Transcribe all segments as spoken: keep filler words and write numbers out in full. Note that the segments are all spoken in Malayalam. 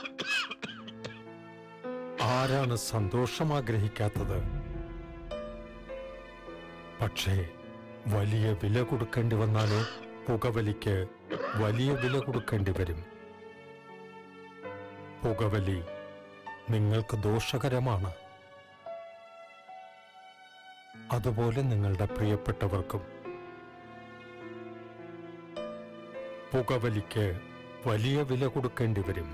ആരാണ് സന്തോഷം ആഗ്രഹിക്കാത്തത്? പക്ഷേ വലിയ വില കൊടുക്കേണ്ടി വന്നാലോ? പുകവലിക്ക് വലിയ വില കൊടുക്കേണ്ടി വരും. പുകവലി നിങ്ങൾക്ക് ദോഷകരമാണ്. അതുപോലെ നിങ്ങളുടെ പ്രിയപ്പെട്ടവർക്കും. പുകവലിക്ക് വലിയ വില കൊടുക്കേണ്ടി വരും.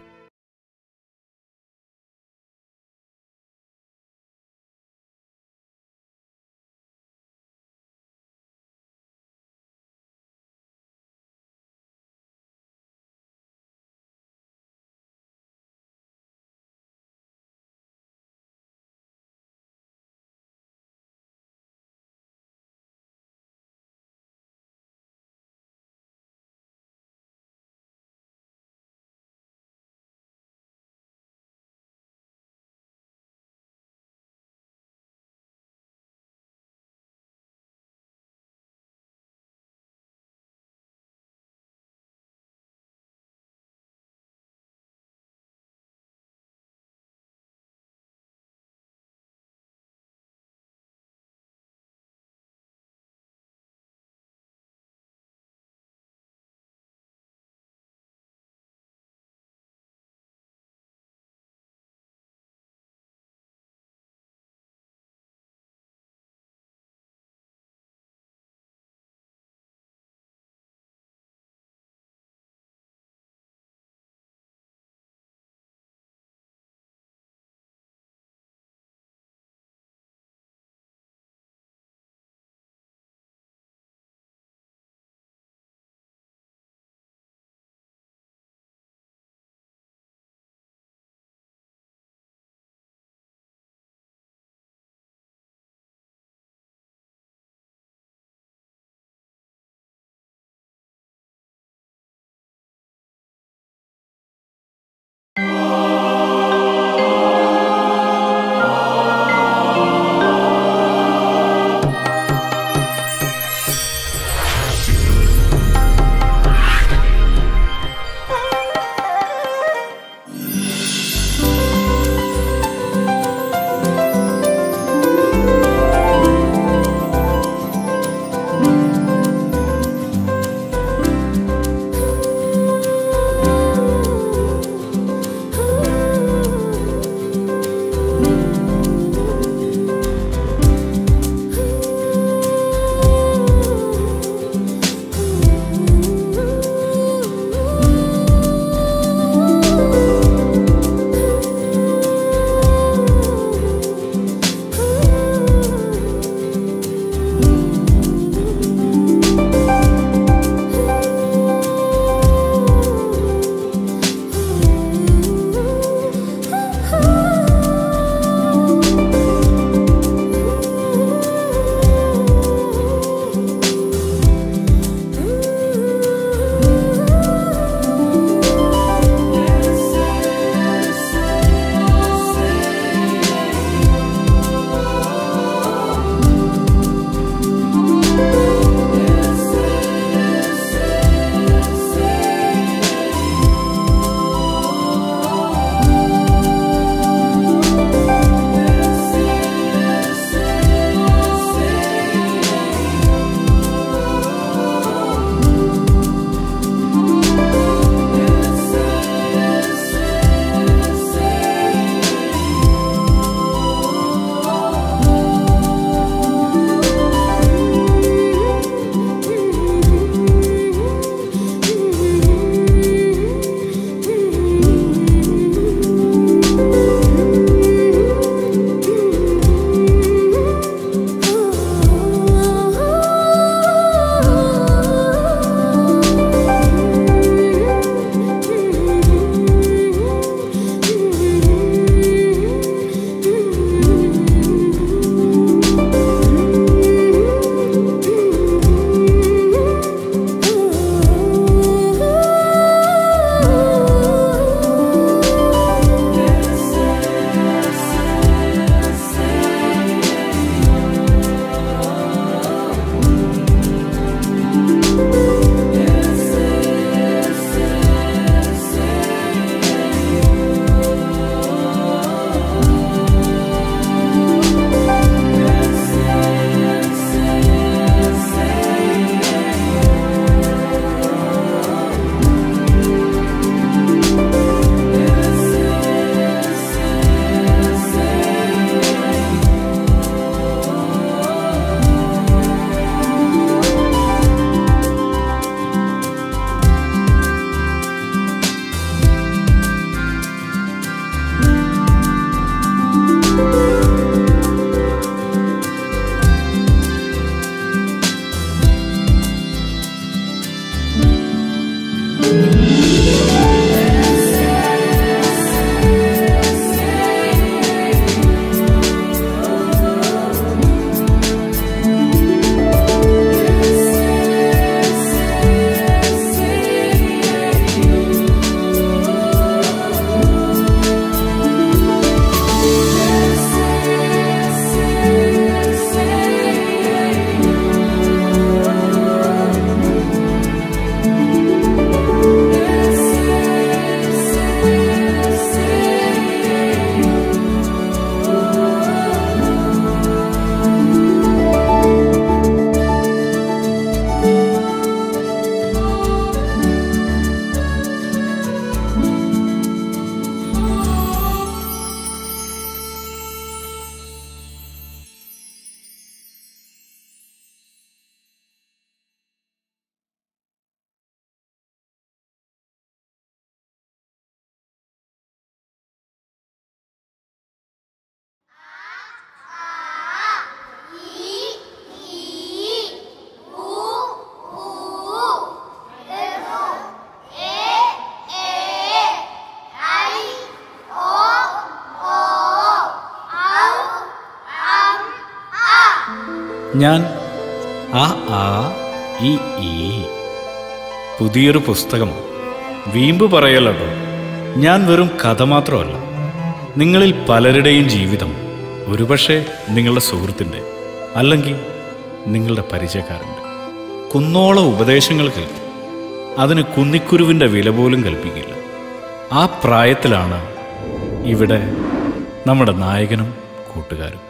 ഞാൻ ആ ആ ഈ ഈ പുതിയൊരു പുസ്തകം വീമ്പ് പറയല്ലോ. ഞാൻ വെറും കഥ മാത്രമല്ല, നിങ്ങളിൽ പലരുടെയും ജീവിതം. ഒരുപക്ഷെ നിങ്ങളുടെ സുഹൃത്തിൻ്റെ, അല്ലെങ്കിൽ നിങ്ങളുടെ പരിചയക്കാരൻ്റെ കുന്നോളം ഉപദേശങ്ങൾ കേൾക്കും. അതിന് കുന്നിക്കുരുവിൻ്റെ വില പോലും കൽപ്പിക്കില്ല. ആ പ്രായത്തിലാണ് ഇവിടെ നമ്മുടെ നായകനും കൂട്ടുകാരും.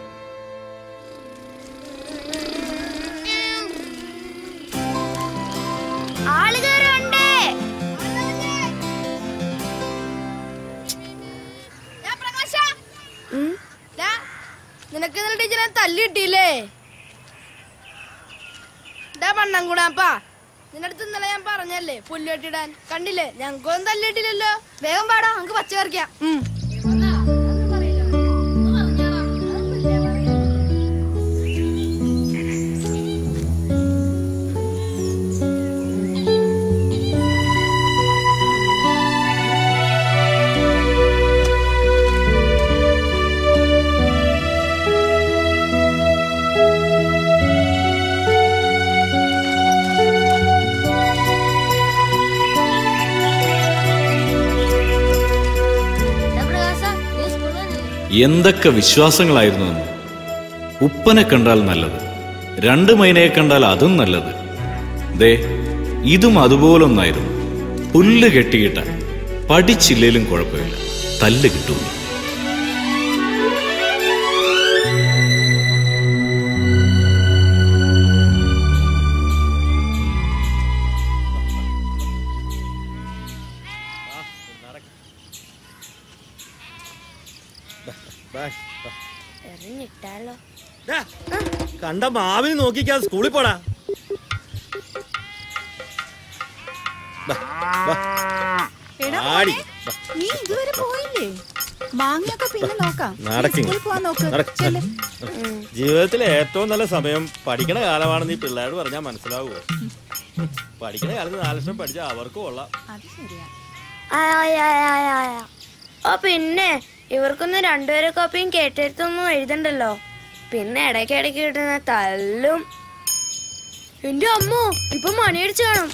നിനക്ക് ഇന്നലെ ടീച്ചറെ തല്ലി കിട്ടിയില്ലേ? പണ്ണം കൂടാപ്പാ, നിന്റെ അടുത്ത് ഇന്നലെ ഞാൻ പറഞ്ഞല്ലേ പുല്ല് കെട്ടിടാൻ. കണ്ടില്ലേ, ഞങ്ങൾക്കൊന്നും തല്ലി കിട്ടില്ലല്ലോ. വേഗം പാടാ, നമുക്ക് പച്ച പറിക്കാം. എന്തൊക്കെ വിശ്വാസങ്ങളായിരുന്നു എന്ന്. ഉപ്പനെ കണ്ടാൽ നല്ലത്, രണ്ട് മൈനയെ കണ്ടാൽ അതും നല്ലത്. ദേ ഇതും അതുപോലൊന്നായിരുന്നു. പുല്ല് കെട്ടിയിട്ട പഠിച്ചില്ലേലും കുഴപ്പമില്ല, തല്ല് കിട്ടൂല. കണ്ട മാവിന് നോക്കിക്കാ സ്കൂളിൽ പോടാ. നീ ഇതുവരെ പോയില്ലേ? മാങ്ങയൊക്കെ പിന്നെ നോക്കാം. ജീവിതത്തിലെ ഏറ്റവും നല്ല സമയം പഠിക്കണ കാലമാണെന്ന് ഈ പിള്ളേരോട് പറഞ്ഞാൽ മനസ്സിലാവുമോ? പഠിക്കണ കാലത്ത് നാല് ലക്ഷം പഠിച്ചാൽ അവർക്കും കൊള്ളാം. ഓ പിന്നെ ഇവർക്കൊന്നും രണ്ടുപേരെ കോപ്പിയും കേട്ടെടുത്തൊന്നും എഴുതണ്ടല്ലോ. പിന്നെ ഇടയ്ക്ക് ഇടയ്ക്ക് കിട്ടുന്ന തല്ലും. എന്റെ അമ്മോ, ഇപ്പൊ മണിയടിച്ചു കാണും.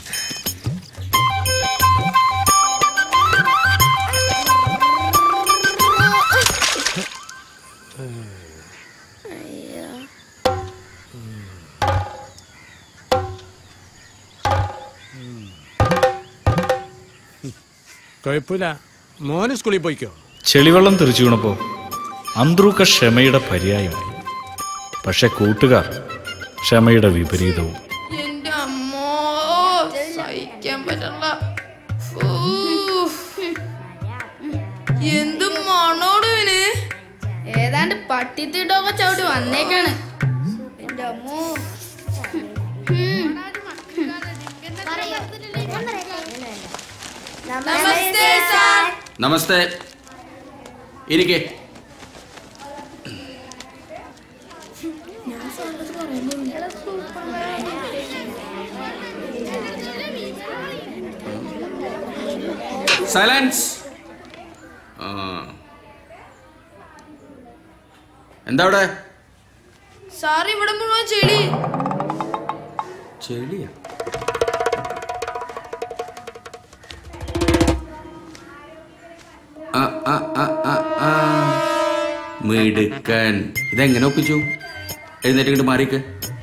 കുഴപ്പമില്ല, മോന് സ്കൂളിൽ പോയിക്കോ. ചെളിവെള്ളം തെറിച്ചു വീണപ്പോ അന്ത്രൂക്ക ക്ഷമയുടെ പര്യായമായി. പക്ഷെ കൂട്ടുകാർ ക്ഷമയുടെ വിപരീതവും. എന്റെ അമ്മോ, സഹിക്കാൻ പറ്റണ്ട. എന്ത് മണോട് ഇവന്. ഏതാണ്ട് പട്ടിത്തിട്ടൊക്കെ ചവിട്ടി വന്നേക്കാണ്. എന്റെ അമ്മോ. നമസ്തേ സാർ. നമസ്തേ, ഇരിക്കേ. സൈലൻസ്. എന്താ അവിടെ? സാർ, ഇവിടെ മുഴുവൻ ചെളി. ചെളിയാ? മിടുക്കൻ. ഇതെങ്ങനെ ഒപ്പിച്ചു? എഴുന്നേറ്റ് മാറിക്ക്.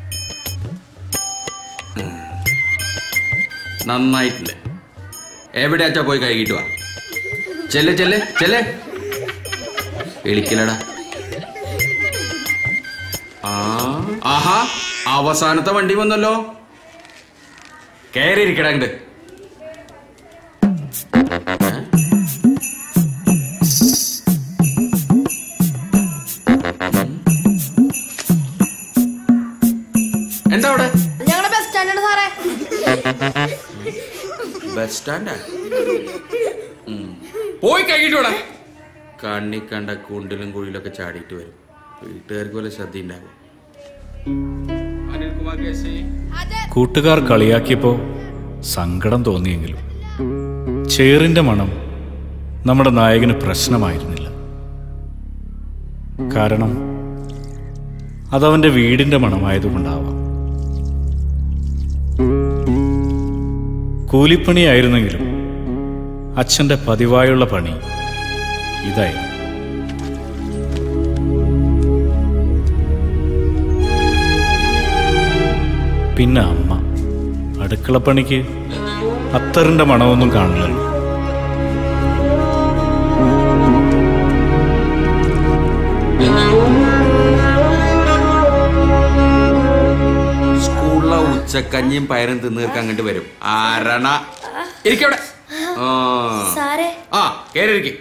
നന്നായിട്ടില്ല. എവിടെയാച്ചാ പോയി കഴുകിട്ട് വാ. ചെല്ലെ ചെല്ലെ ചെല്ലെ. എളിക്കലടാ. ആ ആഹാ, അവസാനത്തെ വണ്ടി വന്നല്ലോ. കയറിയിരിക്കടാ അങ്ങട്. എന്താ അവിടെ? ഞങ്ങളുടെ ബസ് സ്റ്റാൻഡാണ് സാറേ. ബസ് സ്റ്റാൻഡാ? പോയി കഴിഞ്ഞിട്ട് വേണം. കണ്ണി കണ്ട കുണ്ടിലും കുഴിയിലൊക്കെ ചാടിയിട്ട് വരും. വീട്ടുകാർക്ക് വല്ല ശ്രദ്ധ ഉണ്ടാകും. കൂട്ടുകാർ കളിയാക്കിയപ്പോ സങ്കടം തോന്നിയെങ്കിലും ചേറിന്റെ മണം നമ്മുടെ നായകന് പ്രശ്നമായിരുന്നില്ല. കാരണം അതവൻ്റെ വീടിൻ്റെ മണമായതുകൊണ്ടാവാം. കൂലിപ്പണിയായിരുന്നെങ്കിലും അച്ഛൻ്റെ പതിവായുള്ള പണി ഇതായിരുന്നു. പിന്നെ അമ്മ അടുക്കളപ്പണിക്ക് അത്തറിൻ്റെ മണമൊന്നും കാണില്ലല്ലോ. സ്കൂളിലെ ഉച്ചക്കഞ്ഞിയും പയറും തിന്നു തീർക്കാൻ അങ്ങോട്ട് വരും. ആരണ ഇരിക്കവിടെ. ആ കേറിയിരിക്കും.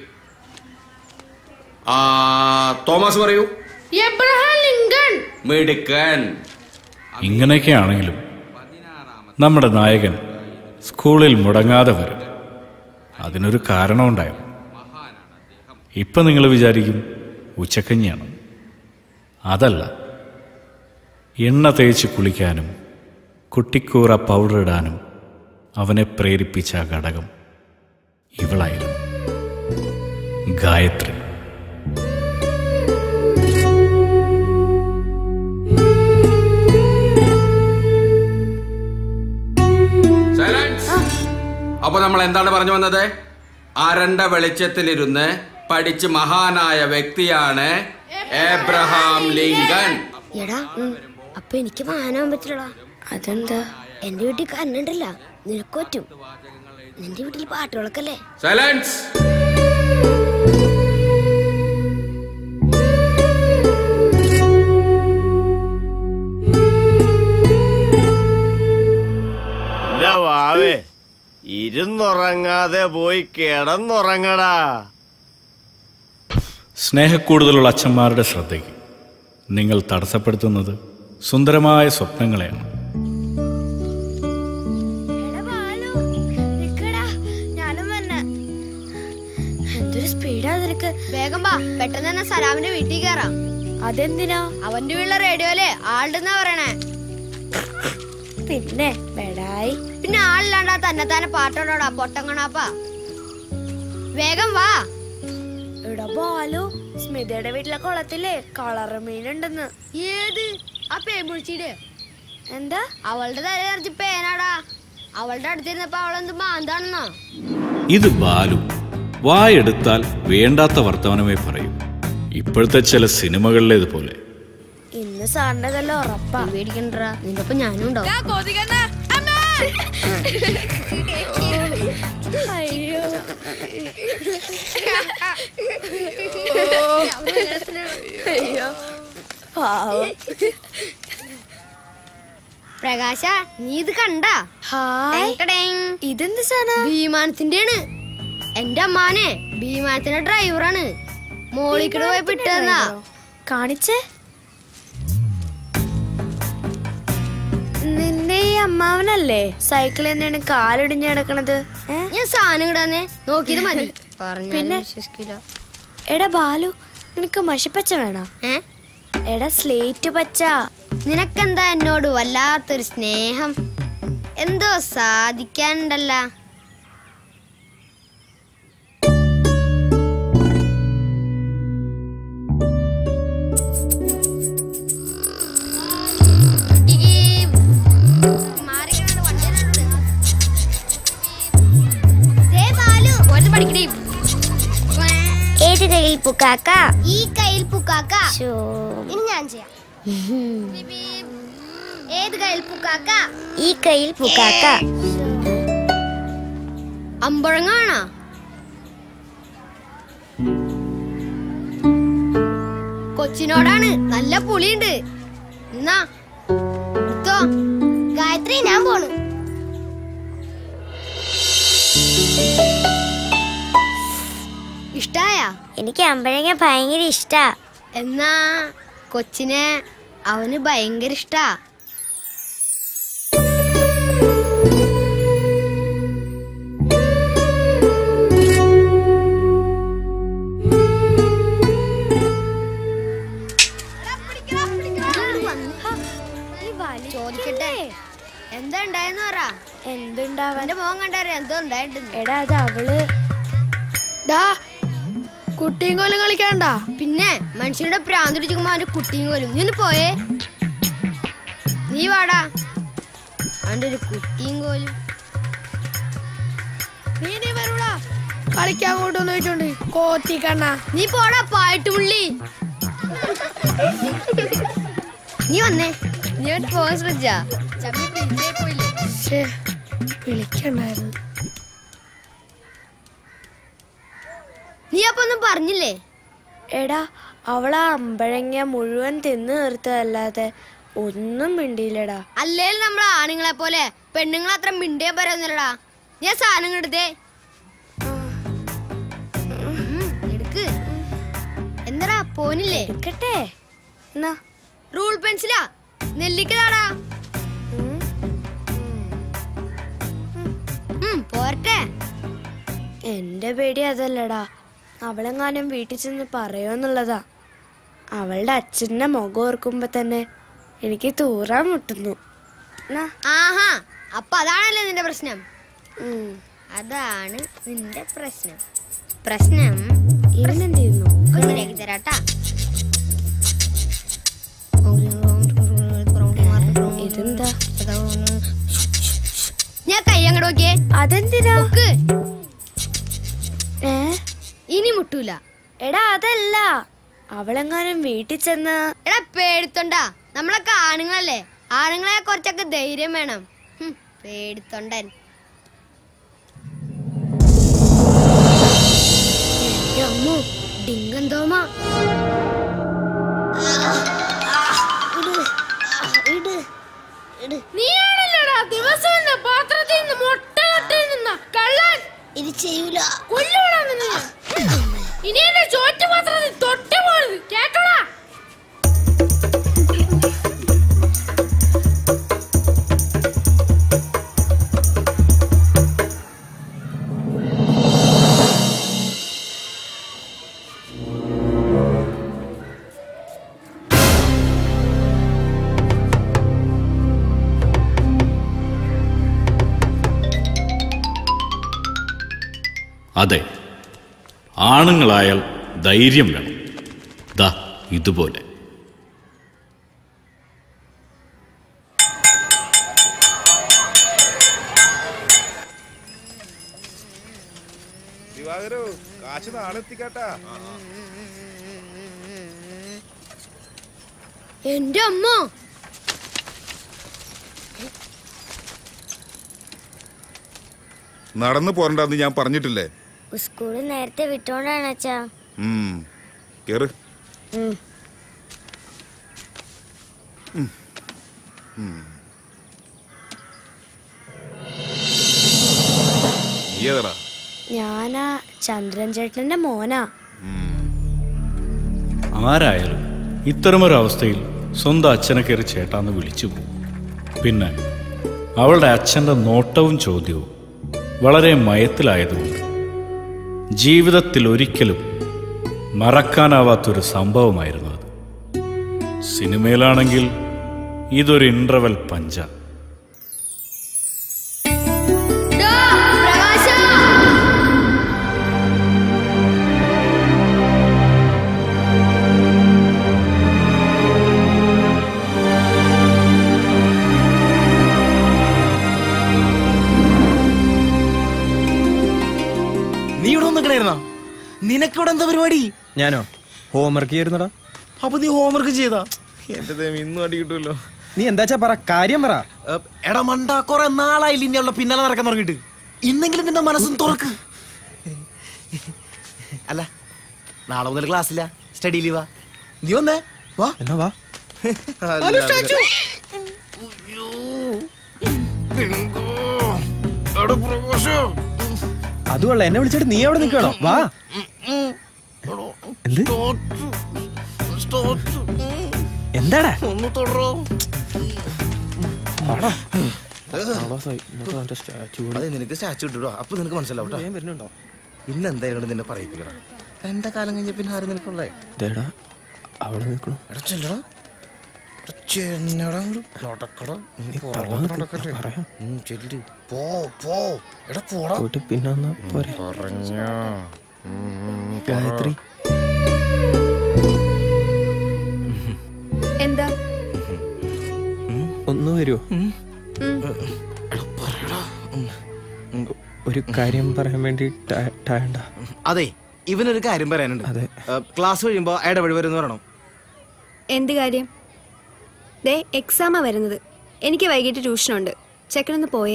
ആ തോമസ് പറയൂ. Abraham Lincoln. മിടുക്കൻ. ഇങ്ങനെയൊക്കെയാണെങ്കിലും നമ്മുടെ നായകൻ സ്കൂളിൽ മുടങ്ങാതെ വരും. അതിനൊരു കാരണമുണ്ടായിരുന്നു. ഇപ്പം നിങ്ങൾ വിചാരിക്കും ഉച്ചക്കഞ്ഞിയാണ്. അതല്ല, എണ്ണ തേച്ച് കുളിക്കാനും കുട്ടിക്കൂറ പൗഡർ ഇടാനും അവനെ പ്രേരിപ്പിച്ച ആ ഘടകം ഇവളായിരുന്നു, ഗായത്രി. അപ്പൊ നമ്മൾ എന്താണ് പറഞ്ഞു വന്നത്? അരണ്ട വെളിച്ചത്തിലിരുന്ന് പഠിച്ച് മഹാനായ വ്യക്തിയാണ് എബ്രഹാം ലിങ്കൺ. എടാ അപ്പൊ എനിക്ക് വാഹനം പറ്റില്ല. അതെന്താ? എന്റെ വീട്ടിൽ കരണ്ടല്ല, നിനക്ക് പറ്റും. നിന്റെ വീട്ടിൽ പാട്ടുകളൊക്കെ. സൈലൻസ്. വാവേ ഇരുന്നുറങ്ങാതെ പോയി കിടന്നുറങ്ങടാ. സ്നേഹക്കൂടുതലുള്ള അച്ഛന്മാരുടെ ശ്രദ്ധയ്ക്ക് നിങ്ങൾ തടസ്സപ്പെടുത്തുന്നത് സുന്ദരമായ സ്വപ്നങ്ങളെയാണ്. എന്തൊരു സ്പീഡാ നിനക്ക്. വേഗം വാ, പെട്ടെന്ന് തന്നെ സലാമിന്റെ വീട്ടിൽ കയറാം. അതെന്തിനാ? അവന്റെ വീട്ടിലെ റേഡിയോയില് ആളുണ്ടെന്നാ പറയണേ. പിന്നെ ബെടായി. പിന്നെ ആളില്ലാണ്ടാ തന്നെ തന്നെ പാട്ടോടാ പൊട്ടങ്ങണാപ്പാ. വേഗം വാ. എടാ ബാലു, സ്മിതയുടെ വീട്ടിലെ കുളത്തിലെ കളർ മീനുണ്ടെന്ന്. ഏത്? ആ പേമുഴിച്ചിട്ട് എന്താ? അവളുടെ തല നിറച്ച് പേനാടാ. അവളുടെ അടുത്തിരുന്നപ്പോ അവളെന്ത് മാന്താണെന്നോ. ഇത് ബാലു വായെടുത്താൽ വേണ്ടാത്ത വർത്തമാനമേ പറയും. ഇപ്പോഴത്തെ ചില സിനിമകളിലേതുപോലെ. ഇന്ന് സാറിന്റെ കല്ല ഉറപ്പാ. പേടിക്കണ്ടാ, നിന്റെ ഒപ്പം ഞാനും ഉണ്ടാവും. അയ്യോ അയ്യോ പാവം. പ്രകാശ, നീ ഇത് കണ്ടാ? ഇതെന്ത് സാധനം? വിമാനത്തിന്റെയാണ്. എന്റെ അമ്മാനെ വിമാനത്തിന്റെ ഡ്രൈവറാണ്. മോളിക്കട് പോയി പിട്ടെന്നാ. കാണിച്ചേ. നിന്റെ ഈ അമ്മാവനല്ലേ സൈക്കിൾ തന്നെയാണ് കാലിടിഞ്ഞ് കിടക്കണത്? ഞാൻ സാധനം ഇടാന്നേ നോക്കിയത് മതി. പിന്നെ എടാ ബാലു, നിനക്ക് മഷിപ്പച്ച വേണോ? എടാ സ്ലേറ്റ് പച്ച. നിനക്കെന്താ എന്നോട് വല്ലാത്തൊരു സ്നേഹം? എന്തോ സാധിക്കാനുണ്ടല്ല. ഏത് കയ്യിൽ പുക്കാക്ക? ഈ കയ്യിൽ പുക്കാക്ക. ഇനി ഞാൻ ചെയ്യാം. ഏത് കയ്യിൽ പുക്കാക്ക? ഈ കയ്യിൽ പുക്കാക്ക. അമ്പഴങ്ങാണോ? കൊച്ചിനോടാണ്, നല്ല പുളിയുണ്ട്. എന്നാ എടുത്തോ. ഗായത്രി, ഞാൻ പോണു. ഇഷ്ടായ? എനിക്ക് അമ്പഴങ്ങ ഭയങ്കര ഇഷ്ടാ. എന്നാ കൊച്ചിനെ അവന് ഭയങ്കര ഇഷ്ടാ. ചോദിക്കട്ടെ, എന്താ ഉണ്ടായെന്ന് പറ. എന്തുണ്ടാവാൻ? എന്റെ മോൻ കണ്ടറിയാം എന്തോ ഉണ്ടായിട്ടുണ്ട്. എടാ അത് അവള് കുട്ടിയും കോലും കളിക്കണ്ട. പിന്നെ മനുഷ്യരുടെ പ്രാന്ത് പിടിക്കുമ്പോ അവന്റെ കുട്ടിയും കോലും. നീ ഒന്ന് പോയേ. നീ വാടാ. അവന്റെ ഒരു കുട്ടിയും കോലും. നീ നീ വരൂടാ. കളിക്കാൻ കൂട്ടൊന്നും വെച്ചോണ്ട് കോത്തിക്കണ്ണ. നീ പോടാ പായിട്ടുള്ളി. നീ വന്നേ. നീ പോകാൻ ശ്രദ്ധിച്ചാ പോയില്ലേ? വിളിക്കണ്ടായിരുന്നു. നീ അപ്പൊ ഒന്നും പറഞ്ഞില്ലേ? എടാ അവളാ അമ്പഴങ്ങ മുഴുവൻ തിന്നു തീർത്തതല്ലാതെ ഒന്നും മിണ്ടിയില്ലടാ. അല്ലേലും നമ്മൾ ആണുങ്ങളെ പോലെ പെണ്ണുങ്ങളെ അത്ര മിണ്ടിയാ പറയുന്നില്ലടാ. ഞാൻ സാധനം എടുത്തേ. എടുക്ക്. എന്താടാ പോനില്ലേ? എടുക്കട്ടെ. എന്നാ റൂൾ പെൻസിലാ. നെല്ലിക്കതാടാ. പോരട്ടെ. എന്റെ പേടി അതല്ലടാ, അവളെങ്ങാനും വീട്ടിൽ ചെന്ന് പറയോന്നുള്ളതാ. അവളുടെ അച്ഛന്റെ മുഖം ഓർക്കുമ്പോ തന്നെ എനിക്ക് തൂറാൻ മുട്ടുന്നു. ആഹാ, അപ്പൊ അതാണല്ലേ നിന്റെ പ്രശ്നം? അതാണ് നിന്റെ പ്രശ്നം. പ്രശ്നം ഇവനെന്ത് ചെയ്യുന്നു? ഒന്നിനാക്കി തരാട്ടാ. ഇതെന്താ? ഞാൻ കൈ അങ്ങോട്ട് നോക്കിയേ. അതെന്തിനാ? ഏ ഇനി മുട്ടൂല. എടാ അതല്ല, അവളെങ്ങാനും വീട്ടിൽ ചെന്ന്. എടാ പേടിത്തൊണ്ടാ. നമ്മളൊക്കെ ആണുങ്ങളല്ലേ. ആണുങ്ങളെ കുറച്ചൊക്കെ ധൈര്യം വേണം. പേടിത്തൊണ്ടൻ. അമ്മോ ഡിങ്കന്തോമ. നീയാണല്ലോടാ ദിവസം പാത്രത്തിൽ നിന്ന് മുട്ട നിന്ന കള്ളൻ. ഇത് ചെയ്യൂല. കൊല്ലൂടാ നിന്നെ. ഇനി എന്റെ ചോറ്റ പാത്രത്തിൽ തൊട്ട് പോയത് കേട്ടോടാ. അതെ, ആണുങ്ങളായാൽ ധൈര്യം വേണം. ദാ ഇതുപോലെ. എന്റെ അമ്മ, നടന്നു പോരണ്ടെന്ന് ഞാൻ പറഞ്ഞിട്ടില്ലേ? സ്കൂളിൽ നേരത്തെ വിട്ടോണ്ടാണ് അച്ഛാ. കേറ്. ഞാനാ ചന്ദ്രൻ ചേട്ടന്റെ മോനാ. ആരായാലും ഇത്തരമൊരു അവസ്ഥയിൽ സ്വന്തം അച്ഛനെ കയറി ചേട്ടാന്ന് വിളിച്ചു പോകും. പിന്നെ അവളുടെ അച്ഛൻ്റെ നോട്ടവും ചോദ്യവും വളരെ മയത്തിലായതുകൊണ്ട് ജീവിതത്തിൽ ഒരിക്കലും മറക്കാനാവാത്തൊരു സംഭവമായിരുന്നു അത്. സിനിമയിലാണെങ്കിൽ ഇതൊരു ഇന്റർവെൽ പഞ്ച. നിനക്കിവിടെ എന്താ പരിപാടി? ഞാനോ ഹോംവർക്ക് ചെയ്യുന്നടാ. അപ്പൊ നീ ഹോംവർക്ക് ചെയ്താ? എന്റെ ദൈവം, ഇന്നും അടി കിട്ടുമല്ലോ. നീ എന്താച്ചാ പറ, കാര്യം പറ. എടാ മണ്ടാ, കൊറേ നാളായില്ല ഇനിയുള്ള പിന്നാലെ നടക്കാൻ തുടങ്ങിയിട്ട്. ഇന്നെങ്കിലും നിന്റെ മനസ്സും തുറക്ക്. അല്ല, നാളെ മുതൽ ക്ലാസ്സില്ല, സ്റ്റഡി ലീവാ. നീ വന്നേ വാ. എന്നാ വാ. അതുകൊള്ള എന്നെ വിളിച്ചിട്ട് നീ അവിടെ നിൽക്കണോ? വാ. എന്ത് എന്താടാ? നിനക്ക് സ്റ്റാച്ചു ഇട്ടോ? അപ്പൊ നിനക്ക് മനസ്സിലാവട്ടോ. ഇന്ന് എന്തായാലും നിന്നെ പറയിപ്പിക്കണം. എന്റെ കാലം കഴിഞ്ഞ പിന്നെ ആരും നിനക്കുള്ളേ. അവിടെ നിൽക്കണോ? പിന്നെ ഗായത്രി എന്താ ഒന്ന് വരുമോ? ഒരു കാര്യം പറയാൻ വേണ്ടി ടായണ്ട. അതെ, ഇവനൊരു കാര്യം പറയാനുണ്ട്. അതെ, ക്ലാസ് കഴിയുമ്പോ അയാളുടെ വഴി വരുമെന്ന് പറയണം. എന്ത് കാര്യം? ദേ എക്സാമാ വരുന്നത്. എനിക്ക് വൈകിട്ട് ട്യൂഷനുണ്ട്. ചെക്കനൊന്ന് പോയേ.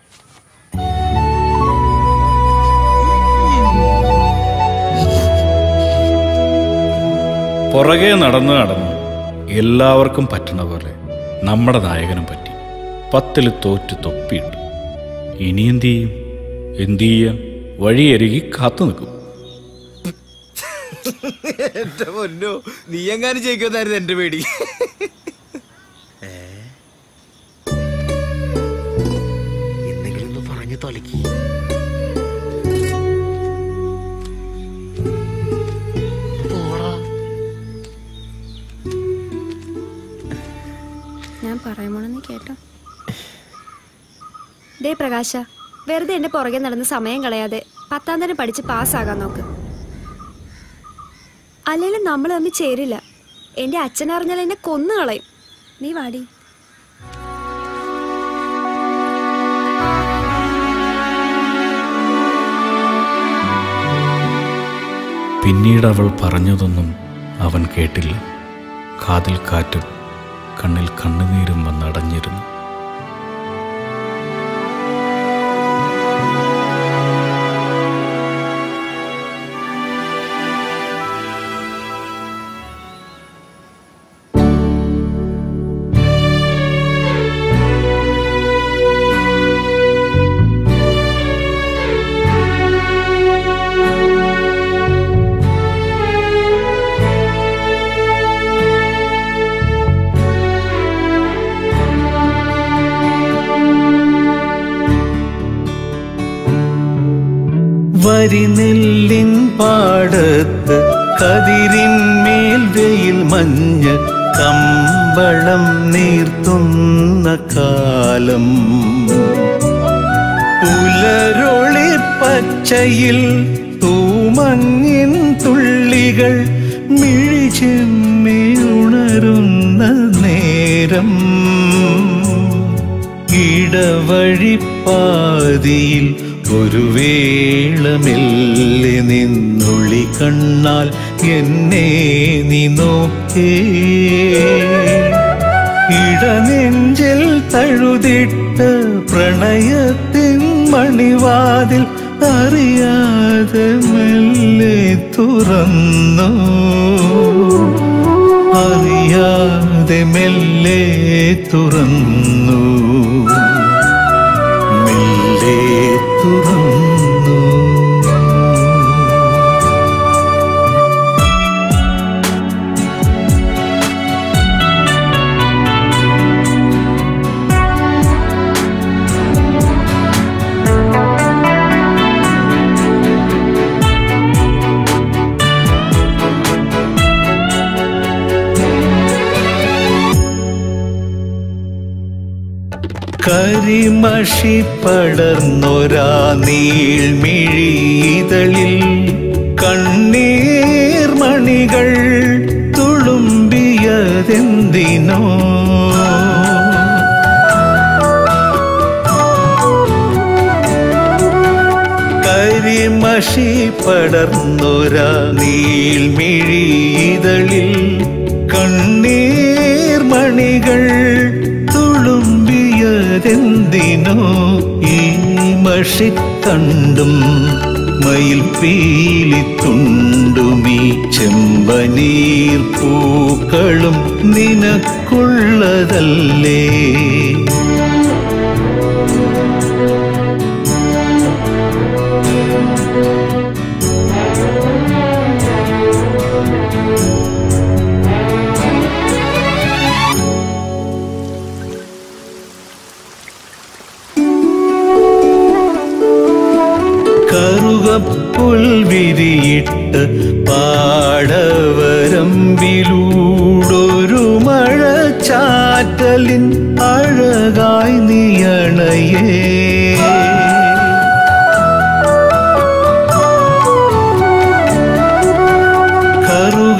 പുറകെ നടന്ന് നടന്ന് എല്ലാവർക്കും പറ്റണ പോലെ നമ്മുടെ നായകനും പറ്റി. പത്തിൽ തോറ്റ് തൊപ്പിയിട്ട് ഇനി എന്തു ചെയ്യും? എന്തു ചെയ്യാൻ? വഴിയരുകി കാത്തു നിൽക്കും. എന്റെ പൊന്നോ, നീ എങ്ങാനും ജയിക്കുമെന്നായിരുന്നു എന്റെ പേടി. എന്തെങ്കിലും ഒന്ന് പറഞ്ഞു തൊലക്കി. ഞാൻ പറയുമ്പോണെന്ന് കേട്ടോ. ദേ പ്രകാശ, വെറുതെ എന്റെ പുറകെ നടന്ന് സമയം കളയാതെ പത്താം തരം പഠിച്ച് പാസ്സാകാൻ നോക്ക്. അല്ലെങ്കിലും നമ്മൾ തമ്മിൽ ചേരില്ല. എന്റെ അച്ഛൻ അറിഞ്ഞാൽ എന്നെ കൊന്നു കളയും. നീ വാടി. പിന്നീട് അവൾ പറഞ്ഞതൊന്നും അവൻ കേട്ടില്ല. കാതിൽ കാറ്റും കണ്ണിൽ കണ്ണുനീരും വന്നടഞ്ഞിരുന്നു. വരിനെല്ലിൻ പാടത്ത് കതിരിന്മേൽ വെയിൽ മഞ്ഞ് കമ്പളം നീർത്തുന്ന കാലം. പുലരൊളി പച്ചയിൽ തൂമങ്ങിൻ തുള്ളികൾ മിഴിചെമ്മി ഉണരുന്ന നേരം. ഇടവഴിപ്പാതിയിൽ ഒരു വേള മെല്ലെ നിന്നൊളി കണ്ണാൽ എന്നെ നീ നോക്കേ. ഇടനെഞ്ചിൽ തഴുതിട്ട പ്രണയത്തിൻ മണിവാതിൽ അറിയാതെ മെല്ലെ തുറന്നു. അറിയാതെ മെല്ലെ തുറന്നു. മെല്ലെ തുറന്നു. കരിമഷി പടർന്നൊരാ നീൾമിഴിതളിൽ കണ്ണീർ മണികൾ തുളുമ്പിയതെന്തിനോ. കരിമഷി പടർന്നൊരാ നീൾമിഴിതളിൽ കണ്ണീർ മണികൾ തുളുമ്പിയതെന്തിനോ. ഈ മഷിത്തണ്ടും മയിൽ പീലിത്തുണ്ടുമീ ചെമ്പനീർ പൂക്കളും നിനക്കുള്ളതല്ലേ. പുൽവിരിയിട്ട് പാടവരമ്പിലൂടൊരു മഴച്ചാറ്റലിൻ അഴകായി നീയണയേ. കരു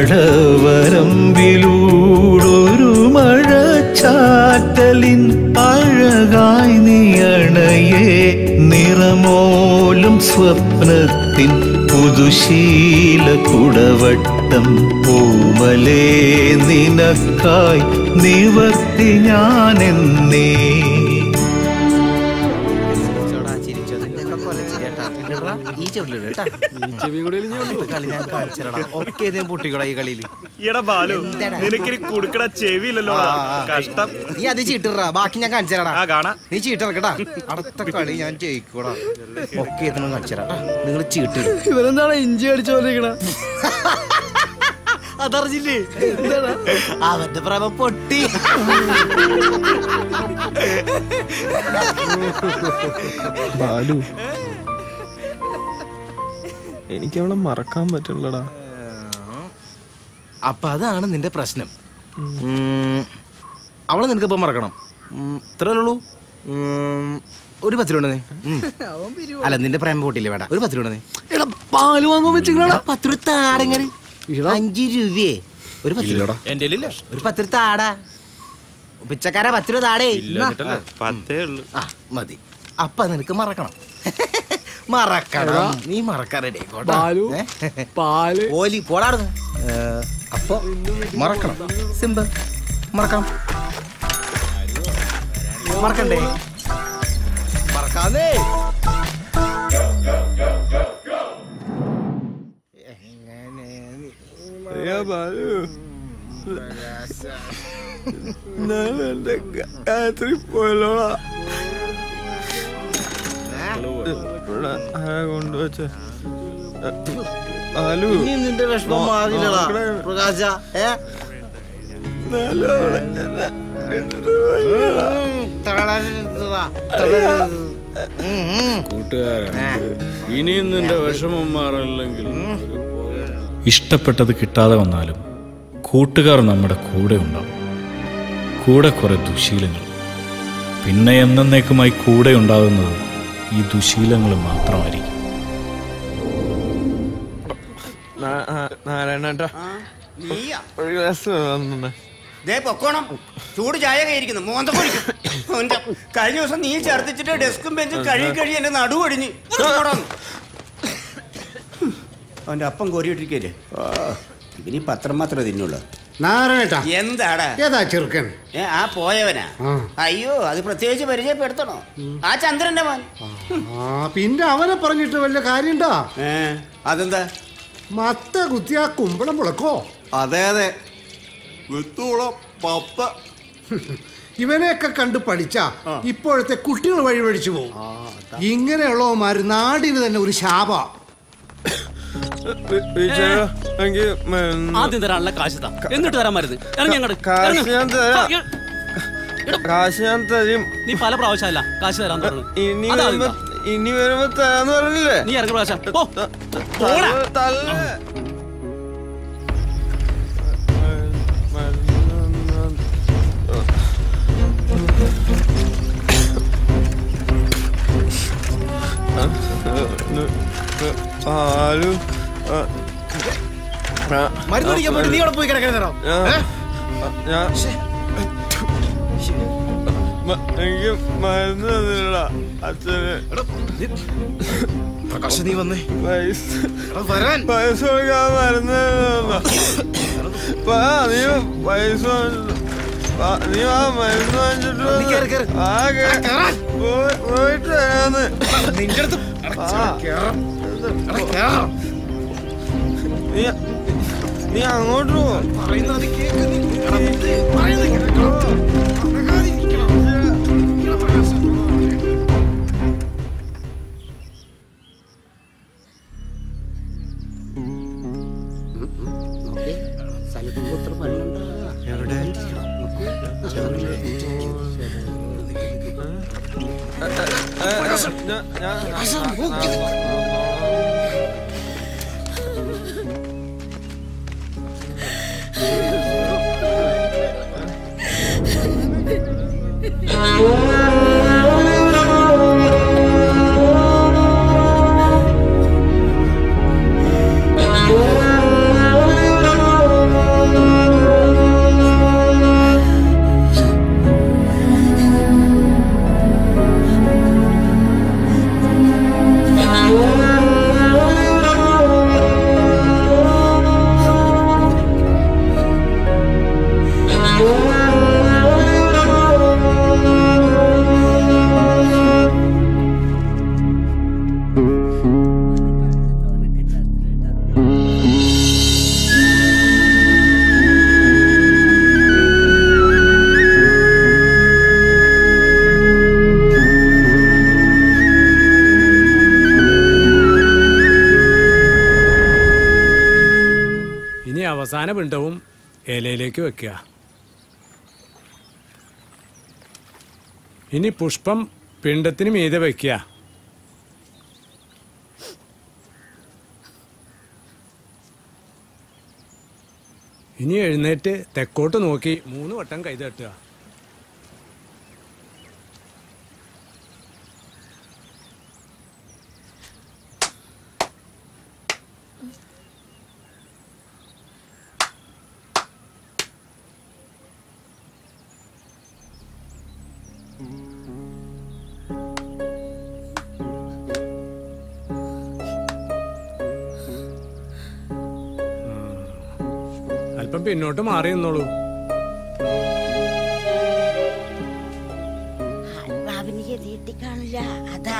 കടവരമ്പിലൂടൊരു മഴച്ചാറ്റലിൻ അഴകായി നീയണയേ നിറമോലും സ്വപ്നത്തിൻ പുതുശീല കുടവട്ടം പൂമലേ നിനക്കായി നിവർത്തി ഞാനെന്നേ. കഷ്ടം. നീ അത് ചീട്ടിടാ, ബാക്കി ഞാൻ കാണിച്ചു തരാടാ. നീ ചീട്ടിറക്കട്ടാ, അടുത്ത കളി ഞാൻ ജയിക്കൂടാ. ഒക്കെ ഇതിനും കാണിച്ചു തരാട്ടാ. നിങ്ങൾ ചീട്ട് ഇവരെന്താണ് ഇഞ്ചി അടിച്ചോണ്ടിരിക്കണ? അതറിഞ്ഞില്ലേ? അവന്റെ പ്രഭ പൊട്ടി. ബാലു, എനിക്ക് അവളെ മറക്കാൻ പറ്റില്ലടാ. അപ്പൊ അതാണ് നിന്റെ പ്രശ്നം. അവളെ നിനക്കിപ്പോ മറക്കണം. ഇത്രയുള്ളൂ. ഒരു പത്ത് രൂപ. അല്ല, നിന്റെ പ്രേമ പൊട്ടില്ലേ? വേണ്ട, ഒരു പത്ത് രൂപ. പാല് വാങ്ങാൻ വെച്ചിട്ടാ പത്ത് രൂപ താടങ്ങനെ. അഞ്ചു രൂപയെ ഒരു പത്ത് രൂപ. ഒരു പത്ത് രൂപ താടാ. പിച്ചക്കാരാ, പത്ത് രൂപ താടേ. മതി. അപ്പൊ നിനക്ക് മറക്കണം. മറക്കണം. നീ മറക്കാറേ ഓലി പോടാടുന്നു. അപ്പൊ മറക്കണം. സിമ്പിൾ. മറക്കണം. മറക്കണ്ടേ? മറക്കാന്നേ. പോയല്ലോടാ കൊണ്ടുവച്ച. നിന്റെ വിഷമം മാറില്ലടാ പ്രകാശ. കൂട്ടുകാരൻ, ഇനിയും നിന്റെ വിഷമം മാറില്ലെങ്കിൽ ഇഷ്ടപ്പെട്ടത് കിട്ടാതെ വന്നാലും കൂട്ടുകാർ നമ്മുടെ കൂടെ ഉണ്ടാവും. കൂടെ കുറെ ദുശീലങ്ങൾ. പിന്നെ എന്നേക്കുമായി കൂടെ ഉണ്ടാകുന്നത് ഈ ദുശീലങ്ങൾ മാത്രമായിരിക്കും. നാരായണേട്ടാ, ഒരു ഗ്ലാസ് പൊക്കോണം. ചൂട് ചായ കയറിക്കുന്നു. മോന്ത പൊടിക്കും. കഴിഞ്ഞ ദിവസം നീ ഛർദ്ദിച്ചിട്ട് ഡെസ്കും ബെഞ്ചും കഴുകി കഴിയും എന്റെ നടു ഒടിഞ്ഞ്. അവന്റെ അപ്പം കോരിയിട്ടിരിക്കല്ലേ? ഇവനി പത്രം മാത്രമേ തിന്നുള്ളൂ. നാരായണേട്ടാ, എന്താടാ ഏതാ ചെറുക്കൻ? ഏ ആ പോയവനാ? അയ്യോ, അത് പ്രത്യേകിച്ച് പരിചയപ്പെടുത്തണോ? ആ ചന്ദ്രന്റെ മോൻ. പിന്നെ അവനെ പറഞ്ഞിട്ട് വല്ല കാര്യണ്ടാ? ഏ അതെന്താ? മത്ത കുത്തിയാ കുമ്പളം മുളക്കോ? അതെ അതെ, വിത്തോളം പപ്പ. ഇവനെയൊക്കെ കണ്ട് പഠിച്ച ഇപ്പോഴത്തെ കുട്ടികൾ വഴിപഴിച്ചു പോകും. ഇങ്ങനെയുള്ളവന്മാര് നാടിന് തന്നെ ഒരു ശാപ. ആദ്യം തരാനുള്ള കാശ് താ, എന്നിട്ട് തരാൻ മരുത്. ഇറങ്ങി അങ്ങോട്ട്. കാശ് ഞാൻ തരും. നീ പല പ്രാവശ്യമല്ല കാശ് തരാൻ പറഞ്ഞു. ഇനി വരുമ്പോ തരാന്ന് പറഞ്ഞില്ലേ? നീ ഇറങ്ങി പ്രാവശ്യം. ആലു മരുന്ന് പിടിക്കാൻ വേണ്ടി നീ അവിടെ പോയി കിടക്കണം. എനിക്ക് മരുന്ന് തന്നില്ല അച്ഛന്. പ്രകാശ്, നീ വന്നേ. പൈസ പൈസ കൊടുക്കാൻ മരുന്ന് നീ പൈസ നീ ആ മരുന്ന് വാങ്ങിച്ചിട്ട് പോയിട്ട് വരാന്ന്. നീ അങ്ങോട്ട് പോ. ഇനി അവസാന പിണ്ടവും ഇലയിലേക്ക് വെക്കുക. ഇനി പുഷ്പം പിണ്ടത്തിന് മീതെ വെക്കുക. ഇനി എഴുന്നേറ്റ് തെക്കോട്ട് നോക്കി മൂന്ന് വട്ടം കൈ തട്ടുക. അല്പം പിന്നോട്ട് മാറി നിന്നോളൂ. ബാബിനിക്ക് തീട്ടി കാണില്ല, അതാ.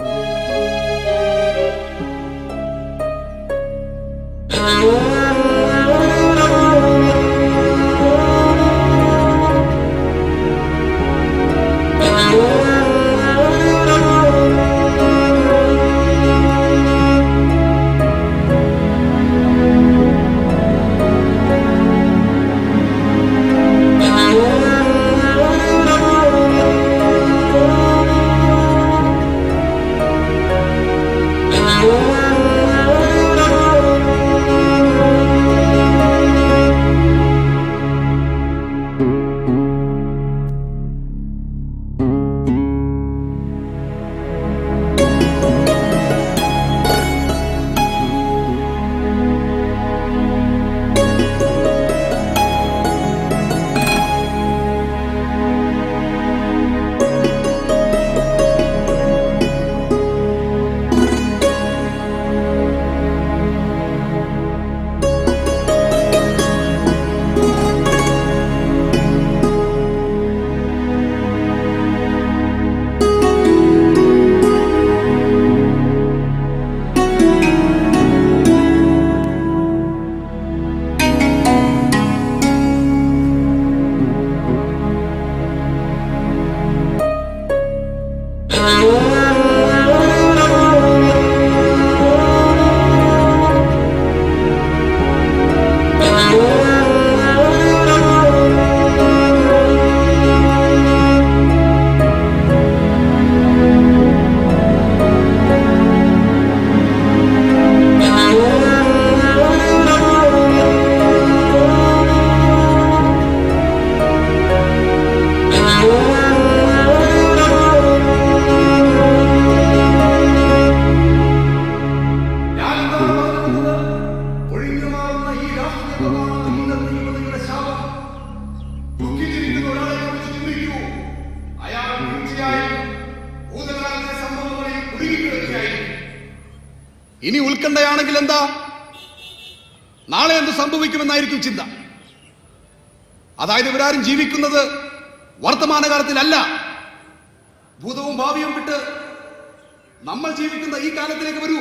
ഇനി ഉത്കണ്ഠയാണെങ്കിൽ എന്താ? നാളെ എന്ത് സംഭവിക്കുമെന്നായിരിക്കും ചിന്ത. അതായത് ഇവരാരും ജീവിക്കുന്നത് വർത്തമാനകാലത്തിലല്ല, ഭൂതവും ഭാവിയും വിട്ട് നമ്മൾ ജീവിക്കുന്ന ഈ കാലത്തിലേക്ക് വരൂ.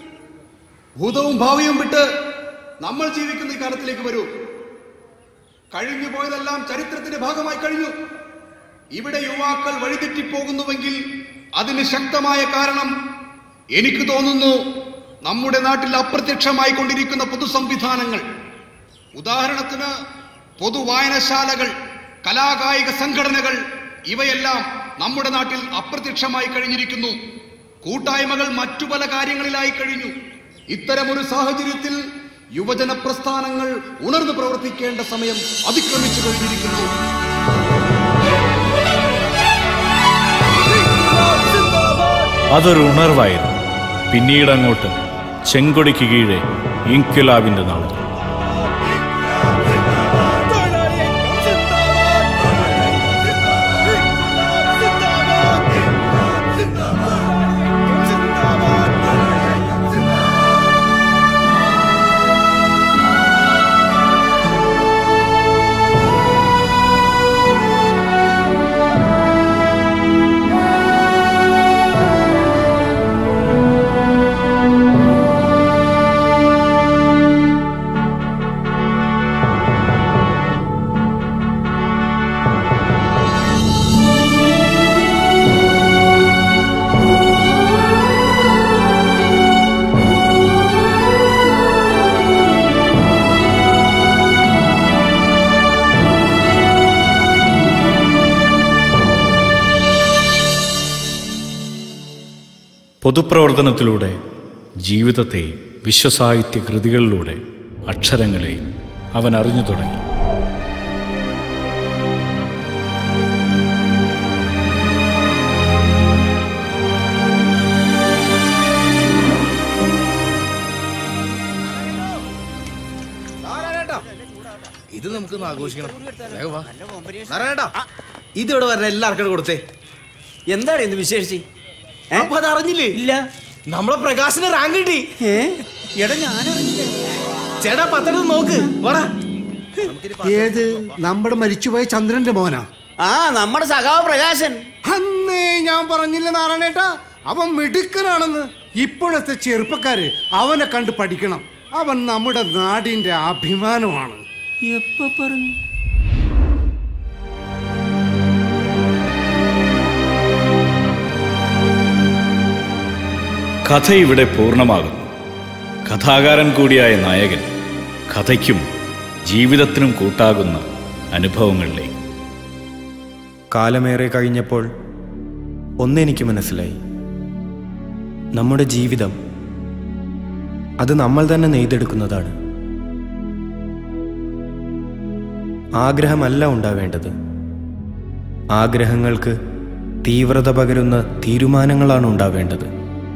ഭൂതവും ഭാവിയും വിട്ട് നമ്മൾ ജീവിക്കുന്ന ഈ കാലത്തിലേക്ക് വരൂ. കഴിഞ്ഞു പോയതെല്ലാം ചരിത്രത്തിന്റെ ഭാഗമായി കഴിഞ്ഞു. ഇവിടെ യുവാക്കൾ വഴിതെറ്റിപ്പോകുന്നുവെങ്കിൽ അതിന് ശക്തമായ കാരണം എനിക്ക് തോന്നുന്നു നമ്മുടെ നാട്ടിൽ അപ്രത്യക്ഷമായി കൊണ്ടിരിക്കുന്ന പൊതുസംവിധാനങ്ങൾ. ഉദാഹരണത്തിന് പൊതുവായനശാലകൾ, കലാകായിക സംഘടനകൾ, ഇവയെല്ലാം നമ്മുടെ നാട്ടിൽ അപ്രത്യക്ഷമായി കഴിഞ്ഞിരിക്കുന്നു. കൂട്ടായ്മകൾ മറ്റു പല കാര്യങ്ങളിലായി കഴിഞ്ഞു. ഇത്തരമൊരു സാഹചര്യത്തിൽ യുവജന പ്രസ്ഥാനങ്ങൾ ഉണർന്നു പ്രവർത്തിക്കേണ്ട സമയം അതിക്രമിച്ചു കഴിഞ്ഞിരിക്കുന്നു. അതൊരു ഉണർവായിരുന്നു. പിന്നീടങ്ങോട്ട് ചെങ്കൊടിക്ക് കീഴെ ഇൻക്വിലാബിന്റെ നാളുകൾ. പൊതുപ്രവർത്തനത്തിലൂടെ ജീവിതത്തെ വിശ്വസാഹിത്യ കൃതികളിലൂടെ അക്ഷരങ്ങളെയും അവൻ അറിഞ്ഞു തുടങ്ങി. ഇത് നമുക്ക് ആഘോഷിക്കണം. ഇതിവിടെ വരണ എല്ലാവർക്കും കൊടുത്തേ. എന്താണ് ഇന്ന് വിശേഷിച്ച്? അപ്പൊ അത് അറിഞ്ഞില്ലേ? ഇല്ല. നമ്മളെ പ്രകാശിന് റാങ്ക് കിട്ടി. എടാ ഞാനറിഞ്ഞില്ല. ചേട്ടാ പത്രം നോക്ക്. വാടാ. ഏത്? നമ്മുടെ മരിച്ചുപോയ ചന്ദ്രന്റെ മോനാ? ആ, നമ്മുടെ സഖാവ് പ്രകാശൻ. അന്നേ ഞാൻ പറഞ്ഞില്ല നാരായണേട്ടാ, അവൻ മിടുക്കനാണെന്ന്. ഇപ്പോഴത്തെ ചെറുപ്പക്കാര് അവനെ കണ്ട് പഠിക്കണം. അവൻ നമ്മുടെ നാടിന്റെ അഭിമാനമാണ്. എപ്പോ പറഞ്ഞു? കഥ ഇവിടെ പൂർണ്ണമാകുന്നു. കഥാകാരൻ കൂടിയായ നായകൻ കഥയ്ക്കും ജീവിതത്തിനും കൂട്ടാകുന്ന അനുഭവങ്ങളിലേക്ക്. കാലമേറെ കഴിഞ്ഞപ്പോൾ ഒന്നെനിക്ക് മനസ്സിലായി. നമ്മുടെ ജീവിതം അത് നമ്മൾ തന്നെ നെയ്തെടുക്കുന്നതാണ്. ആഗ്രഹമല്ല ഉണ്ടാവേണ്ടത്, ആഗ്രഹങ്ങൾക്ക് തീവ്രത പകരുന്ന തീരുമാനങ്ങളാണ് ഉണ്ടാവേണ്ടത്.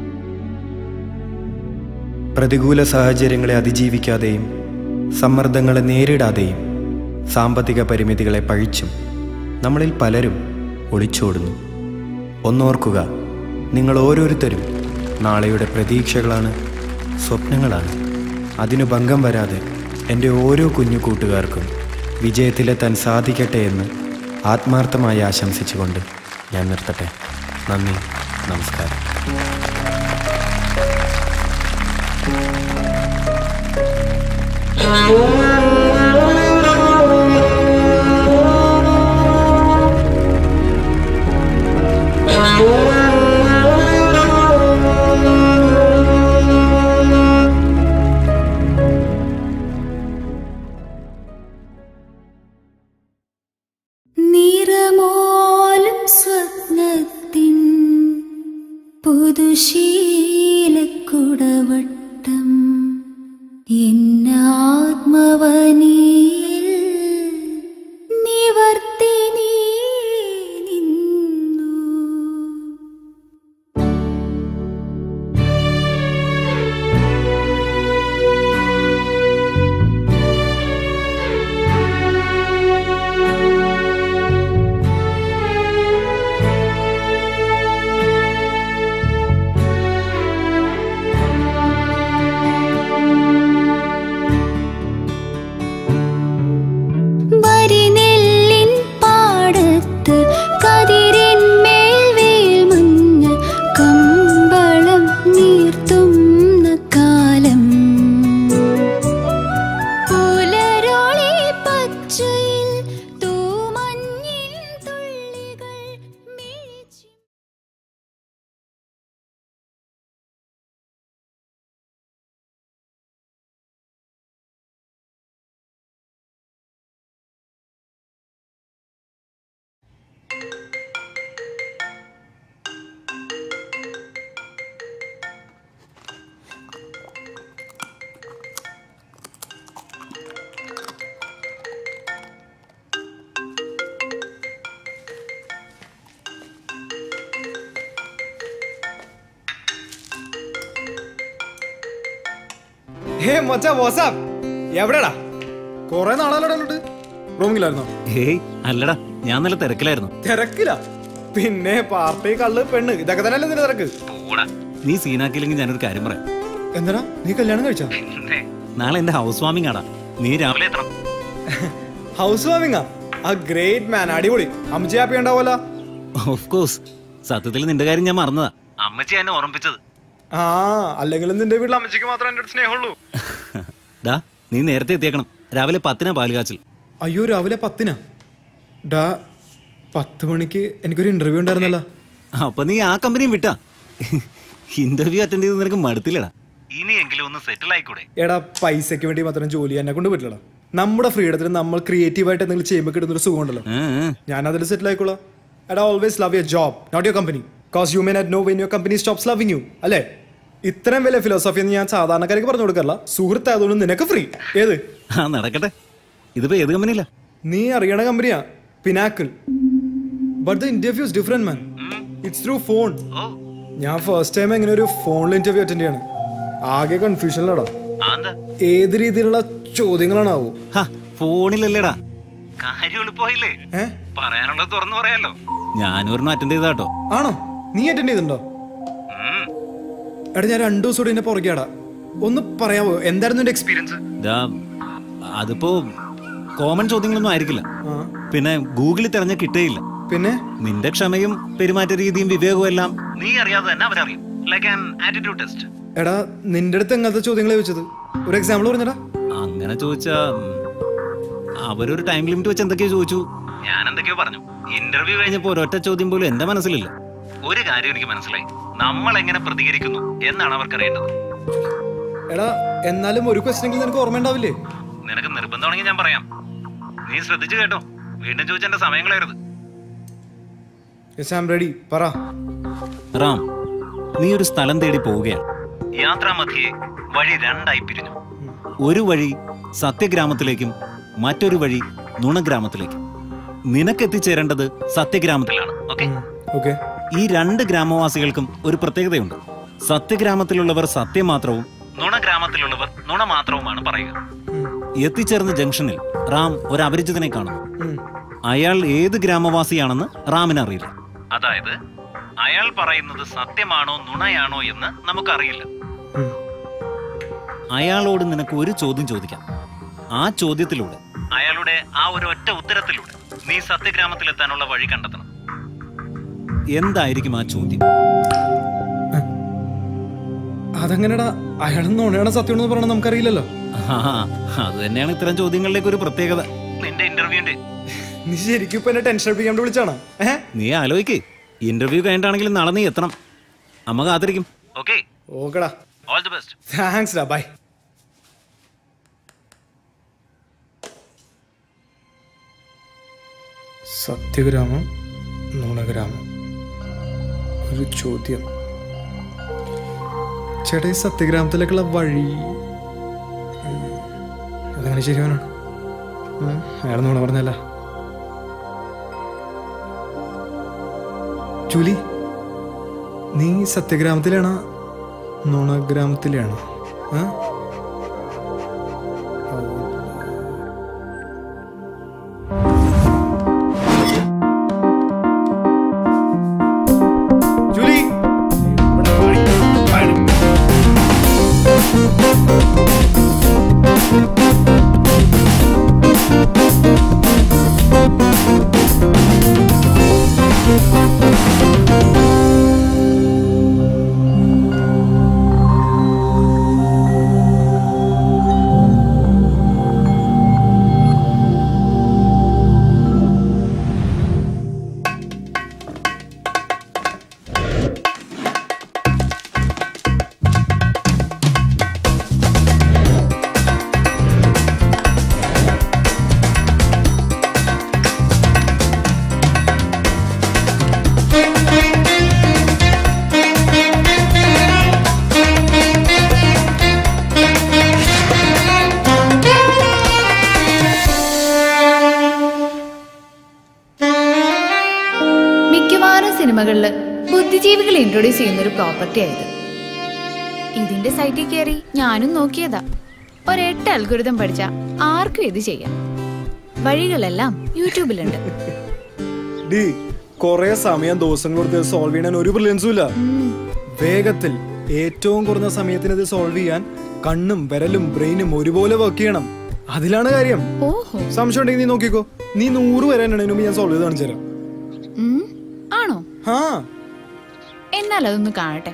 പ്രതികൂല സാഹചര്യങ്ങളെ അതിജീവിക്കാതെയും സമ്മർദ്ദങ്ങളെ നേരിടാതെയും സാമ്പത്തിക പരിമിതികളെ പഴിച്ചും നമ്മളിൽ പലരും ഒളിച്ചോടുന്നു. ഒന്നോർക്കുക, നിങ്ങൾ ഓരോരുത്തരും നാളെയുടെ പ്രതീക്ഷകളാണ്, സ്വപ്നങ്ങളാണ്. അതിനു ഭംഗം വരാതെ എൻ്റെ ഓരോ കുഞ്ഞു കൂട്ടുകാർക്കും വിജയത്തിലെത്താൻ സാധിക്കട്ടെ എന്ന് ആത്മാർത്ഥമായി ആശംസിച്ചുകൊണ്ട് ഞാൻ നിർത്തട്ടെ. നന്ദി, നമസ്കാരം. നിറമോലും സ്വപ്നത്തിൻ പുതുശീലക്കുടവട്ടം എന്നാത്മവനിയിൽ നിവർത്തി നീ നിന്നു. വരിനെല്ലിൻ പാടത്ത് കതിരിന്മേൽ വേൽമഞ്ഞ് കമ്പളം നീർത്തുന്ന കാലം. പുലരോളി പച്ചയിൽ തൂമഞ്ഞിൻ തുള്ളികൾ മിഴിച്ചു. ഹേ മച്ചാ, വാട്സാപ്പ് എവിടെടാ? കൊറേ നാളാലോട്ട് റൂമിലായിരുന്നോ? ഏയ് അല്ലടാ, ഞാൻ നല്ല തിരക്കിലായിരുന്നു. തിരക്കില്ല പിന്നെ, പാർട്ടി കള്ള് പെണ്ണ് ഇതൊക്കെ തന്നെയല്ലേ നിന്റെ തിരക്ക്? നീ സീനാക്കിയില്ലെങ്കിൽ ഞാനൊരു കാര്യം പറയാം. എന്താ, നീ കല്യാണം കഴിച്ചാ? നാളെ എന്റെ ഹൗസ് വാമിംഗ് ആടാ, നീ രാവിലെ എത്തണം. ഹൗസ് വാമിംഗാ? ആ ഗ്രേറ്റ് മാൻ, അടിപൊളി. അമ്മച്ചി ഹാപ്പി ഉണ്ടാവുമല്ലോ? Of course. സത്യത്തിൽ നിന്റെ കാര്യം ഞാൻ മറന്നതാ, അമ്മച്ചി എന്നെ ഓർമ്മിപ്പിച്ചത്. ആ, അല്ലെങ്കിലും നിന്റെ വീട്ടിൽ അമ്മച്ചിക്ക് മാത്രമേ എന്റെ സ്നേഹമുള്ളൂ. ഡാ, നീ നേരത്തെ എത്തിയേക്കണം. രാവിലെ പത്തിനാ പാലുകാച്ചൽ. അയ്യോ, രാവിലെ പത്തിനാ? ഡാ, പത്ത് മണിക്ക് എനിക്കൊരു ഇന്റർവ്യൂ ഉണ്ടായിരുന്നല്ലോ. അപ്പൊ നീ ആ കമ്പനിയും വിട്ടാ? ഇന്റർവ്യൂ അറ്റൻഡ് ചെയ്ത് നിനക്ക് മടുത്തില്ലടാ? ഇനിയെങ്കിലും ഒന്ന് സെറ്റിൽ ആയിക്കൂടെ? എടാ, പൈസക്ക് വേണ്ടി മാത്രം ജോലി എന്നെ കൊണ്ട് പറ്റില്ലടാ. നമ്മുടെ ഫ്രീഡത്തിന് നമ്മൾ ക്രിയേറ്റീവായിട്ട് എന്തെങ്കിലും ചെയ്യുമ്പോൾ കിട്ടുന്നൊരു സുഖം ഉണ്ടല്ലോ. ഞാൻ അതിൽ സെറ്റിൽ ആയിക്കോളാം. എടാ, always love your job, not your company. Cause you may not know when your company stops loving you. അല്ലേ? ഇത്രയും വലിയ ഫിലോസഫി എന്ന് ഞാൻ സാധാരണക്കാർക്ക് പറഞ്ഞു കൊടുക്കല്ല. സുഹൃത്തായതുകൊണ്ട് നിനക്ക് ഫ്രീ. ഏത്? ആ നടക്കട്ടെ. ഇതിപ്പോ ഏത് കമ്പനിയില്ല? നീ അറിയണ കമ്പനിയാ Pinnacle. But the interview is different man. It's through phone. ഞാൻ ഫസ്റ്റ് ടൈം എങ്ങനെ ഒരു ഫോണിൽ ഇന്റർവ്യൂ അറ്റൻഡ് ചെയ്യണം. ആകെ കൺഫ്യൂഷനിലാടാ. ഏത് രീതിയിലുള്ള ചോദ്യങ്ങളാണാവൂ? ഫോണിലല്ലേടാ. കാര്യം എളുപ്പമായില്ലേ? പറയാനുള്ളത് തുറന്നു പറയാലോ. ഞാനൊരെണ്ണം അറ്റൻഡ് ചെയ്താട്ടോ. ആണോ? നീ അറ്റൻഡ് ചെയ്തിട്ടുണ്ടോ? എടാ ഞാൻ രണ്ടു ദിവസം കൂടി എന്നെ പുറകെയാടാ. ഒന്ന് പറയാവോ എന്തായിരുന്നു എന്റെ എക്സ്പീരിയൻസ്? അതിപ്പോ കോമൺ ചോദ്യങ്ങളൊന്നും ആയിരിക്കില്ല. പിന്നെ ഗൂഗിളിൽ തെരഞ്ഞ കിട്ടേയില്ല. പിന്നെ നിന്റെ ക്ഷമയും പെരുമാറ്റ രീതിയും വിവേകവും എല്ലാം നീ അറിയാതെ തന്നെ അവരറിയും. Like an attitude test. എടാ നിന്റെ അടുത്ത് എങ്ങനത്തെ ചോദ്യങ്ങളെ വെച്ചത്? ഒരു എക്സാമ്പിൾ പറഞ്ഞടാ. അങ്ങനെ ചോദിച്ചാ അവരൊരു ടൈം ലിമിറ്റ് വെച്ച് എന്തൊക്കെയോ ചോദിച്ചു. ഞാൻ എന്തൊക്കെയോ പറഞ്ഞു. ഇന്റർവ്യൂ കഴിഞ്ഞപ്പോ ഒരൊറ്റ ചോദ്യം പോലും എന്റെ മനസ്സിലില്ല. ഒരു കാര്യം എനിക്ക് മനസ്സിലായി, നമ്മൾ എങ്ങനെ പ്രതികരിക്കുന്നു എന്നാണ് അവർക്കറിയേണ്ടത്. എടാ എന്നാലും ഒരു ക്വസ്റ്റ്യൻ നിനക്ക് ഓർമ്മ ഉണ്ടാവില്ലേ? നിനക്ക് നിർബന്ധമാണെങ്കിൽ ഞാൻ പറയാം. നീ ശ്രദ്ധിച്ചു കേട്ടോ. വീണ്ടും ചോദിച്ച എന്റെ സമയം കളയരുത്. റെഡി പറ. റാം, നീ ഒരു സ്ഥലം തേടി പോവുകയാണ്. യാത്രാമധ്യേ വഴി രണ്ടായി പിരിഞ്ഞു. ഒരു വഴി സത്യഗ്രാമത്തിലേക്കും മറ്റൊരു വഴി നുണഗ്രാമത്തിലേക്കും. നിനക്ക് എത്തിച്ചേരേണ്ടത് സത്യഗ്രാമത്തിലാണ്. ഓക്കെ? ഈ രണ്ട് ഗ്രാമവാസികൾക്കും ഒരു പ്രത്യേകതയുണ്ട്. സത്യഗ്രാമത്തിലുള്ളവർ സത്യം മാത്രവും നുണഗ്രാമത്തിലുള്ളവർ നുണ മാത്രവുമാണ് പറയുക. എത്തിച്ചേർന്ന ജംഗ്ഷനിൽ റാം ഒരു അപരിചിതനെ കാണുന്നു. അയാൾ ഏത് ഗ്രാമവാസിയാണെന്ന് റാമിന് അറിയില്ല. അതായത് അയാൾ പറയുന്നത് സത്യമാണോ നുണയാണോ എന്ന് നമുക്കറിയില്ല. അയാളോട് നിനക്ക് ഒരു ചോദ്യം ചോദിക്കാം. ആ ചോദ്യത്തിലൂടെ, അയാളുടെ ആ ഒരു ഒറ്റ ഉത്തരത്തിലൂടെ നീ സത്യഗ്രാമത്തിലെത്താനുള്ള വഴി കണ്ടെത്തണം. എന്തായിരിക്കും ആ ചോദ്യം? അതെങ്ങനെടാ അയാൾ നുണയാണ് സത്യം പറയണ നമുക്കറിയില്ലല്ലോ. അത് തന്നെയാണ് ഇത്തരം ചോദ്യങ്ങളിലേക്ക് ഒരു പ്രത്യേകത. നിന്റെ ഇന്റർവ്യൂന്റെ നീ ശരിക്കും ഇപ്പൊ എന്നെ ടെൻഷൻ അടിപ്പിക്കാണ്ട് വിളിച്ചാണോ? നീ ആലോചിക്കേ, ഇന്റർവ്യൂ കഴിഞ്ഞിട്ടാണെങ്കിലും നാളെ നീ എത്തണം. അമ്മ കാത്തിരിക്കും. ഓക്കെ? ഓക്കെടാ. All the best. താങ്ക്സ് ഡാ. ബൈ. സത്യഗ്രാമം നുണഗ്രാമം. ഒരു ചോദ്യം. ചേട്ടാ ഈ സത്യഗ്രാമത്തിലേക്കുള്ള വഴി അതങ്ങനെ ശരിയാണോ? അയാൾ നുണ പറഞ്ഞല്ല. ജൂലി, നീ സത്യഗ്രാമത്തിലാണോ നുണഗ്രാമത്തിലാണോ? ജൂലി സിനിമകളില് ബുദ്ധിജീവികൾ ഇൻട്രൊഡ്യൂസ് ചെയ്യുന്ന ഒരു പ്രോപ്പർട്ടി ആയത്. ഇതിന്റെ സൈറ്റിൽ കയറി ഞാനും നോക്കിയതാ. ഒരെട്ട് അൽഗോരിതം പഠിച്ച ആർക്കും ഇത് ചെയ്യാം. വഴികളെല്ലാം യൂട്യൂബിലുണ്ട്. കൊറേ സമയം ദിവസങ്ങളോട് സോൾവ് ചെയ്യാൻ ഒരു ബ്രില്യൻസും ഇല്ല. വേഗത്തിൽ ഏറ്റവും കുറഞ്ഞ സമയത്തിന് ഇത് സോൾവ് ചെയ്യാൻ കണ്ണും വിരലും ബ്രെയിനും ഒരുപോലെ വർക്ക് ചെയ്യണം. അതിലാണ് കാര്യം. സംശയം ഉണ്ടെങ്കിൽ നീ നോക്കിക്കോ. നീ നൂറ് വരാനാണ് ഞാൻ സോൾവ് ചെയ്ത് കാണിച്ചു തരാം. ആണോ? എന്നാൽ അതൊന്ന് കാണട്ടെ.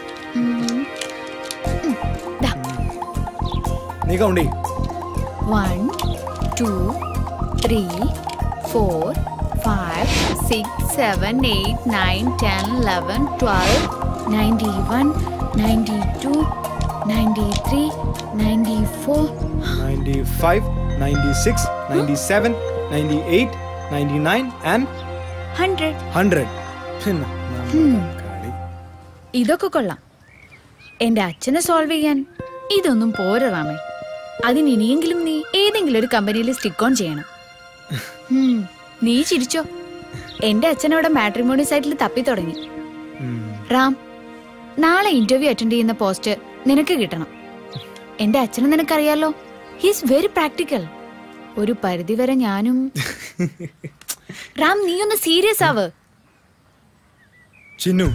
നീ കൗണ്ട് ചെയ്യ്. One two three four five six seven eight nine ten eleven twelve ninety one ninety two ninety three ninety four ninety five ninety six ninety seven ninety eight ninety nine and hundred. Hundred. പിന്നെ ഇതൊക്കെ കൊള്ളാം. എന്റെ അച്ഛനെ സോൾവ് ചെയ്യാൻ ഇതൊന്നും പോരാ റാമേ. അതിന് ഇനിയെങ്കിലും നീ ഏതെങ്കിലും ഒരു കമ്പനിയിൽ സ്റ്റിക്ക് ഓൺ ചെയ്യണം. നീ ചിരിച്ചോ, എന്റെ അച്ഛനവിടെ മാട്രിമോണി സൈറ്റിൽ തപ്പി തുടങ്ങി. റാം, നാളെ ഇന്റർവ്യൂ അറ്റൻഡ് ചെയ്യുന്ന പോസ്റ്റ് നിനക്ക് കിട്ടണം. എന്റെ അച്ഛനെ നിനക്കറിയാലോ, ഹീസ് വെരി പ്രാക്ടിക്കൽ. ഒരു പരിധി വരെ ഞാനും. റാം, നീ ഒന്ന് സീരിയസ് ആവ്. ചിന്നു,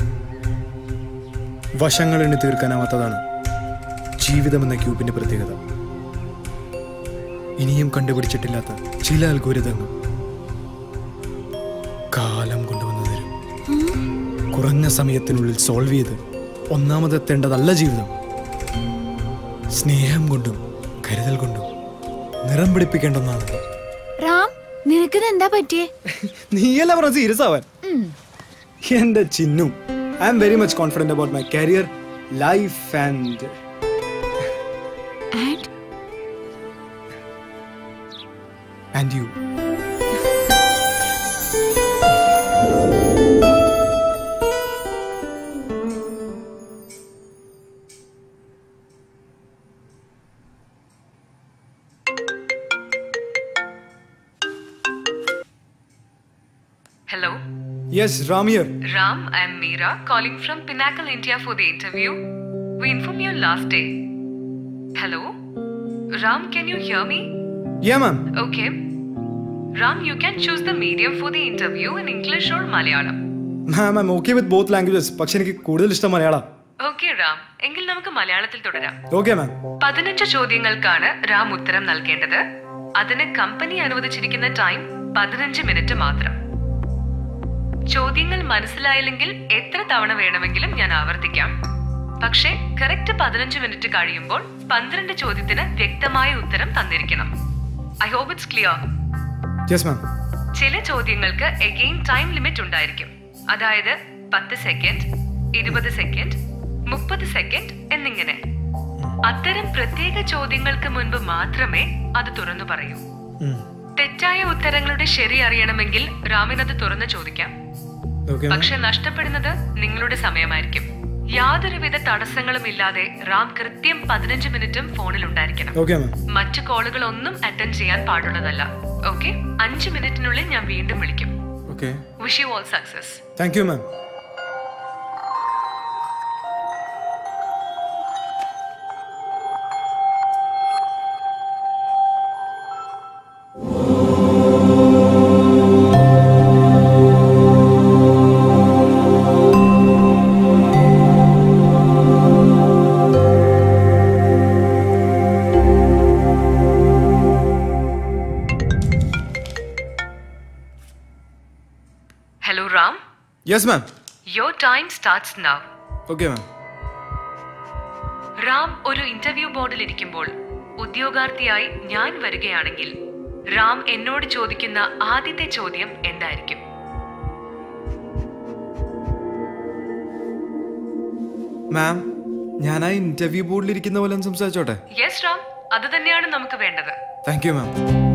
വശങ്ങൾ എണ്ണി തീർക്കാനാവാത്തതാണ് ജീവിതമെന്ന ക്യൂബിന്റെ പ്രത്യേകത. ഇനിയും കണ്ടുപിടിച്ചിട്ടില്ലാത്ത ചില അൽഗോരിതങ്ങൾ കാലം കൊണ്ടുവന്നു തരും. കുറഞ്ഞ സമയത്തിനുള്ളിൽ സോൾവ് ചെയ്ത് ഒന്നാമതെത്തേണ്ടതല്ല ജീവിതം. സ്നേഹം കൊണ്ടും കരുതൽ കൊണ്ടും നിറം പിടിപ്പിക്കേണ്ട ഒന്നാണ്. റാം, നിനക്കിത് എന്താ പറ്റിയേ? നീയല്ല പറഞ്ഞ സീരിയസ് ആവാൻ. എന്റെ ചിന്നു, I am very much confident about my career, life and and you. Hello? Yes, Ram here. Ram, I am Meera calling from Pinnacle India for the interview. We informed you last day. Hello? Ram, can you hear me? Yeah, ma'am. Okay. Ram, you can choose the medium for the interview in English or Malayalam. Ma'am, I'm okay with both languages. പക്ഷേ എനിക്ക് കൂടുതൽ ഇഷ്ടം മലയാളം. Okay, Ram. എങ്കിൽ നമുക്ക് മലയാളത്തിൽ തുടരാം. Okay, ma'am. പതിനഞ്ച് ചോദ്യങ്ങൾക്കാണ് റാം ഉത്തരം നൽകേണ്ടത്. അതിന് കമ്പനി അനുവദിച്ചിരിക്കുന്ന ടൈം പതിനഞ്ച് മിനിറ്റ് മാത്രം. ചോദ്യങ്ങൾ മനസ്സിലായില്ലെങ്കിൽ എത്ര തവണ വേണമെങ്കിലും ഞാൻ ആവർത്തിക്കാം. പക്ഷേ കറക്റ്റ് പതിനഞ്ച് മിനിറ്റ് കഴിയുമ്പോൾ പന്ത്രണ്ട് ചോദ്യത്തിന് വ്യക്തമായ ഉത്തരം തന്നിരിക്കണം. I hope it's clear. Yes, ma'am. ചില ചോദ്യങ്ങൾക്ക് എഗെയിൻ ടൈം ലിമിറ്റ് ഉണ്ടായിരിക്കും. അതായത് പത്ത് സെക്കൻഡ്, ഇരുപത് സെക്കൻഡ്, മുപ്പത് സെക്കൻഡ് എന്നിങ്ങനെ. അത്തരം പ്രത്യേക ചോദ്യങ്ങൾക്ക് മുൻപ് മാത്രമേ അത് തുറന്നു പറയൂ. തെറ്റായ ഉത്തരങ്ങളുടെ ശരി അറിയണമെങ്കിൽ റാമിനത് തുറന്നു ചോദിക്കാം. പക്ഷെ നഷ്ടപ്പെടുന്നത് നിങ്ങളുടെ സമയമായിരിക്കും. യാതൊരുവിധ തടസ്സങ്ങളും ഇല്ലാതെ റാം കൃത്യം പതിനഞ്ച് മിനിറ്റും ഫോണിൽ ഉണ്ടായിരിക്കണം. മറ്റു കോളുകൾ ഒന്നും അറ്റൻഡ് ചെയ്യാൻ പാടുള്ളതല്ല. ഓക്കെ, അഞ്ച് മിനിറ്റിനുള്ളിൽ ഞാൻ വീണ്ടും വിളിക്കും. Wish you all success. Thank you ma'am. Yes, ma'am. Your time starts now. Okay, ma'am. Ram ഒരു ഇന്റർവ്യൂ ബോർഡിൽ ഇരിക്കുമ്പോൾ ഉദ്യോഗാർത്ഥിയായി ഞാൻ വരികയാണെങ്കിൽ റാം എന്നോട് ചോദിക്കുന്ന ആദ്യത്തെ ചോദ്യം എന്തായിരിക്കും? മാം, ഞാൻ ആ ഇന്റർവ്യൂ ബോർഡിൽ ഇരിക്കുന്ന പോലെ സംസാരിച്ചോട്ടെ? യെസ് റാം, അത് തന്നെയാണ് നമുക്ക് വേണ്ടത്. Thank you ma'am.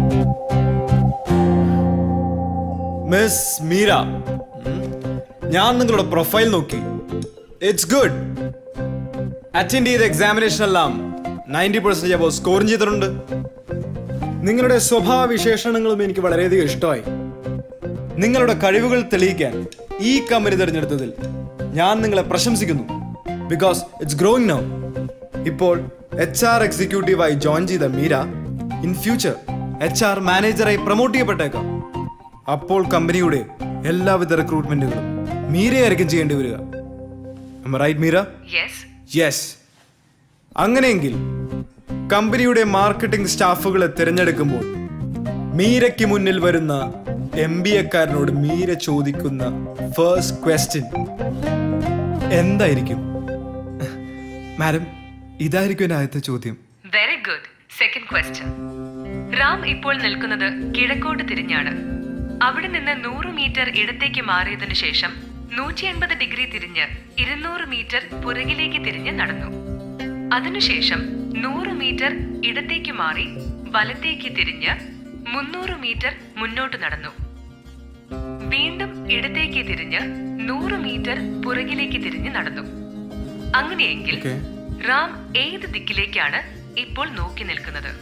Miss Meera, ഞാൻ നിങ്ങളുടെ പ്രൊഫൈൽ നോക്കി. It's good. അറ്റൻഡ് ചെയ്ത എക്സാമിനേഷൻ എല്ലാം നയൻറ്റി പെർസെന്റേജ് അബോ സ്കോർ ചെയ്തിട്ടുണ്ട്. നിങ്ങളുടെ സ്വഭാവ വിശേഷണങ്ങളും എനിക്ക് വളരെയധികം ഇഷ്ടമായി. നിങ്ങളുടെ കഴിവുകൾ തെളിയിക്കാൻ ഈ കമ്പനി തിരഞ്ഞെടുത്തതിൽ ഞാൻ നിങ്ങളെ പ്രശംസിക്കുന്നു. Because it's growing now. ഇപ്പോൾ എച്ച് ആർ എക്സിക്യൂട്ടീവായി ജോയിൻ ചെയ്ത Meera in future H R മാനേജറായി പ്രൊമോട്ട് ചെയ്യപ്പെട്ടേക്കാം. അപ്പോൾ കമ്പനിയുടെ എല്ലാവിധ റിക്രൂട്ട്മെന്റുകളും മീരയായിരിക്കും ചെയ്യേണ്ടി വരിക. റൈറ്റ് മീര? യെസ്. അങ്ങനെയെങ്കിൽ കമ്പനിയുടെ മാർക്കറ്റിംഗ് സ്റ്റാഫുകളെ തിരഞ്ഞെടുക്കുമ്പോൾ മീരയ്ക്ക് മുന്നിൽ വരുന്ന എം ബി എക്കാരനോട് മീര ചോദിക്കുന്ന ഫസ്റ്റ് ക്വസ്റ്റ്യൻ എന്തായിരിക്കും? മാഡം, ഇതായിരിക്കും എന്റെ ആദ്യത്തെ ചോദ്യം. Very good. Second question. Ram ഇപ്പോൾ നിൽക്കുന്നത് കിഴക്കോട്ട് തിരിഞ്ഞാണ്. അവിടെ നിന്ന് നൂറ് മീറ്റർ ഇടത്തേക്ക് മാറിയതിനു ശേഷം നൂറ്റി എൺപത് ഡിഗ്രി തിരിഞ്ഞ് ഇരുന്നൂറ് മീറ്റർ പുറകിലേക്ക് തിരിഞ്ഞ് നടന്നു. അതിനുശേഷം നൂറ് മീറ്റർ ഇടത്തേക്ക് മാറി വലത്തേക്ക് തിരിഞ്ഞ് മുന്നൂറ് മീറ്റർ മുന്നോട്ട് നടന്നു. വീണ്ടും ഇടത്തേക്ക് തിരിഞ്ഞ് നൂറ് മീറ്റർ പുറകിലേക്ക് തിരിഞ്ഞ് നടന്നു. അങ്ങനെയെങ്കിൽ റാം ഏത് ദിക്കിലേക്കാണ് ഇപ്പോൾ നോക്കി നിൽക്കുന്നത്?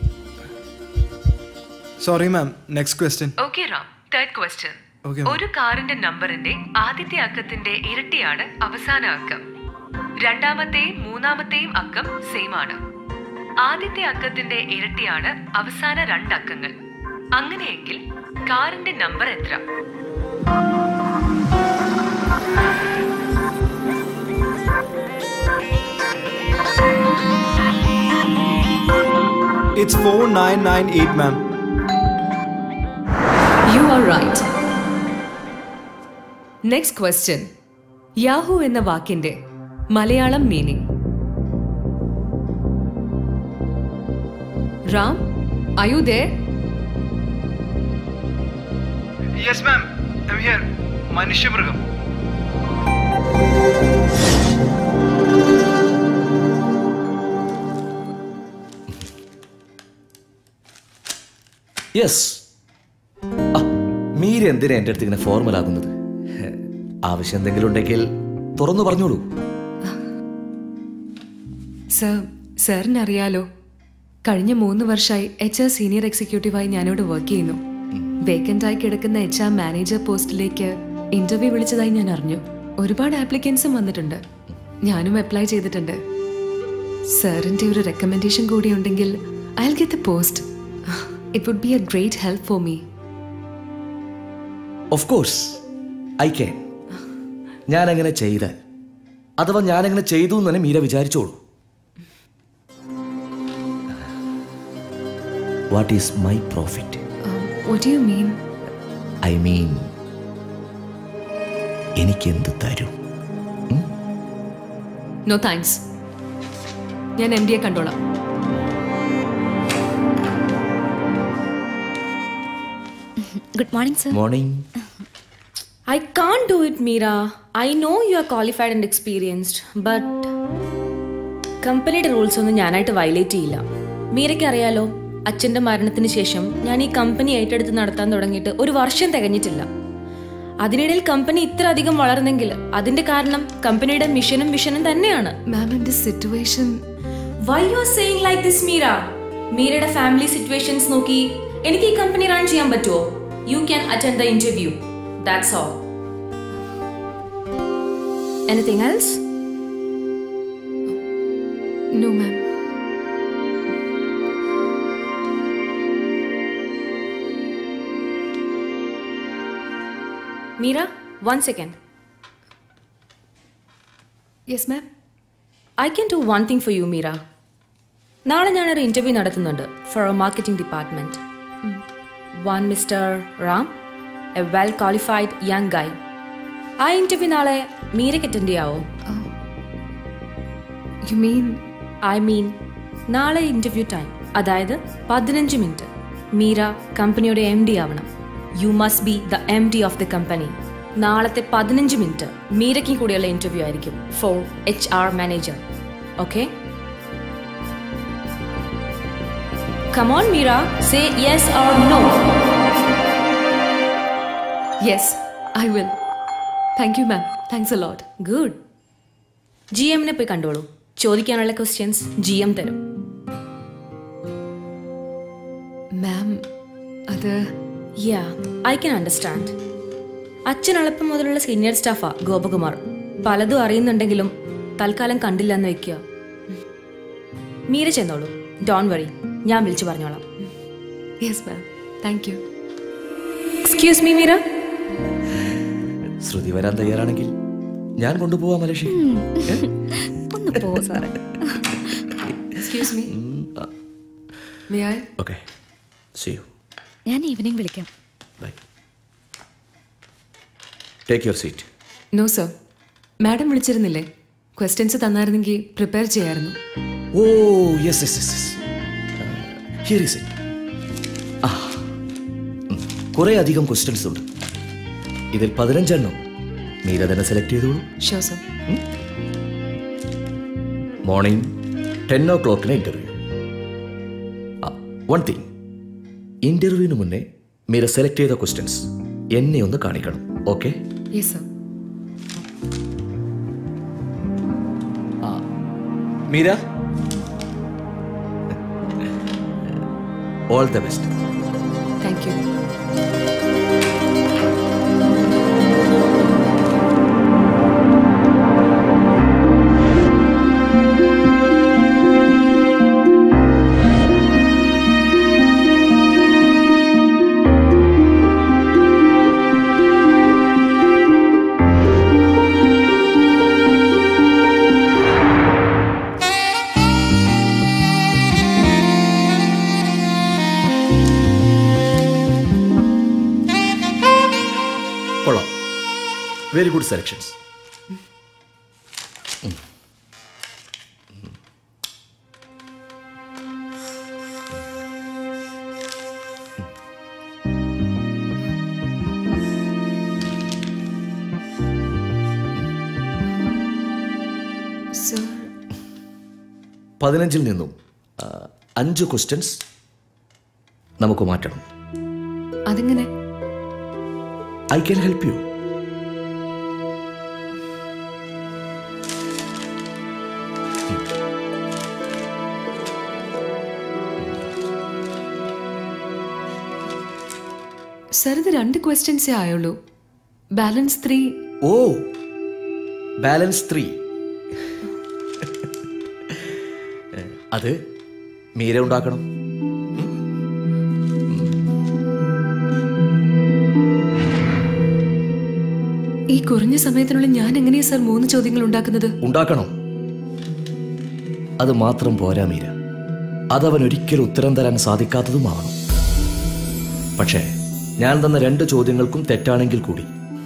Sorry ma'am, next question. Okay Ram, third question. ഒരു കാറിന്റെ നമ്പറിന്റെ ആദ്യത്തെ അക്കത്തിന്റെ ഇരട്ടിയാണ് അവസാന അക്കം. രണ്ടാമത്തെയും മൂന്നാമത്തെയും അക്കം സെയിം ആണ്. ആദ്യത്തെ അക്കത്തിന്റെ ഇരട്ടിയാണ് അവസാന രണ്ടക്കങ്ങൾ. അങ്ങനെയെങ്കിൽ കാറിന്റെ നമ്പർ എത്ര? It's four nine nine eight, ma'am. You are right. Next question. Yahoo എന്ന വാക്കിന്റെ Malayalam meaning. Ram, are you there? Yes, ma'am. I'm here. മനുഷ്യമൃഗം. യെസ്. മീര എന്തിനാ എൻ്റെ അടുത്ത് ഇങ്ങനെ ഫോർമൽ ആകുന്നത്? ആവശ്യം എന്തെങ്കിലും ഉണ്ടെങ്കിൽ തുറന്നു പറഞ്ഞോളൂ. സർ, സാറിന് അറിയാലോ, കഴിഞ്ഞ മൂന്ന് വർഷമായി എച്ച് ആർ സീനിയർ എക്സിക്യൂട്ടീവായി ഞാനിവിടെ വർക്ക് ചെയ്യുന്നു. വേക്കൻ്റ് ആയി കിടക്കുന്ന എച്ച് ആർ മാനേജർ പോസ്റ്റിലേക്ക് ഇന്റർവ്യൂ വിളിച്ചതായി ഞാൻ അറിഞ്ഞു. ഒരുപാട് ആപ്ലിക്കൻസും വന്നിട്ടുണ്ട്. ഞാനും അപ്ലൈ ചെയ്തിട്ടുണ്ട്. സാറിൻ്റെ ഒരു റെക്കമെൻഡേഷൻ കൂടി ഉണ്ടെങ്കിൽ I will get the post. It would be a great help for me. Of course I can. ഞാനങ്ങനെ ചെയ്താൽ, അഥവാ ഞാനങ്ങനെ ചെയ്തു എന്ന് തന്നെ മീര വിചാരിച്ചോളൂ. What is my profit? What do you mean? I mean, എനിക്കെന്ത് തരും? No thanks. ഞാൻ എം ഡിയെ കണ്ടോളാം. Good morning, sir. Morning. I can't do it, Meera. I know you are qualified and experienced, but കമ്പനിയുടെ റൂൾസ് ഒന്നും ഞാനായിട്ട് വയലേറ്റ് ചെയ്യില്ല. മീരയ്ക്ക് അറിയാലോ, അച്ഛൻ്റെ മരണത്തിന് ശേഷം ഞാൻ ഈ കമ്പനി ഏറ്റെടുത്ത് നടത്താൻ തുടങ്ങിയിട്ട് ഒരു വർഷം തികഞ്ഞിട്ടില്ല. അതിനിടയിൽ കമ്പനി ഇത്ര അധികം വളർന്നെങ്കിൽ അതിന്റെ കാരണം കമ്പനിയുടെ മിഷനും വിഷനും തന്നെയാണ്. മാമിന്റെ situation. Why you are saying like this Meera? മീരയുടെ ഫാമിലി സിറ്റുവേഷൻസ് നോക്കി എനിക്ക് ഈ കമ്പനി റൺ ചെയ്യാൻ പറ്റുമോ? You can attend the interview. That's all. Anything else? No ma'am. Meera, one second. Yes, ma'am. I can do one thing for you, Meera. നാളെ ഞാനൊരു ഇന്റർവ്യൂ നടത്തുന്നുണ്ട് for a marketing department. One mister Ram, a well qualified young guy. ആ ഇന്റർവ്യൂ നാളെ മീരയ്ക്ക് അറ്റൻഡ് ചെയ്യാവോ? You mean? ഐ മീൻ നാളെ ഇന്റർവ്യൂ ടൈം, അതായത് പതിനഞ്ച് മിനിറ്റ്. മീര കമ്പനിയുടെ എം ഡി ആവണം. You must be the M D of the company. നാളത്തെ പതിനഞ്ച് മിനിറ്റ് മീരയ്ക്കും കൂടിയുള്ള ഇന്റർവ്യൂ ആയിരിക്കും for H R manager. Okay? Come on Meera, say yes or no. Yes, I will. Thank you ma'am. Thanks a lot. Good. G എമ്മിനെ പോയി കണ്ടോളൂ. ചോദിക്കാനുള്ള ക്വസ്റ്റ്യൻസ് ജി എം തരും. മാം, അത് യാ, ഐ ക്യാൻ അണ്ടർസ്റ്റാൻഡ്. അച്ഛൻ എളുപ്പം മുതലുള്ള സീനിയർ സ്റ്റാഫാ ഗോപകുമാർ. പലതും അറിയുന്നുണ്ടെങ്കിലും തൽക്കാലം കണ്ടില്ല എന്ന് വെക്കുക. മീര ചെന്നോളൂ. ഡോൺ വറി, ഞാൻ വിളിച്ചു പറഞ്ഞോളാം. Yes ma'am. Thank you. Excuse me Meera. Shruti വരാൻ തയ്യാറാണെങ്കിൽ ഞാൻ കൊണ്ടുപോവാം മലേഷ്യ. ഒന്ന് പോ സാറേ. Excuse me. May I? Okay, see you. ഞാൻ ഈവനിംഗ് വിളിക്കാം. Bye. Take your seat. No sir, madam വിളിച്ചിരുന്നില്ലേ? ക്വസ്റ്റ്യൻസ് തന്നായിരുന്നെങ്കിൽ പ്രിപ്പയർ ചെയ്യായിരുന്നു. Oh yes yes yes. Here is it. ആ, കുറേ അധികം ക്വസ്റ്റ്യൻസ് ഉണ്ട്. ഇതിൽ പതിനഞ്ചെണ്ണം മീര തന്നെ സെലക്ട് ചെയ്തോളൂ. Sure sir. മോർണിംഗ് ടെൻ ഓ ക്ലോക്കിന് ഇന്റർവ്യൂ. വൺ തിങ്, ഇന്റർവ്യൂവിന് മുന്നേ മീര സെലക്ട് ചെയ്ത ക്വസ്റ്റ്യൻസ് എന്നെ ഒന്ന് കാണിക്കണം. Okay? Yes sir. Meera, all the best. Thank you. Very good selections. Sir, പതിനഞ്ചിൽ നിന്നും അഞ്ച് ക്വസ്റ്റ്യൻസ് നമുക്ക് മാറ്റണം. അതെങ്ങനെ? I can help you. Sir, ഇത് രണ്ട് ക്വസ്റ്റ്യൻസേ ആയുള്ളൂ. Balance three. Oh, balance three. അത് മീര ഉണ്ടാക്കണം. ഈ കുറഞ്ഞ സമയത്തിനുള്ളിൽ ഞാൻ എങ്ങനെയാ സർ മൂന്ന് ചോദ്യങ്ങൾ ഉണ്ടാക്കുന്നത്? ഉണ്ടാക്കണം. അത് മാത്രം പോരാ മീര, അതവൻ ഒരിക്കലും ഉത്തരം തരാൻ സാധിക്കാത്തതുമാവണം. പക്ഷേ ഞാൻ തന്ന രണ്ട് ചോദ്യങ്ങൾക്കും തെറ്റാണെങ്കിൽ കൂടി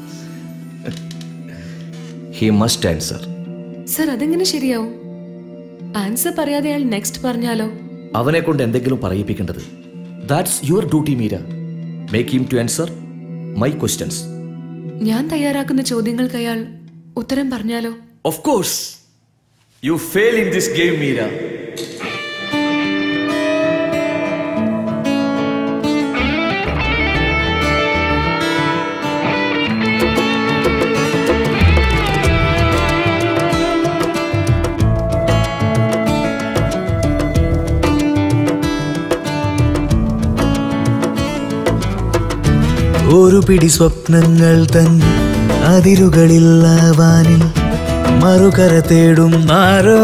ഹി മസ്റ്റ് ആൻസർ. സർ, അതെങ്ങനെ ശരിയാവും? ആൻസർ പറയാതെ അയാൾ നെക്സ്റ്റ് പറഞ്ഞാലോ? അവനെ കൊണ്ട് എന്തെങ്കിലും പറയിപ്പിക്കേണ്ടത്. That's your duty Meera. Make him to answer my questions. ഞാൻ തയ്യാറാക്കുന്ന ചോദ്യങ്ങൾക്ക് അയാൾ ഉത്തരം പറഞ്ഞാലോ? Of course you fail in this game Meera. ഒരു പിടി സ്വപ്നങ്ങൾ തൻ അതിരുകളില്ല വാനിൽ മറുകര തേടും ആരോ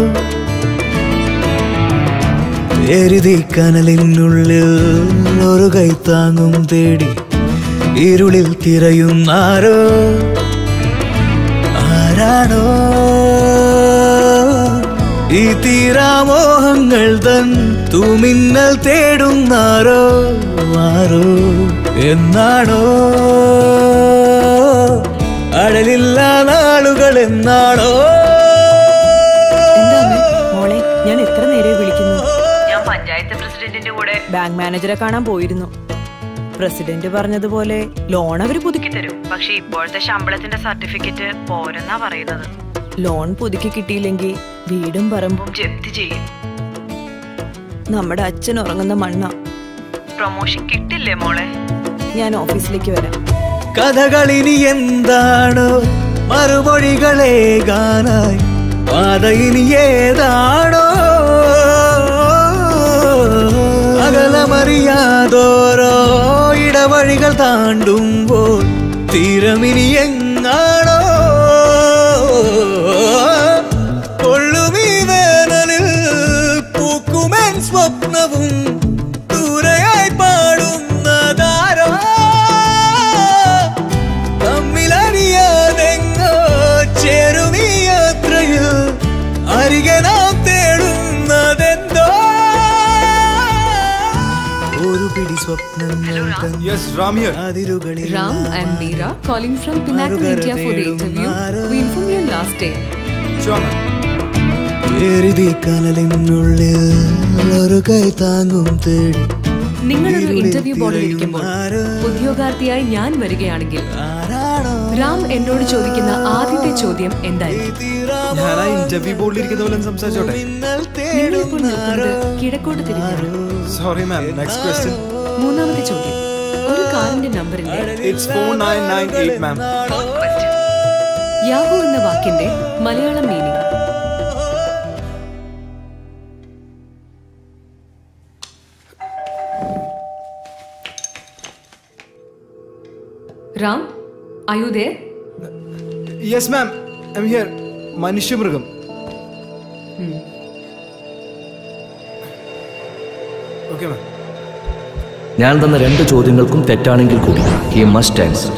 എരുതി കനലിനുള്ളിൽ ഒരു കൈത്താങ്ങും തേടി ഇരുളിൽ തിരയും ആരോ ആരാണോ ഈ തീരാമോഹങ്ങൾ തൻ തൂമിന്നൽ തേടുന്നാരോ ആരോ എന്നാണോ അടലില്ല നാളുകൾ എന്നാണോ? മോളെ, ഞാൻ എത്ര നേരെ വിളിക്കുന്നു. ഞാൻ പഞ്ചായത്ത് പ്രസിഡന്റിന്റെ കൂടെ ബാങ്ക് മാനേജറെ കാണാൻ പോയിരുന്നു. പ്രസിഡന്റ് പറഞ്ഞതുപോലെ ലോൺ അവര് പുതുക്കി തരും. പക്ഷെ ഇപ്പോഴത്തെ ശമ്പളത്തിന്റെ സർട്ടിഫിക്കറ്റ് പോരെന്നാ പറയുന്നത്. ലോൺ പുതുക്കി കിട്ടിയില്ലെങ്കിൽ വീടും പറമ്പും ജപ്തി ചെയ്യും. നമ്മുടെ അച്ഛൻ ഉറങ്ങുന്ന മണ്ണ. പ്രൊമോഷൻ കിട്ടില്ലേ മോളെ? ഞാൻ ഓഫീസിലേക്ക് വരാം. കഥകളിനി എന്താണോ മറുമൊഴികളേകാനായി പാത ഇനി ഏതാണോ അകലമറിയാതോരോ ഇടവഴികൾ താണ്ടുമ്പോൾ തീരമിനി എങ്ങാണോ കൊള്ളുമീ വേനലിൽ പൂക്കുമൻ സ്വപ്നവും ദൂരെയായി പാടുന്നതാരോ തമ്മിലറിയാതെങ്ങോ ചേരുമീ യാത്രയിൽ അരികെ നാം തേടുന്നതെന്തോ ഒരു പിടി സ്വപ്നങ്ങൾ അതിരുകളിൽ. Ram, I am Meera, calling from Pinnacle India for the interview. We inform you last day. എരുതി കനലിനുള്ളിൽ ഒരു കൈ താങ്ങും തേടി. നിങ്ങളൊരു ഇന്റർവ്യൂ ബോർഡിൽ ഇരിക്കുമ്പോൾ ഉദ്യോഗാർത്ഥിയായി ഞാൻ വരികയാണെങ്കിൽ രാം എന്നോട് ചോദിക്കുന്ന ആദ്യത്തെ ചോദ്യം എന്തായിരിക്കും? ഞാൻ ആ ഇന്റർവ്യൂ ബോർഡിൽ ഇരിക്കുന്ന പോലെ സംസാരിച്ചോട്ടെ? നിങ്ങളിപ്പോൾ നിൽക്കുന്നത് കിഴക്കോട്ട് തിരിഞ്ഞാണ്. Sorry ma'am, next question. മൂന്നാമത്തെ ചോദ്യം, ഒരു കാർ റാമിന്റെ നമ്പറിന്റെ it's four nine nine eight ma'am. Yahoo എന്ന വാക്കിന്റെ Malayalam meaning. Ram, are you there? Yes ma'am, I am here. മനുഷ്യമൃഗം. Okay ma'am. ഞാൻ തന്ന രണ്ട് ചോദ്യങ്ങൾക്കും തെറ്റാണെങ്കിൽ കൂടി ഹി മസ്റ്റ് ആൻസർ.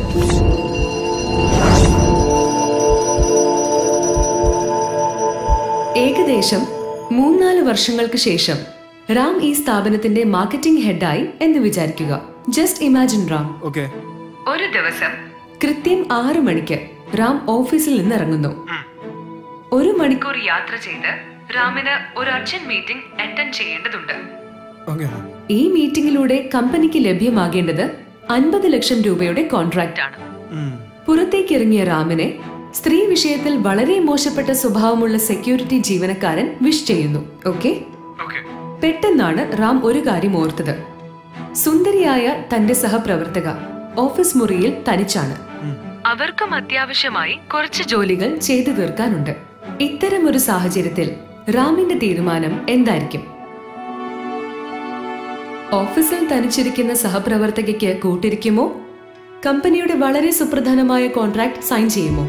ഏകദേശം മൂന്നാല് വർഷങ്ങൾക്ക് ശേഷം റാം ഈ സ്ഥാപനത്തിന്റെ മാർക്കറ്റിംഗ് ഹെഡായി എന്ന് വിചാരിക്കുക. Just imagine Ram. ഓക്കേ. ഒരു ദിവസം കൃത്യം ആറ് മണിക്ക് റാം ഓഫീസിൽ നിന്ന് ഇറങ്ങുന്നു. ഒരു മണിക്കൂർ യാത്ര ചെയ്ത് റാമിന് ഒരു അർജന്റ് മീറ്റിംഗ് അറ്റൻഡ് ചെയ്യേണ്ടതുണ്ട്. ഈ മീറ്റിംഗിലൂടെ കമ്പനിക്ക് ലഭ്യമാകേണ്ടത് അൻപത് ലക്ഷം രൂപയുടെ കോൺട്രാക്ട് ആണ്. പുറത്തേക്ക് ഇറങ്ങിയ റാമിനെ സ്ത്രീ വിഷയത്തിൽ വളരെ മോശപ്പെട്ട സ്വഭാവമുള്ള സെക്യൂരിറ്റി ജീവനക്കാരൻ വിഷ് ചെയ്യുന്നു. ഓക്കെ. പെട്ടെന്നാണ് റാം ഒരു കാര്യം ഓർത്തത്. സുന്ദരിയായ തന്റെ സഹപ്രവർത്തക ഓഫീസ് മുറിയിൽ തനിച്ചാണ്. അവർക്കും അത്യാവശ്യമായി കുറച്ച് ജോലികൾ ചെയ്തു തീർക്കാനുണ്ട്. ഇത്തരമൊരു സാഹചര്യത്തിൽ റാമിന്റെ തീരുമാനം എന്തായിരിക്കും? ഓഫീസിൽ തനിച്ചിരിക്കുന്ന സഹപ്രവർത്തകയ്ക്ക് കൂട്ടിരിക്കുമോ? കമ്പനിയുടെ വളരെ സുപ്രധാനമായ കോൺട്രാക്ട് സൈൻ ചെയ്യുമോ?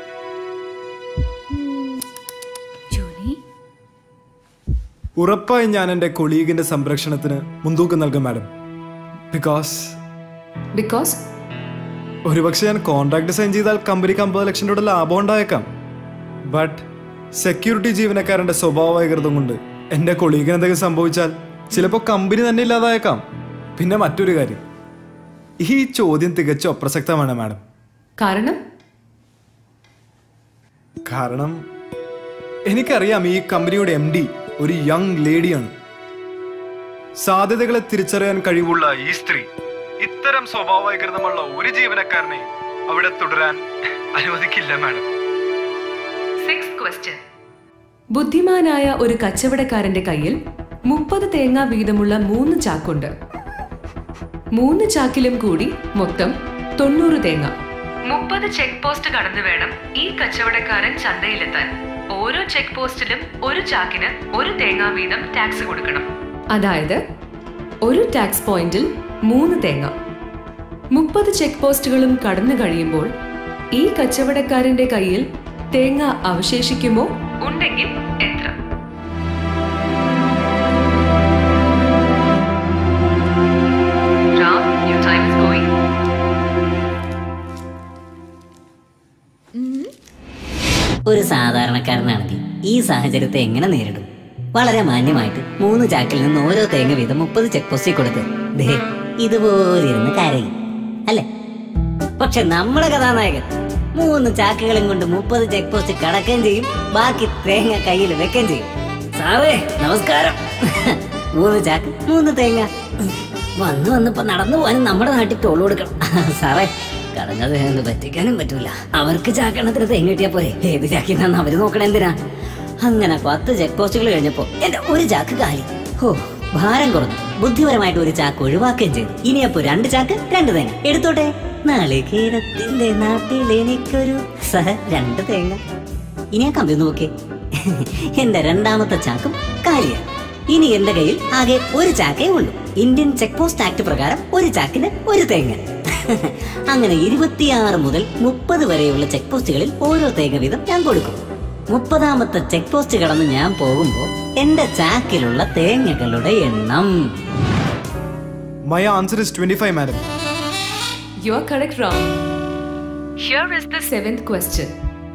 ഉറപ്പായും ഞാൻ എന്റെ കൊളീഗിന്റെ സംരക്ഷണത്തിന് മുൻതൂക്കം നൽകും മാഡം. ബിക്കോസ് ബിക്കോസ് ഒരുപക്ഷെ ഞാൻ കോൺട്രാക്ട് സൈൻ ചെയ്താൽ കമ്പനിക്ക് അമ്പത് ലക്ഷം രൂപയുടെ ലാഭം ഉണ്ടായേക്കാം. ബട്ട് സെക്യൂരിറ്റി ജീവനക്കാരന്റെ സ്വഭാവ വൈകൃതം കൊണ്ട് എന്റെ കൊളീഗിന് എന്തെങ്കിലും സംഭവിച്ചാൽ ചിലപ്പോൾ കമ്പനി തന്നെ ഇല്ലാതായേക്കാം. പിന്നെ മറ്റൊരു കാര്യം, ഈ ചോദ്യം തികച്ചും അപ്രസക്തമാണ് മാഡം. കാരണം കാരണം എനിക്കറിയാം ഈ കമ്പനിയുടെ എം ഡി ഒരു യങ് ലേഡിയാണ്. സാധ്യതകളെ തിരിച്ചറിയാൻ കഴിവുള്ള ഈ സ്ത്രീ ഇത്തരം സ്വഭാവ വൈകൃതമുള്ള ഒരു ജീവനക്കാരനെ അവിടെ തുടരാൻ അനുവദിക്കില്ല മാഡം. ബുദ്ധിമാനായ ഒരു കച്ചവടക്കാരന്റെ കയ്യിൽ മുപ്പത് തേങ്ങ വീതമുള്ള മൂന്ന് ചാക്കുണ്ട്. മൂന്ന് ചാക്കിലും കൂടി മൊത്തം തൊണ്ണൂറ് തേങ്ങ. മുപ്പത് ചെക്ക് പോസ്റ്റ് കടന്നു വേണം ഈ കച്ചവടക്കാരൻ ചന്തയിലെത്താൻ. ഓരോ ചെക്ക് പോസ്റ്റിലും ഒരു ചാക്കിന് ഒരു തേങ്ങ വീതം ടാക്സ് കൊടുക്കണം. അതായത് ഒരു ടാക്സ് പോയിന്റിൽ മൂന്ന് തേങ്ങ. മുപ്പത് ചെക്ക് പോസ്റ്റുകളും കടന്നു കഴിയുമ്പോൾ ഈ കച്ചവടക്കാരന്റെ കയ്യിൽ തേങ്ങ അവശേഷിക്കുമോ? ഉണ്ടെങ്കിൽ എത്ര? Ram, your time is going. ഒരു സാധാരണക്കാരനാണെങ്കിൽ ഈ സാഹചര്യത്തെ എങ്ങനെ നേരിടും? വളരെ മാന്യമായിട്ട് മൂന്ന് ചാക്കിൽ നിന്ന് ഓരോ തേങ്ങ വീതം മുപ്പത് ചെക്ക് പോസ്റ്റിൽ കൊടുത്ത് ദേ ഇതുപോലെ ഇരുന്ന് കരയും അല്ലേ? പക്ഷെ നമ്മുടെ കഥാനായകൻ മൂന്ന് ചാക്കുകളും കൊണ്ട് മുപ്പത് ചെക്ക് പോസ്റ്റ് കടക്കുകയും ചെയ്യും, ബാക്കി തേങ്ങ കയ്യിൽ വെക്കുകയും ചെയ്യും. സാറേ നമസ്കാരം. മൂന്ന് ചാക്ക് മൂന്ന് തേങ്ങ. വന്ന് വന്നിപ്പോ നടന്നു പോകാനും നമ്മുടെ നാട്ടിൽ ടോൾ കൊടുക്കണം. സാറേ കടഞ്ഞത് എന്ത് പറ്റിക്കാനും പറ്റൂല. അവർക്ക് ചാക്കണത്തിന് തേങ്ങ കിട്ടിയാ പോരെ, ഏത് ചാക്കിന്നാന്ന് അവര് നോക്കണ എന്തിനാ? അങ്ങനെ പത്ത് ചെക്ക് പോസ്റ്റുകൾ കഴിഞ്ഞപ്പോ എന്റെ ഒരു ചാക്ക് കാലി. ഓ ഭാരം കുറഞ്ഞു. ബുദ്ധിപരമായിട്ട് ഒരു ചാക്ക് ഒഴിവാക്കുകയും ചെയ്തു. ഇനിയപ്പോ രണ്ട് ചാക്ക് രണ്ട് തേങ്ങ എടുത്തോട്ടെ. നാളികേരത്തിന്റെ നാട്ടിൽ എനിക്കൊരു സഹ രണ്ട് തേങ്ങ. ഇനി ആ കമ്പി നോക്കേ, എന്റെ രണ്ടാമത്തെ ചാക്കും കാലിയാണ്. ഇനി എന്റെ കയ്യിൽ ആകെ ഒരു ചാക്കേ ഉള്ളൂ. ഇന്ത്യൻ ചെക്ക് പോസ്റ്റ് ആക്ട് പ്രകാരം ഒരു ചാക്കിന് ഒരു തേങ്ങ. അങ്ങനെ ഇരുപത്തിയാറ് മുതൽ മുപ്പത് വരെയുള്ള ചെക്ക് പോസ്റ്റുകളിൽ ഓരോ തേങ്ങ വീതം ഞാൻ കൊടുക്കും. മുപ്പതാമത്തെ ചെക്ക് പോസ്റ്റ് കടന്ന് ഞാൻ പോകുമ്പോ എന്റെ ചാക്കിലുള്ള തേങ്ങകളുടെ എണ്ണം. My answer is twenty-five, madam. You are correct, Ram. Here is the seventh question.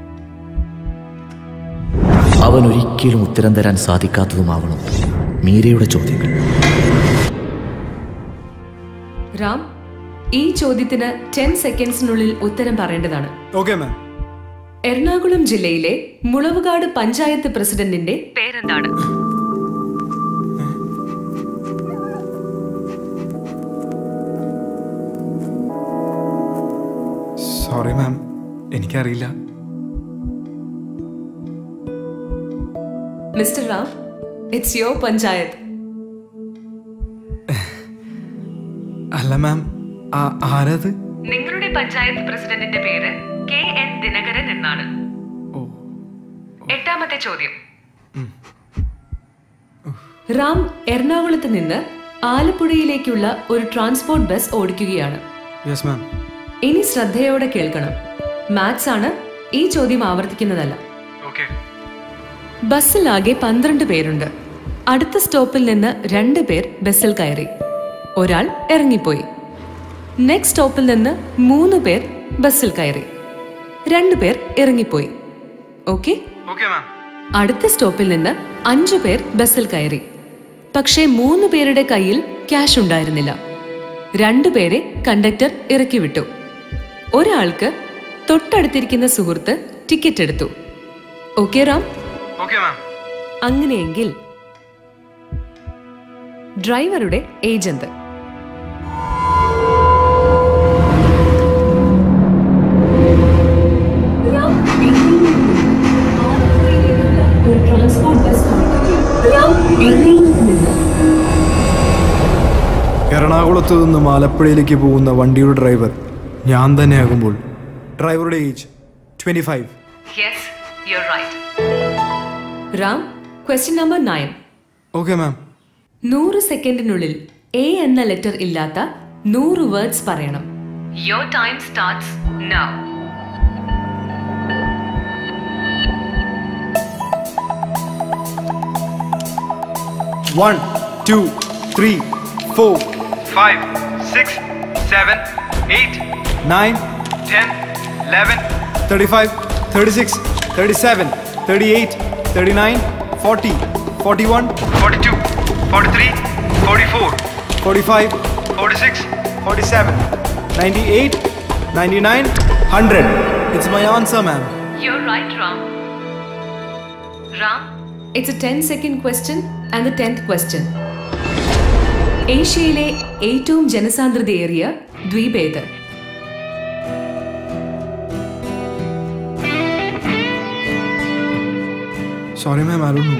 അവൻ ഒരിക്കലും ഉത്തരം തരാൻ സാധിക്കാത്തതുമാവണം മീരയുടെ ചോദ്യങ്ങൾ. റാം, ഈ ചോദ്യത്തിന് ടെൻ സെക്കൻഡ്സിനുള്ളിൽ ഉത്തരം പറയേണ്ടതാണ്. Okay ma'am. എറണാകുളം ജില്ലയിലെ മുളവുകാട് പഞ്ചായത്ത് പ്രസിഡന്റിന്റെ പേരെന്താണ്? സോറി മാം, എനിക്കറിയില്ല. Mister Ram, it's your panchayat. അല്ല മാം, ആരത്? നിങ്ങളുടെ പഞ്ചായത്ത് പ്രസിഡന്റിന്റെ പേര് കെ എൻ ദിനകരൻ എന്നാണ്. എട്ടാമത്തെ ചോദ്യം. റാം എറണാകുളത്ത് നിന്ന് ആലപ്പുഴയിലേക്കുള്ള ഒരു ട്രാൻസ്പോർട്ട് ബസ് ഓടിക്കുകയാണ്. Yes ma'am. ഇനി ശ്രദ്ധയോടെ കേൾക്കണം. മാത്സ് ആണ്, ഈ ചോദ്യം ആവർത്തിക്കുന്നതല്ല. ബസ്സിൽ ആകെ പന്ത്രണ്ട് പേരുണ്ട്. അടുത്ത സ്റ്റോപ്പിൽ നിന്ന് രണ്ട് പേർ ബസ്സിൽ കയറി, ഒരാൾ ഇറങ്ങിപ്പോയി. നെക്സ്റ്റ് സ്റ്റോപ്പിൽ നിന്ന് മൂന്ന് പേർ ബസ്സിൽ കയറി, രണ്ടു പേർ ഇറങ്ങിപ്പോയി. ഓക്കെ? അടുത്ത സ്റ്റോപ്പിൽ നിന്ന് അഞ്ചു പേർ ബസ്സിൽ കയറി. പക്ഷേ മൂന്ന് പേരുടെ കയ്യിൽ ക്യാഷ് ഉണ്ടായിരുന്നില്ല. രണ്ടുപേരെ കണ്ടക്ടർ ഇറക്കി വിട്ടു. ഒരാൾക്ക് തൊട്ടടുത്തിരിക്കുന്ന സുഹൃത്ത് ടിക്കറ്റ് എടുത്തു. ഓക്കെ റാം? അങ്ങനെയെങ്കിൽ ഡ്രൈവറുടെ ഏജന്റ് എറണാകുളത്ത് നിന്ന് ആലപ്പുഴയിലേക്ക് പോകുന്ന വണ്ടിയുടെ ഡ്രൈവർ ഞാൻ തന്നെയാകുമ്പോൾ ഡ്രൈവറുടെ age twenty five. Yes, you're right. Ram, question number nine. Okay ma'am. നൂറ് സെക്കൻഡിനുള്ളിൽ എ എന്ന ലെറ്റർ ഇല്ലാത്ത നൂറ് വേർഡ്സ് പറയണം. Your time starts now. One, two, three, four, five, six, seven, eight, nine, ten, eleven, thirty-five, thirty-six, thirty-seven, thirty-eight, thirty-nine, forty, forty-one, forty-two, forty-three, forty-four, forty-five, forty-six, forty-seven, ninety-eight, ninety-nine, one hundred. It's my answer, ma'am. You're right, Ram. Ram? It's a ten second question and the tenth question. ഏഷ്യയിലെ ഏറ്റവും ജനസാന്ദ്രതയേറിയ ദ്വീപ് ഏത്? Sorry, ma'am, I don't know.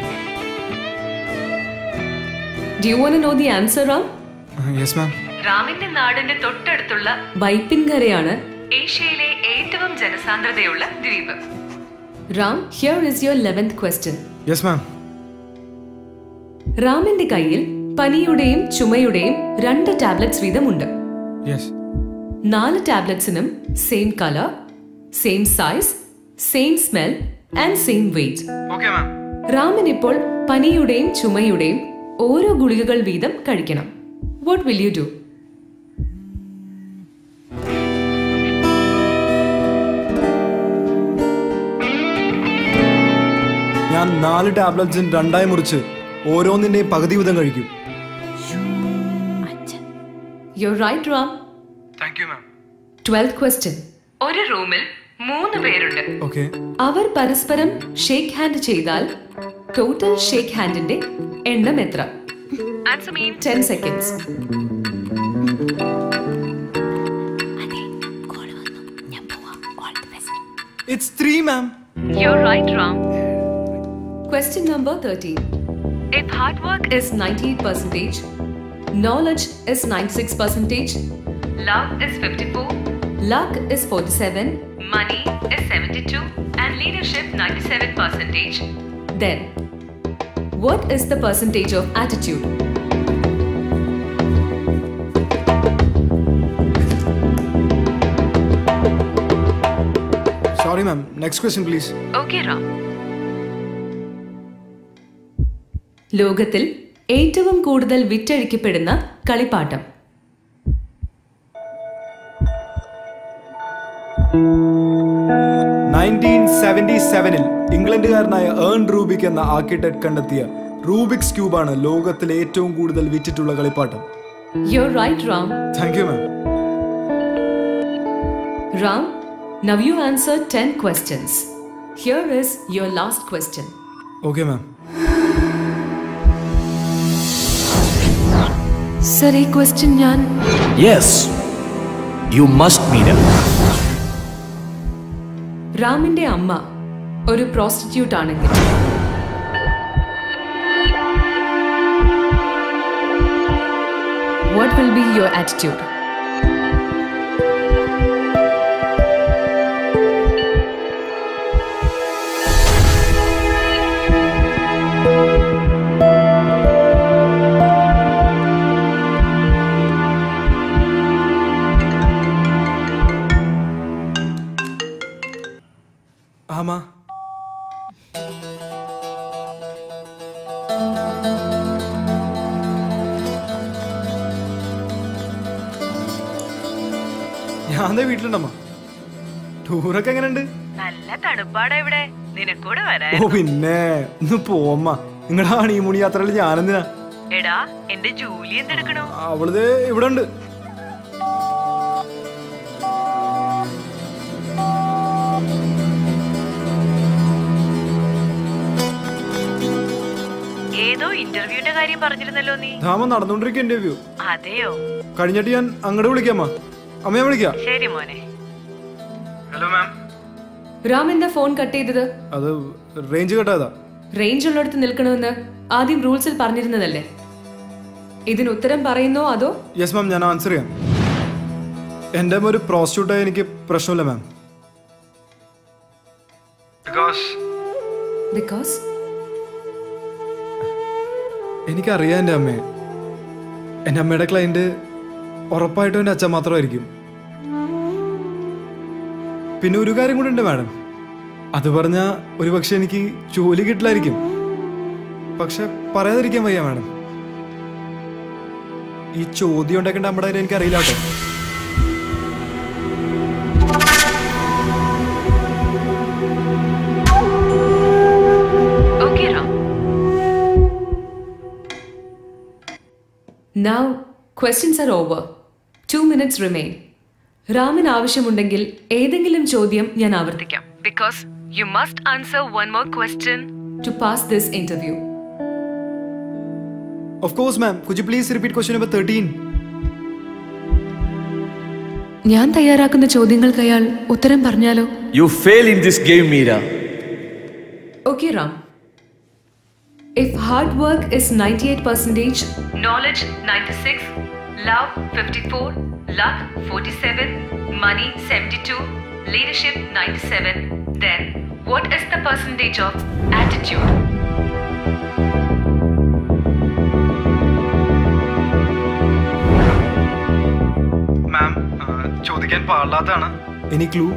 Do you want to know the answer, Ram? Uh, yes, ma'am. റാമിന്റെ നാടിന്റെ തൊട്ടടുത്തുള്ള വൈപ്പിൻകരയാണ് ഏഷ്യയിലെ ഏറ്റവും ജനസാന്ദ്രതയുള്ള ദ്വീപ്. Ram, here is your eleventh question. Yes, ma'am. റാമിന്റെ കയ്യിൽ പനിയുടെയും ചുമയുടെയും രണ്ട് ടാബ്ലറ്റ്സ് വീതമുണ്ട്. Yes. നാല് ടാബ്ലറ്റ്സിനും same colour, same size, same smell and same weight. Okay, ma'am. റാമിന് ഇപ്പോൾ പനിയുടെയും ചുമയുടെയും ഓരോ ഗുളികകൾ വീതം കഴിക്കണം. What will you do? ഞാൻ നാല് ടാബ്ലറ്റ്സും രണ്ടായി മുറിച്ച് ഓരോന്നിന്റെയും പകുതി വീതം കഴിക്കും. You're right, Ram. Thank you, ma'am. twelfth question. ഒരു റൂമിൽ മൂന്ന് പേരുണ്ട്. Okay. അവർ പരസ്പരം ഷേക്ക് ഹാൻഡ് ചെയ്താൽ ടോട്ടൽ ഷേക്ക് ഹാൻഡിന്റെ എണ്ണം എത്ര? Answer me in ten seconds. It's three, ma'am. You're right, Ram. Question number thirteen. If hard work is ninety-eight percent, knowledge is ninety-six percent, love is fifty-four, luck is forty-seven, money is seventy-two, and leadership ninety-seven percent, then what is the percentage of attitude? Sorry, ma'am. Next question, please. Okay, Ram. ലോകത്തിൽ ഏറ്റവും കൂടുതൽ വിറ്റഴിക്കപ്പെടുന്ന കളിപ്പാട്ടം? നയൻറ്റീൻ സെവന്റി സെവനിൽ ഇംഗ്ലണ്ടുകാരനായ ഏൺ റൂബിക് എന്ന ആർക്കിടെക്ട് കണ്ടെത്തിയ റൂബിക്സ് ക്യൂബാണ് ലോകത്തിലെ ഏറ്റവും കൂടുതൽ വിറ്റിട്ടുള്ള കളിപ്പാട്ടം. You're right, Ram. Thank you, ma'am. Ram, now you answered ten questions. Here is your last question. Okay, ma'am. Sir, a question ഞാൻ Yes. You must, Meena. റാമിന്റെ അമ്മ ഒരു പ്രോസ്റ്റിറ്റ്യൂട്ട് ആണെങ്കിൽ what will be your attitude? ആമാ. ഞാൻ വീട്ടിലുണ്ടമ്മ. ടൂറൊക്കെ എങ്ങനെയുണ്ട്? നല്ല തണുപ്പാടാ ഇവിടെ. നിനക്കൂടെ വരാ. ഓ പിന്നെ ഒന്ന് പോമ്മ. നിങ്ങളുടെ ഹണിമൂൺ യാത്രയിൽ ഞാനെന്തിനാ? എടാ എന്റെ ജോലി എന്തെടുക്കണോ? അവളത് ഇവിടെ ഉണ്ട്. ഏതോ ഇന്റർവ്യൂവിന്റെ കാര്യം പറഞ്ഞിരുന്നല്ലോ നീ. ധാമ നടന്നുകൊണ്ടിരിക്കുക ഇന്റർവ്യൂ. അതെയോ? കഴിഞ്ഞിട്ട് ഞാൻ അങ്ങോട്ട് വിളിക്കാമ്മ. അമ്മയെ വിളിക്കാം. ശരി മോനെ. Hello ma'am. രാം എന്താ ഫോൺ കട്ട് ചെയ്തത്? അത് റേഞ്ച് കട്ടായതാ. റേഞ്ച് ഉള്ളിടത്ത് നിൽക്കണമെന്ന് ആദ്യം റൂൾസിൽ പറഞ്ഞിരുന്നതല്ലേ? ഇതിന് ഉത്തരം പറയുന്നോ അതോ? യെസ് മാം, ഞാൻ ആൻസർ ചെയ്യാം. എന്റെ ഒരു പ്രോസ്റ്റിറ്റ്യൂട്ടായി എനിക്ക് പ്രശ്നമില്ല മാം. ബിക്കോസ് എനിക്കറിയാം എൻ്റെ അമ്മയെ. എൻ്റെ അമ്മയുടെ ക്ലയന്റ് ഉറപ്പായിട്ടും എൻ്റെ അച്ഛൻ മാത്രമായിരിക്കും. പിന്നെ ഒരു കാര്യം കൂടെ ഉണ്ട് മാഡം. അത് പറഞ്ഞാൽ ഒരു പക്ഷെ എനിക്ക് ജോലി കിട്ടില്ലായിരിക്കും. പക്ഷെ പറയാതിരിക്കാൻ വയ്യ മാഡം. ഈ ചോദ്യം ഉണ്ടാക്കേണ്ട നമ്മുടെ കാര്യം എനിക്കറിയില്ല കേട്ടോ. Now questions are over. Two minutes remain. രാമിന് ആവശ്യമുണ്ടെങ്കിൽ ഏതെങ്കിലും ചോദ്യം ഞാൻ ആവർത്തിക്കാം. Because you must answer one more question to pass this interview. Of course ma'am. Could you please repeat question number thirteen? ഞാൻ തയ്യാറാക്കുന്ന ചോദ്യങ്ങൾക്ക് അയാൾ ഉത്തരം പറഞ്ഞാലോ? You fail in this game, Meera. Okay, Ram. If hard work is ninety-eight percent, knowledge ninety-six, love fifty-four, luck forty-seven, money seventy-two, leadership ninety-seven, then what is the percentage of attitude? Ma'am, ചോദിക്കാൻ പാടില്ലാത്തതാണ്. Any clue?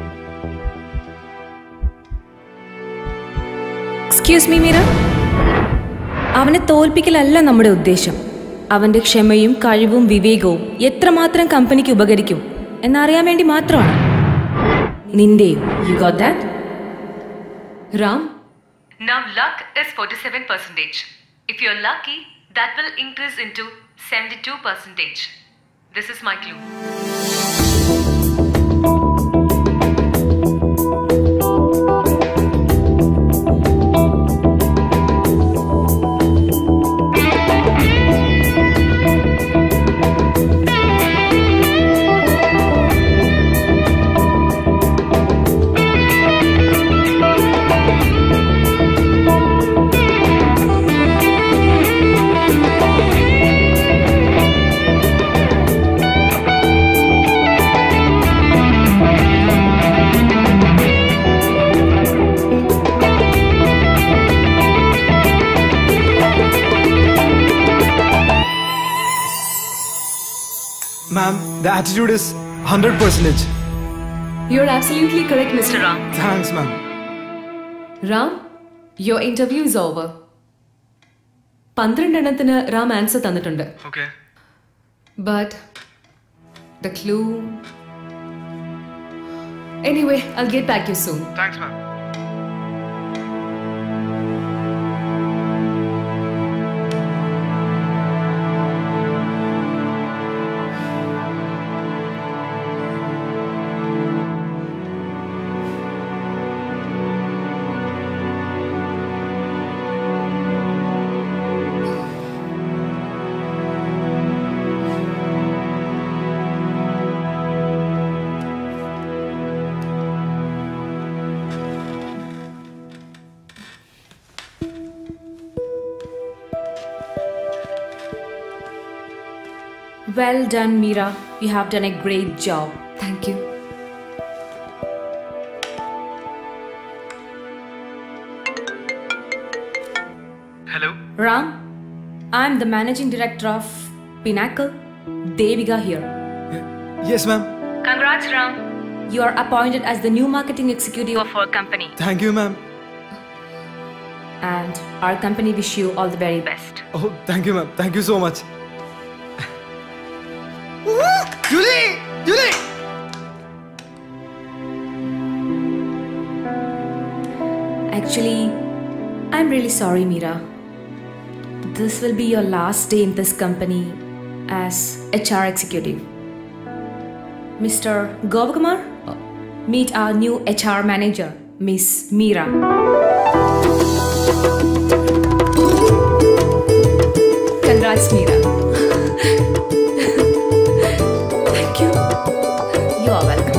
Excuse me Meera. അവനെ തോൽപ്പിക്കലല്ല നമ്മുടെ ഉദ്ദേശം. അവന്റെ ക്ഷമയും കഴിവും വിവേകവും എത്രമാത്രം കമ്പനിക്ക് ഉപകരിക്കും എന്നറിയാൻ വേണ്ടി മാത്രമാണ്. നിന്റെയും. You got that? Ram, now luck is forty-seven percent. If you're lucky, that will increase into seventy-two percent. This is my clue. Ma'am, the attitude is one hundred percent. You're absolutely correct, Mister Ram. Thanks, ma'am. Ram, your interview is over. പന്ത്രണ്ട് എണ്ണത്തിന് റാം ആൻസർ തന്നിട്ടുണ്ട്. Okay. But the clue. Anyway, I'll get back to you soon. Thanks, ma'am. Well done, Meera. You have done a great job. Thank you. Hello. Ram, I'm the managing director of Pinnacle. Devika here. Yes, ma'am. Congrats, Ram. You are appointed as the new marketing executive of our company. Thank you, ma'am. And our company wish you all the very best. Oh, thank you, ma'am. Thank you so much. Julie! Julie! Actually, I'm really sorry, Meera. This will be your last day in this company as H R executive. Mister Govakumar, meet our new H R manager, Miss Meera. Congrats, Meera. Thank you. You are welcome.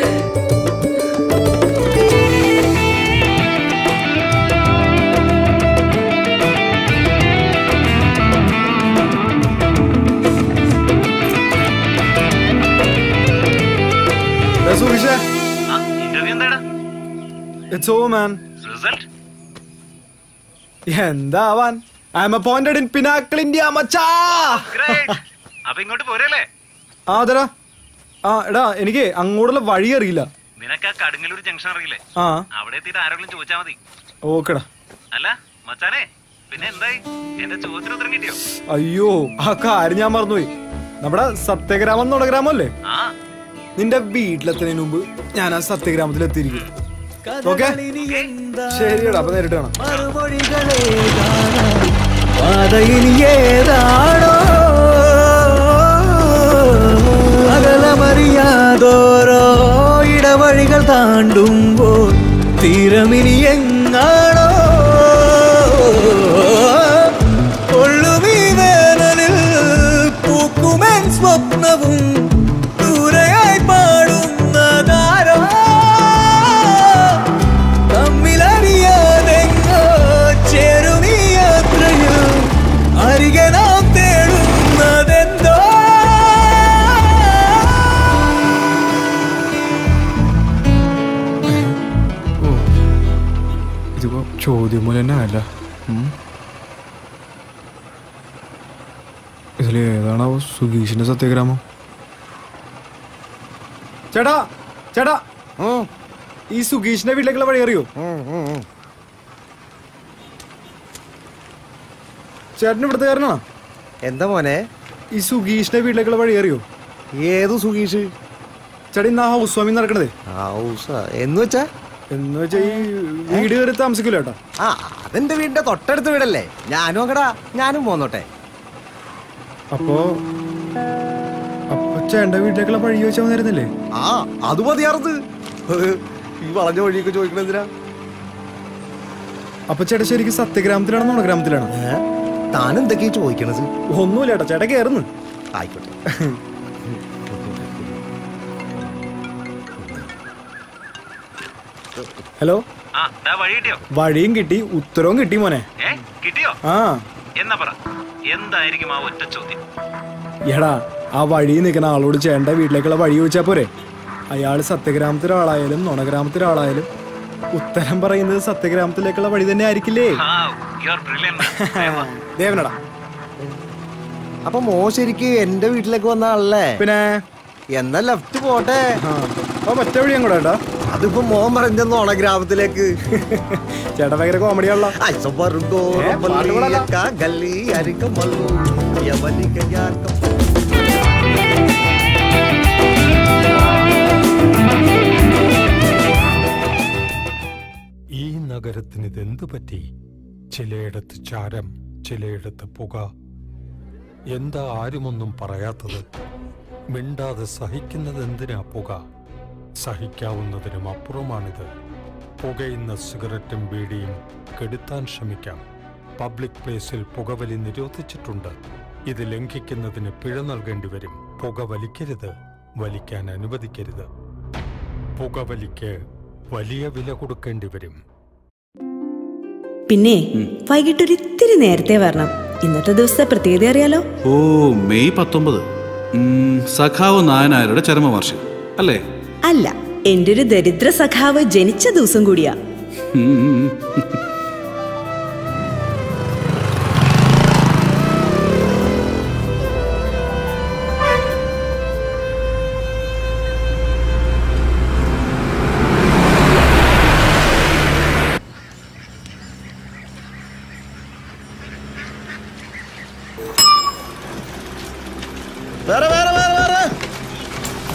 It's over, man. Result? എന്താവാൻ? I am appointed in Pinnacle India, മച്ചാ. Great. അപ്പൊ ഇങ്ങോട്ട് പോരല്ലേ? ആ അതെടാ. ആ എടാ എനിക്ക് അങ്ങോട്ടുള്ള വഴി അറിയില്ല. നിനക്ക് ആ കടുങ്ങലൂർ ജംഗ്ഷൻ അറിയില്ലേ? ആ അവിടെ എത്തിയിട്ട് ആരെങ്കിലും ചോദിച്ചാ മതി. ഓക്കെടാ. അല്ല മച്ചാനെ പിന്നെ എന്തായി? എന്റെ ചോദ്യത്തിന് ഉത്തരം കിട്ടിയോ? അയ്യോ ആ കാര്യം ഞാൻ മറന്നുപോയി. നമ്മുടെ സത്യഗ്രാമം നുണഗ്രാമം അല്ലേ? ആ നിന്റെ വീട്ടിലെത്തുന്നതിന് മുമ്പ് ഞാൻ ആ സത്യഗ്രാമത്തിൽ എത്തിയിരിക്കും. ഓക്കെ ശരിയടാ അപ്പൊ നേരിട്ട് കാണാം. അകലമറിയാതോരോ ഇടവഴികൾ താണ്ടുമ്പോൾ തീരമിനി എങ്ങാണോ കൊള്ളുമീ വേനലിൽ പൂക്കുമൻ സ്വപ്നവും ദൂരെയായി പാടുന്നതാരോ തമ്മിലറിയാതെങ്ങോ ചേരുമീ യാത്രയിൽ അരികെ നാം തേടുന്നതെന്തോ ഇതിപ്പോ ചോദ്യം പോലെ തന്നെ അല്ല. ഇതിൽ ഏതാണാവോ സുഗീഷിന്റെ സത്യഗ്രാമം? ചേട്ടാ ചേട്ടാ ഈ സുഗീഷിന്റെ വീട്ടിലേക്കുള്ള വഴി അറിയോ? ചേട്ടന് ഇവിടുത്തെ കാരണോ? എന്താ മോനെ ഈ സുഗീഷിന്റെ വീട്ടിലേക്കുള്ള വഴി അറിയോ? ഏതു സുഗീഷ്? ചേട്ടാ ഇന്ന് ആ ഹൗസ് വാമിങ് നടക്കണതേ. എന്ന് വെച്ചാ എന്ന് വെച്ചാ ഈ വീട് കയറി താമസിക്കില്ല ചേട്ടാ. ആ അതെന്റെ വീടിന്റെ തൊട്ടടുത്ത് വീടല്ലേ. ഞാനും അങ്ങടാ ഞാനും പോന്നോട്ടെ. അപ്പോ അപ്പൊ ചേട്ടന്റെ വീട്ടിലേക്കുള്ള വഴി ചോദിച്ചാൽ മതിയായിരുന്നില്ലേ? ആ അത് മതിയാർന്ന്. ഈ വളഞ്ഞ വഴിയൊക്കെ ചോദിക്കണെന്തിനാ? അപ്പൊ ചേട്ടാ ശരിക്കും സത്യഗ്രാമത്തിലാണോ നുണഗ്രാമത്തിലാണോ? താൻ എന്തൊക്കെയാ ചോദിക്കണത്? ഒന്നുമില്ല ചേട്ടാ ചേട്ടാ കയറുന്നു. ആയിക്കോട്ടെ. ഹലോ ആ ദാ വഴി കിട്ടിയോ? വഴിയും കിട്ടി ഉത്തരവും കിട്ടി മോനെ. ഏ കിട്ടിയോ? ആ എന്നാ പറ എന്തായിരിക്കും ആ ഒറ്റ ചോദ്യം? എടാ ആ വഴി നിൽക്കുന്ന ആളോട് ചേട്ടന്റെ വീട്ടിലേക്കുള്ള വഴി ചോദിച്ചാ പോരെ? അയാള് സത്യഗ്രാമത്തിലെ ആളായാലും നുണഗ്രാമത്തിലെ ആളായാലും ഉത്തരം പറയുന്നത് സത്യഗ്രാമത്തിലേക്കുള്ള വഴി തന്നെ ആയിരിക്കില്ലേ? ദേവനടാ. അപ്പൊ മോ ശരിക്ക് എന്റെ വീട്ടിലേക്ക് വന്ന ആളല്ലേ? പിന്നെ എന്നാ ലെഫ്റ്റ് പോട്ടെ. മറ്റേ വഴി അങ്ങോട്ടാ ചേട്ടാ. അതിപ്പോ മോൻ പറഞ്ഞോണ ഗ്രാമത്തിലേക്ക്. ചേട്ടാ ഭയങ്കര കോമഡിയാണല്ലോ. ഈ നഗരത്തിന് ഇതെന്തു പറ്റി? ചിലയിടത്ത് ചാരം, ചിലയിടത്ത് പുക. എന്താ ആരുമൊന്നും പറയാത്തത്? മിണ്ടാതെ സഹിക്കുന്നത് എന്തിനാ പുക? സഹിക്കാവുന്നതിനും അപ്പുറമാണിത്. പുകയുന്ന സിഗരറ്റും ബീഡിയും കെടുത്താൻ ശ്രമിക്കാം. പബ്ലിക് പ്ലേസിൽ പുകവലി നിരോധിച്ചിട്ടുണ്ട്. ഇത് ലംഘിക്കുന്നതിന് പിഴ നൽകേണ്ടി വരും. പുക വലിക്കരുത്, വലിക്കാൻ അനുവദിക്കരുത്. പുകവലിക്ക് വലിയ വില കൊടുക്കേണ്ടി വരും. പിന്നെ വൈകിട്ട് ഒരിത്തിരി നേരത്തെ വരണം. ഇന്നത്തെ ദിവസത്തെ പ്രത്യേകത അറിയാലോ? ഓ മെയ് പത്തൊമ്പത് സഖാവ് നായനാരുടെ ചരമവാർഷികം അല്ലേ? അല്ല, എന്റെ ഒരു ദരിദ്ര സഖാവ് ജനിച്ച ദിവസം കൂടിയാ.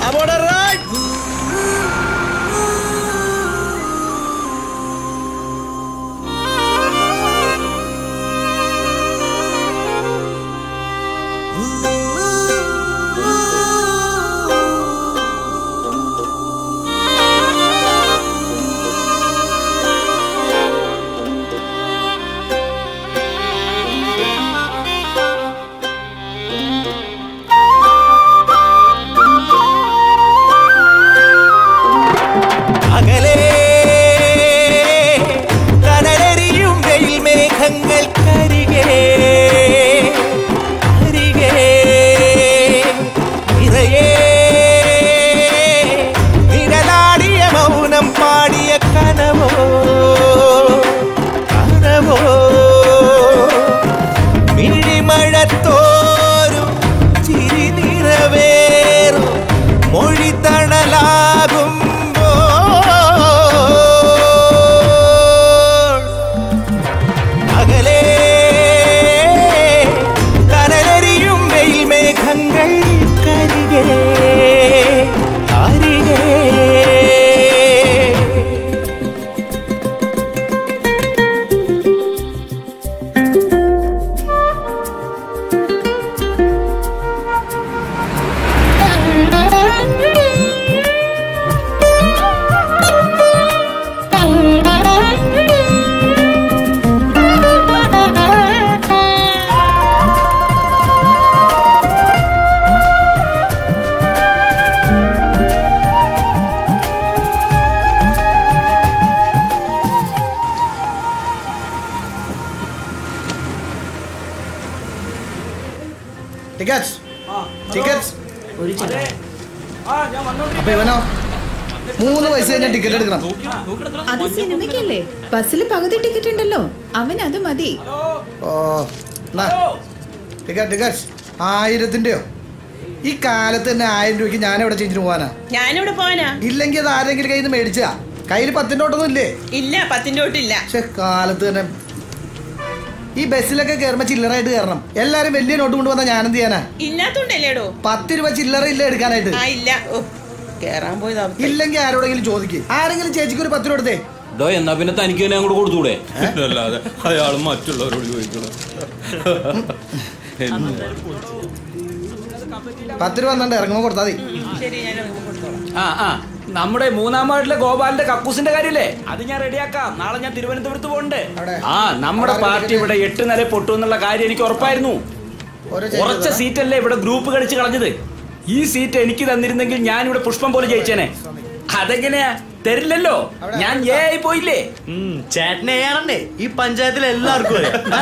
Aboard a ride! Tickets tickets അപ്പൊ ഇവനോ മൂന്ന് പൈസ കഴിഞ്ഞാൽ ടിക്കറ്റ് എടുക്കണം. അത് സിനിമയ്ക്കല്ലേ, ബസ്സിൽ പകുതി ടിക്കറ്റ് ഉണ്ടല്ലോ, അവൻ അത് മതി. ഓ ടിക്കറ്റ് ടിക്കറ്റ്സ് ആയിരത്തിന്റെയോ? ഈ കാലത്ത് തന്നെ ആയിരം രൂപയ്ക്ക് ഞാൻ എവിടെ ചേഞ്ചിന് പോവാനാ? ഞാനിവിടെ പോവാനാ? ഇല്ലെങ്കിൽ അത് ആരെങ്കിലും കയ്യിൽ നിന്ന് മേടിച്ചാ? കയ്യിൽ പത്തിന്റെ ഓട്ടൊന്നും ഇല്ലേ? ഇല്ല, പത്തിന്റെ ഓട്ടില്ല. പക്ഷെ കാലത്ത് തന്നെ ഈ ബസ്സിലൊക്കെ കയറുമ്പോ ചില്ലറായിട്ട് കയറണം. എല്ലാരും വലിയ നോട്ട് കൊണ്ടുവന്നാ ഞാൻ എന്ത് ചെയ്യാനാ? ഇല്ലാത്തോണ്ടല്ലേടോ? പത്ത് രൂപ ചില്ലറ ഇല്ല എടുക്കാനായിട്ട്. കേറാൻ പോയതാ. ഇല്ലെങ്കിൽ ആരോടെങ്കിലും ചോദിക്കും. ആരെങ്കിലും ചേച്ചിക്ക് ഒരു പത്ത് രൂപ കൊടുത്തേ. എന്നാ പിന്നെ തനിക്ക് തന്നെ അങ്ങോട്ട് കൊടുത്തൂടെ? അല്ലാതെ അയാൾ മറ്റുള്ളവരോട് ചോദിക്കണം. പത്ത് രൂപ വന്നിട്ട് ഇറങ്ങുമ്പോ കൊടുത്താ മതി. ആ ആ നമ്മുടെ മൂന്നാം വാർഡിലെ ഗോപാലിന്റെ കക്കൂസിന്റെ കാര്യല്ലേ, അത് ഞാൻ റെഡിയാക്കാം. നാളെ ഞാൻ തിരുവനന്തപുരത്ത് പോകണ്ടേ? ആ നമ്മുടെ പാർട്ടി ഇവിടെ എട്ട് നില പൊട്ടുമെന്നുള്ള കാര്യം എനിക്ക് ഉറപ്പായിരുന്നു. ഉറച്ച സീറ്റല്ലേ ഇവിടെ ഗ്രൂപ്പ് കളിച്ച് കളഞ്ഞത്. ഈ സീറ്റ് എനിക്ക് തന്നിരുന്നെങ്കിൽ ഞാൻ ഇവിടെ പുഷ്പം പോലെ ജയിച്ചേനെ. അതെങ്ങനെയാ? തരില്ലല്ലോ, ഞാൻ ഏ ആയി പോയില്ലേ. ചേട്ടനെ ഏറണ്ടേ ഈ പഞ്ചായത്തിൽ എല്ലാവർക്കും.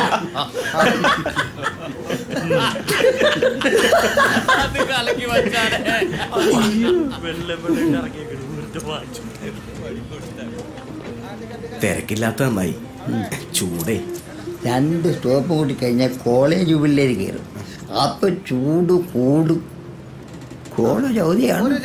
തിരക്കില്ലാത്ത നന്നായി. ചൂടേ രണ്ട് സ്റ്റോപ്പ് കൂട്ടി കഴിഞ്ഞാൽ കോളേജ് പിള്ളേർ കയറും. അപ്പൊ ചൂട് കൂടും. കോളേജ് അവധിയാണ്.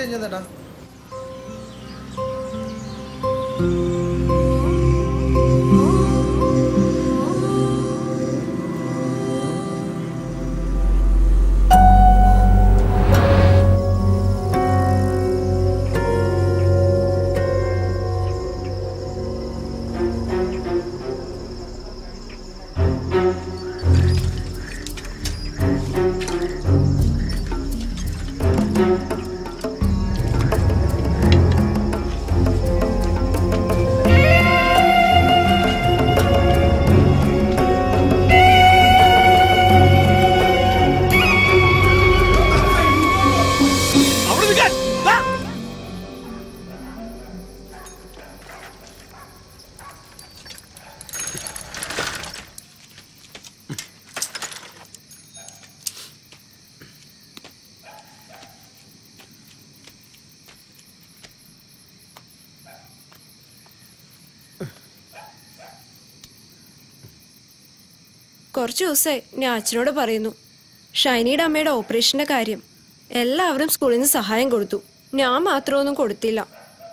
കുറച്ച് ദിവസമായി ഞാൻ അച്ഛനോട് പറയുന്നു ഷൈനിയുടെ അമ്മയുടെ ഓപ്പറേഷന്റെ കാര്യം. എല്ലാവരും സ്കൂളിൽ നിന്ന് സഹായം കൊടുത്തു, ഞാൻ മാത്രമൊന്നും കൊടുത്തില്ല.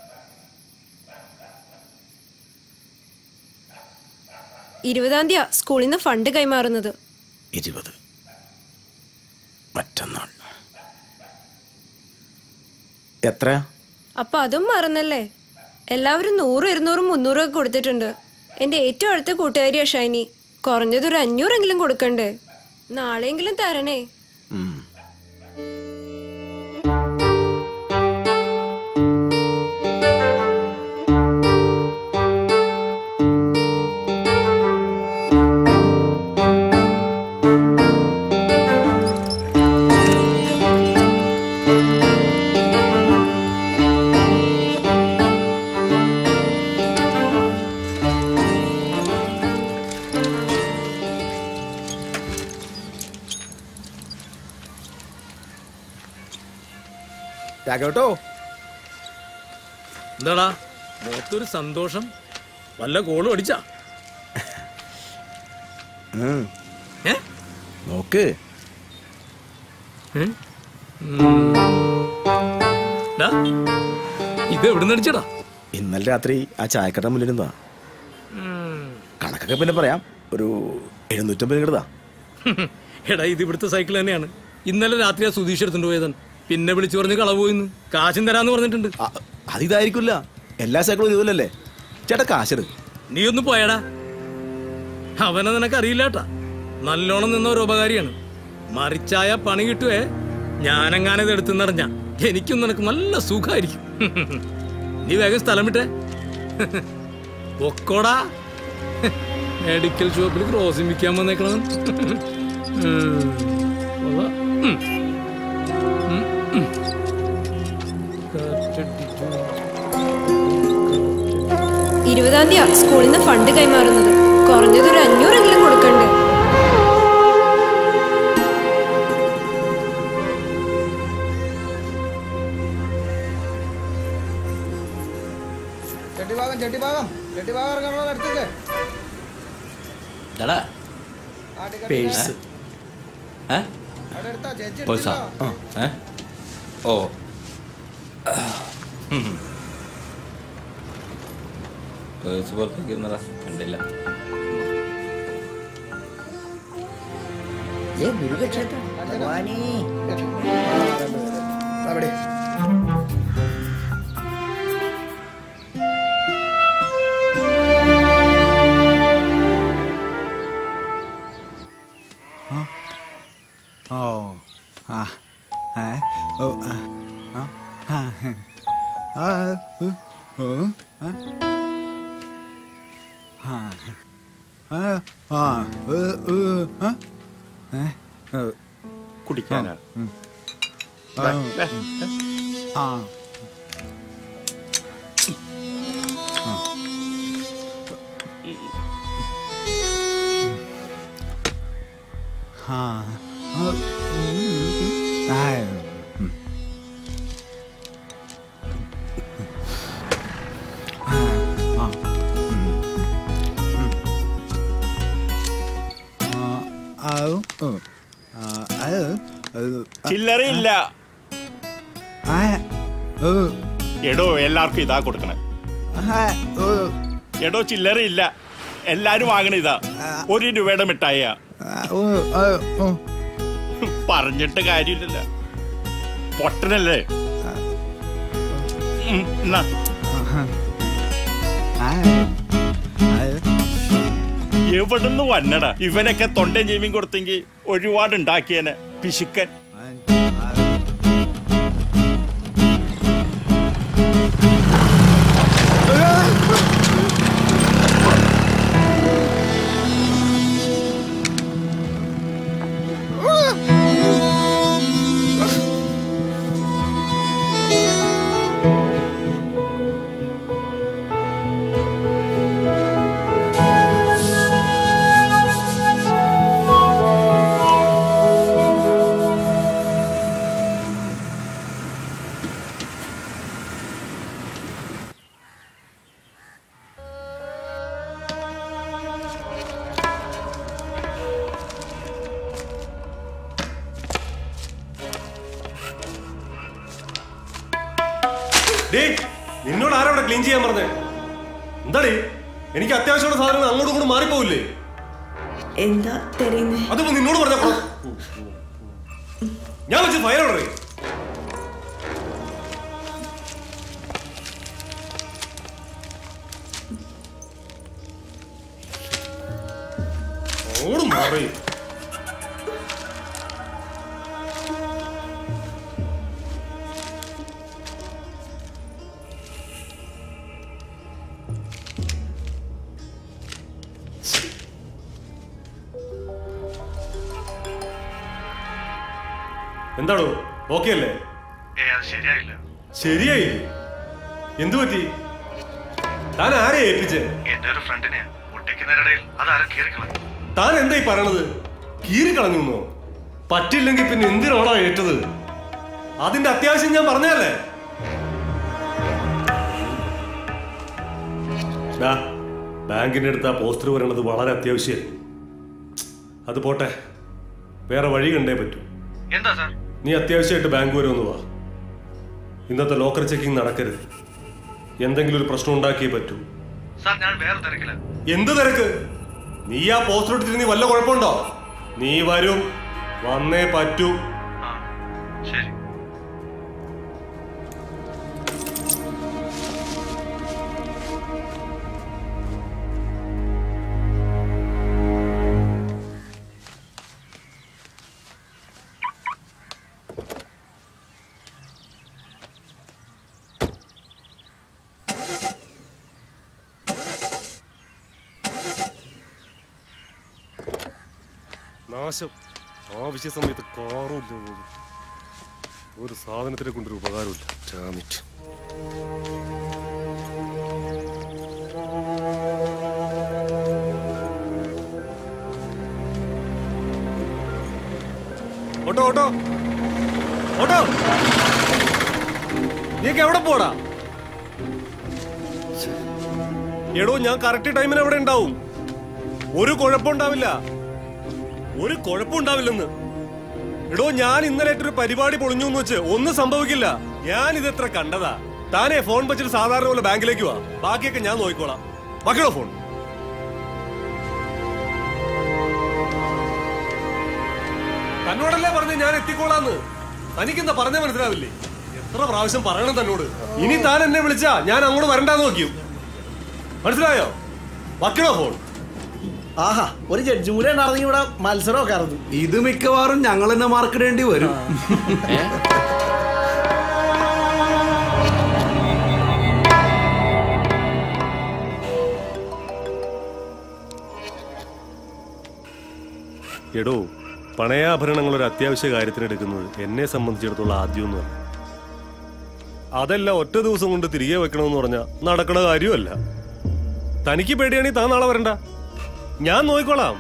ഇരുപതാം തീയതി സ്കൂളിൽ നിന്ന് ഫണ്ട് കൈമാറുന്നത്. ഇരുപത് മറ്റന്നാൾ. എത്ര? അപ്പൊ അതും മറന്നല്ലേ? എല്ലാവരും നൂറും ഇരുന്നൂറും മുന്നൂറും ഒക്കെ കൊടുത്തിട്ടുണ്ട്. എന്റെ ഏറ്റവും അടുത്ത കൂട്ടുകാരിയാ ഷൈനി. കുറഞ്ഞത് ഒരു അഞ്ഞൂറെങ്കിലും കൊടുക്കണ്ടേ? നാളെയെങ്കിലും തരണേ. കേട്ടോ എന്താടാ മുഖത്തൊരു സന്തോഷം? വല്ല കോളും അടിച്ചാ? നോക്ക് ഇത് എവിടുന്ന് അടിച്ചടാ? ഇന്നലെ രാത്രി ആ ചായക്കട മുന്നിലിരുന്നാ. കണക്കൊക്കെ പിന്നെ പറയാം. ഒരു എഴുന്നൂറ്റമ്പത് കിടതാ. എടാ ഇത് ഇവിടുത്തെ സൈക്കിൾ തന്നെയാണ്. ഇന്നലെ രാത്രി ആ സുധീഷ് എടുത്തുകൊണ്ട് പോയതാണ്. പിന്നെ വിളിച്ചു പറഞ്ഞ് കളവ് പോയിന്ന് കാശും തരാന്ന് പറഞ്ഞിട്ടുണ്ട്. അതിതായിരിക്കില്ല, എല്ലാ സൈക്കിളും ഇതുപോലല്ലേ. ചേട്ടാ കാശെടു. നീ ഒന്ന് പോയടാ. അവനെ നിനക്കറിയില്ലാട്ടാ. നല്ലോണം നിന്ന ഒരു ഉപകാരിയാണ്. മറിച്ചായ പണി കിട്ടുവേ. ഞാനെങ്ങാനും ഇത് എടുത്തുന്നറിഞ്ഞ എനിക്കും നിനക്ക് നല്ല സുഖമായിരിക്കും. നീ വേഗം സ്ഥലം വിട്ടേ. ഒക്കോടാ. മെഡിക്കൽ ഷോപ്പിൽ ക്രോസിംഗ് വിൽക്കാൻ വന്നേക്കണം. ഇരുപതാം തീയതി സ്കൂളിൽ നിന്ന് ഫണ്ട് കൈമാറുന്നത്. കുറഞ്ഞത് ഒരു അഞ്ഞൂറെങ്കിലും കൊടുക്കണ്ടേ? പേഴ്സ് പേഴ്സാ? ഓ പേഴ്സ് പുറത്തേക്ക് ഇരുന്നതാ, കണ്ടില്ല. അവിടെ Oh, ah, ah, oh, ah, ah, ah, ah, oh, ah, ah, ah, ah, uh, uh, eh, uh, കുടിക്കാനാ? ആ ആ ചില്ലറയില്ല. എടോ എല്ലാവർക്കും ഇതാ കൊടുക്കണേ. എടോ ചില്ലറയില്ല, എല്ലാരും വാങ്ങണ ഇതാ. ഒരു രൂപയുടെ മിഠായ. പറഞ്ഞിട്ട് കാര്യമില്ലല്ലോ, പൊട്ടനല്ലേ. എവിടുന്ന് വന്നടാ? ഇവനൊക്കെ തൊണ്ടയും ചെവിയും കൊടുത്തെങ്കിൽ ഒരുപാട് ഉണ്ടാക്കിയനെ പിശുക്കൻ. നിന്നോട് ആരാ ഇവിടെ ക്ലീൻ ചെയ്യാൻ പറഞ്ഞേ? എന്താടേ, എനിക്ക് അത്യാവശ്യമുള്ള സാധനങ്ങൾ അങ്ങോട്ടും ഇങ്ങോട്ടും മാറിപ്പോവില്ലേ? എന്താ തരുന്നേ? അതിപ്പോ നിന്നോട് പറഞ്ഞ ഞാൻ വെച്ച് ഫയൽ ഓർഡർ എന്താണോ ഓക്കെ അല്ലേ? ശരിയായില്ല. ശരിയായില്ലേ? എന്തു പറ്റി? താൻ ആരെ ഏൽപ്പിച്ചേ? എന്റെ ഒരു ഫ്രണ്ടിനെ ഒട്ടിക്കുന്നതിനിടയിൽ അതാരും കീറിക്കളഞ്ഞു. താൻ എന്തായി പറയണത്? കീറിക്കളഞ്ഞു? പറ്റില്ലെങ്കിൽ പിന്നെ എന്തിനാണോ ഏറ്റത്? അതിന്റെ അത്യാവശ്യം ഞാൻ പറഞ്ഞല്ലേ. ബാങ്കിന്റെ അടുത്ത് ആ പോസ്റ്റർ വരണത് വളരെ അത്യാവശ്യം. അത് പോട്ടെ, വേറെ വഴി കണ്ടേ പറ്റൂ. എന്താ സാർ? നീ അത്യാവശ്യമായിട്ട് ബാങ്ക് വരെ ഒന്ന് വാ. ഇന്നത്തെ ലോക്കർ ചെക്കിംഗ് നടക്കരുത്. എന്തെങ്കിലും ഒരു പ്രശ്നം ഉണ്ടാക്കിയേ പറ്റൂ. സാർ ഞാൻ വേറെ തിരക്കില്ല. എന്ത് തിരക്ക്? നീ ആ പോസ്റ്റർ ഇട്ടിട്ട് നീ വല്ല കുഴപ്പമുണ്ടോ? നീ വരും, വന്നേ പറ്റൂ. ശരി. നാശം. ആവശ്യ സമയത്ത് കാറുമില്ല, ഒരു സാധനത്തിനെ കൊണ്ടൊരു ഉപകാരമില്ല. ചാമിറ്റ്. ഓട്ടോ ഓട്ടോ ഓട്ടോ, നീക്ക് എവിടെ പോടാ? എടോ, ഞാൻ കറക്റ്റ് ടൈമിന് എവിടെ ഉണ്ടാവും. ഒരു കുഴപ്പമുണ്ടാവില്ല, ഒരു കുഴപ്പമുണ്ടാവില്ലെന്ന്. എടോ, ഞാൻ ഇന്നലെ ഒരു പരിപാടി പൊളിഞ്ഞു എന്ന് വെച്ച് ഒന്നും സംഭവിക്കില്ല. ഞാൻ ഇതെത്ര കണ്ടതാ. താനേ ഫോൺ വെച്ചിട്ട് സാധാരണ പോലെ ബാങ്കിലേക്ക് വാ, ബാക്കിയൊക്കെ ഞാൻ നോക്കിക്കോളാം. ബാക്കിയോ ഫോൺ. തന്നോടല്ലേ പറഞ്ഞ് ഞാൻ എത്തിക്കോളാന്ന്. തനിക്കെന്താ പറഞ്ഞ മനസ്സിലാവില്ലേ? എത്ര പ്രാവശ്യം പറയണം തന്നോട്. ഇനി താൻ എന്നെ വിളിച്ചാ ഞാൻ അങ്ങോട്ട് വരണ്ടാന്ന് നോക്കിയും. മനസ്സിലായോ? ബാക്കിയോ ഫോൺ. ആഹാ, ഒരു ജഡ്ജും കൂടെ നടന്നെങ്കിൽ ഇവിടെ മത്സരമൊക്കെ ആയിരുന്നു. ഇത് മിക്കവാറും ഞങ്ങൾ തന്നെ മാർക്കിടേണ്ടി വരും. എടോ, പണയാഭരണങ്ങൾ ഒരു അത്യാവശ്യ കാര്യത്തിന് എടുക്കുന്നത് എന്നെ സംബന്ധിച്ചിടത്തോളം ആദ്യമൊന്നുമല്ല. അതല്ല ഒറ്റ ദിവസം കൊണ്ട് തിരികെ വെക്കണമെന്ന് പറഞ്ഞാൽ നടക്കണ കാര്യമല്ല. തനിക്ക് പേടിയാണെങ്കിൽ താൻ നാളെ വരണ്ട, ഞാൻ നോക്കിക്കോളാം.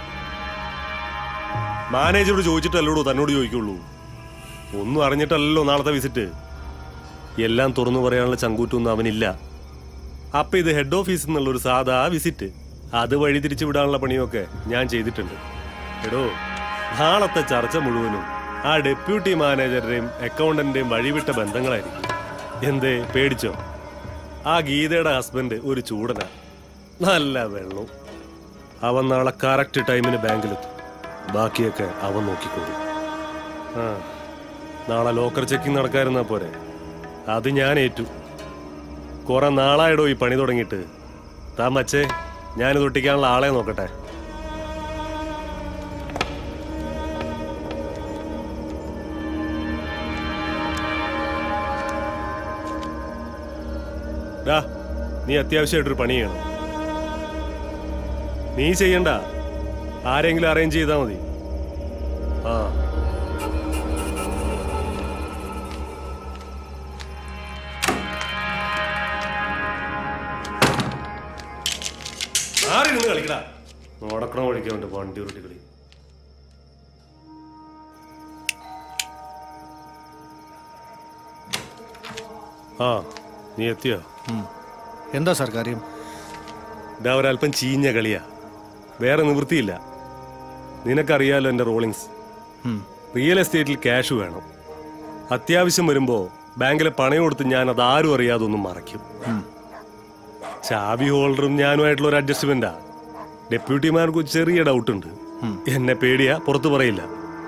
മാനേജറോട് ചോദിച്ചിട്ടല്ലോ തന്നോട് ചോദിക്കുള്ളൂ. ഒന്നും അറിഞ്ഞിട്ടല്ലോ നാളത്തെ വിസിറ്റ്. എല്ലാം തുറന്നു പറയാനുള്ള ചങ്കൂറ്റൊന്നും അവനില്ല. അപ്പൊ ഇത് ഹെഡ് ഓഫീസിൽ നിന്നുള്ള ഒരു സാധാ വിസിറ്റ്. അത് വഴി തിരിച്ചു വിടാനുള്ള പണിയൊക്കെ ഞാൻ ചെയ്തിട്ടുണ്ട്. എടോ, നാളത്തെ ചർച്ച മുഴുവനും ആ ഡെപ്യൂട്ടി മാനേജറുടെയും അക്കൗണ്ടന്റിന്റെയും വഴിവിട്ട ബന്ധങ്ങളായിരിക്കും. എന്തേ പേടിച്ചോ? ആ ഗീതയുടെ ഹസ്ബൻഡ് ഒരു ചൂടനാ, നല്ല വെള്ളം. അവൻ നാളെ കറക്റ്റ് ടൈമിന് ബാങ്കിലെത്തും. ബാക്കിയൊക്കെ അവൻ നോക്കിക്കോളും. ആ, നാളെ ലോക്കർ ചെക്കിംഗ് നടക്കാതിരുന്നാ പോരെ? അത് ഞാൻ ഏറ്റു. കുറെ നാളായിടോ ഈ പണി തുടങ്ങിയിട്ട്. താൻ മച്ചേ, ഞാനിത് ഒട്ടിക്കാനുള്ള ആളെ നോക്കട്ടെ. നീ അത്യാവശ്യമായിട്ടൊരു പണി ചെയ്യണം. നീ ചെയ്യണ്ട, ആരെങ്കിലും അറേഞ്ച് ചെയ്താൽ മതി. ആ, ആരിരുന്ന് കളിക്കടാ. നടക്കണ വഴിക്കാൻ വേണ്ടി വണ്ടി ഉരുട്ടി കളി. ആ, നീ എത്തിയോ? എന്താ സാർ കാര്യം? ഇതാ ഒരല്പം ചീഞ്ഞ കളിയാ, വേറെ നിവൃത്തിയില്ല. നിനക്കറിയാലോ എൻ്റെ റോളിങ്സ്. റിയൽ എസ്റ്റേറ്റിൽ ക്യാഷ് വേണം. അത്യാവശ്യം വരുമ്പോ ബാങ്കിലെ പണയം കൊടുത്ത് ഞാൻ അത് ആരും അറിയാതെ ഒന്നും മറയ്ക്കും. ചാവി ഹോൾഡറും ഞാനുമായിട്ടുള്ള ഒരു അഡ്ജസ്റ്റ്മെന്റാ. ഡെപ്യൂട്ടിമാർക്ക് ചെറിയ ഡൗട്ട് ഉണ്ട്. എന്നെ പേടിയാ, പുറത്തു പറയില്ല.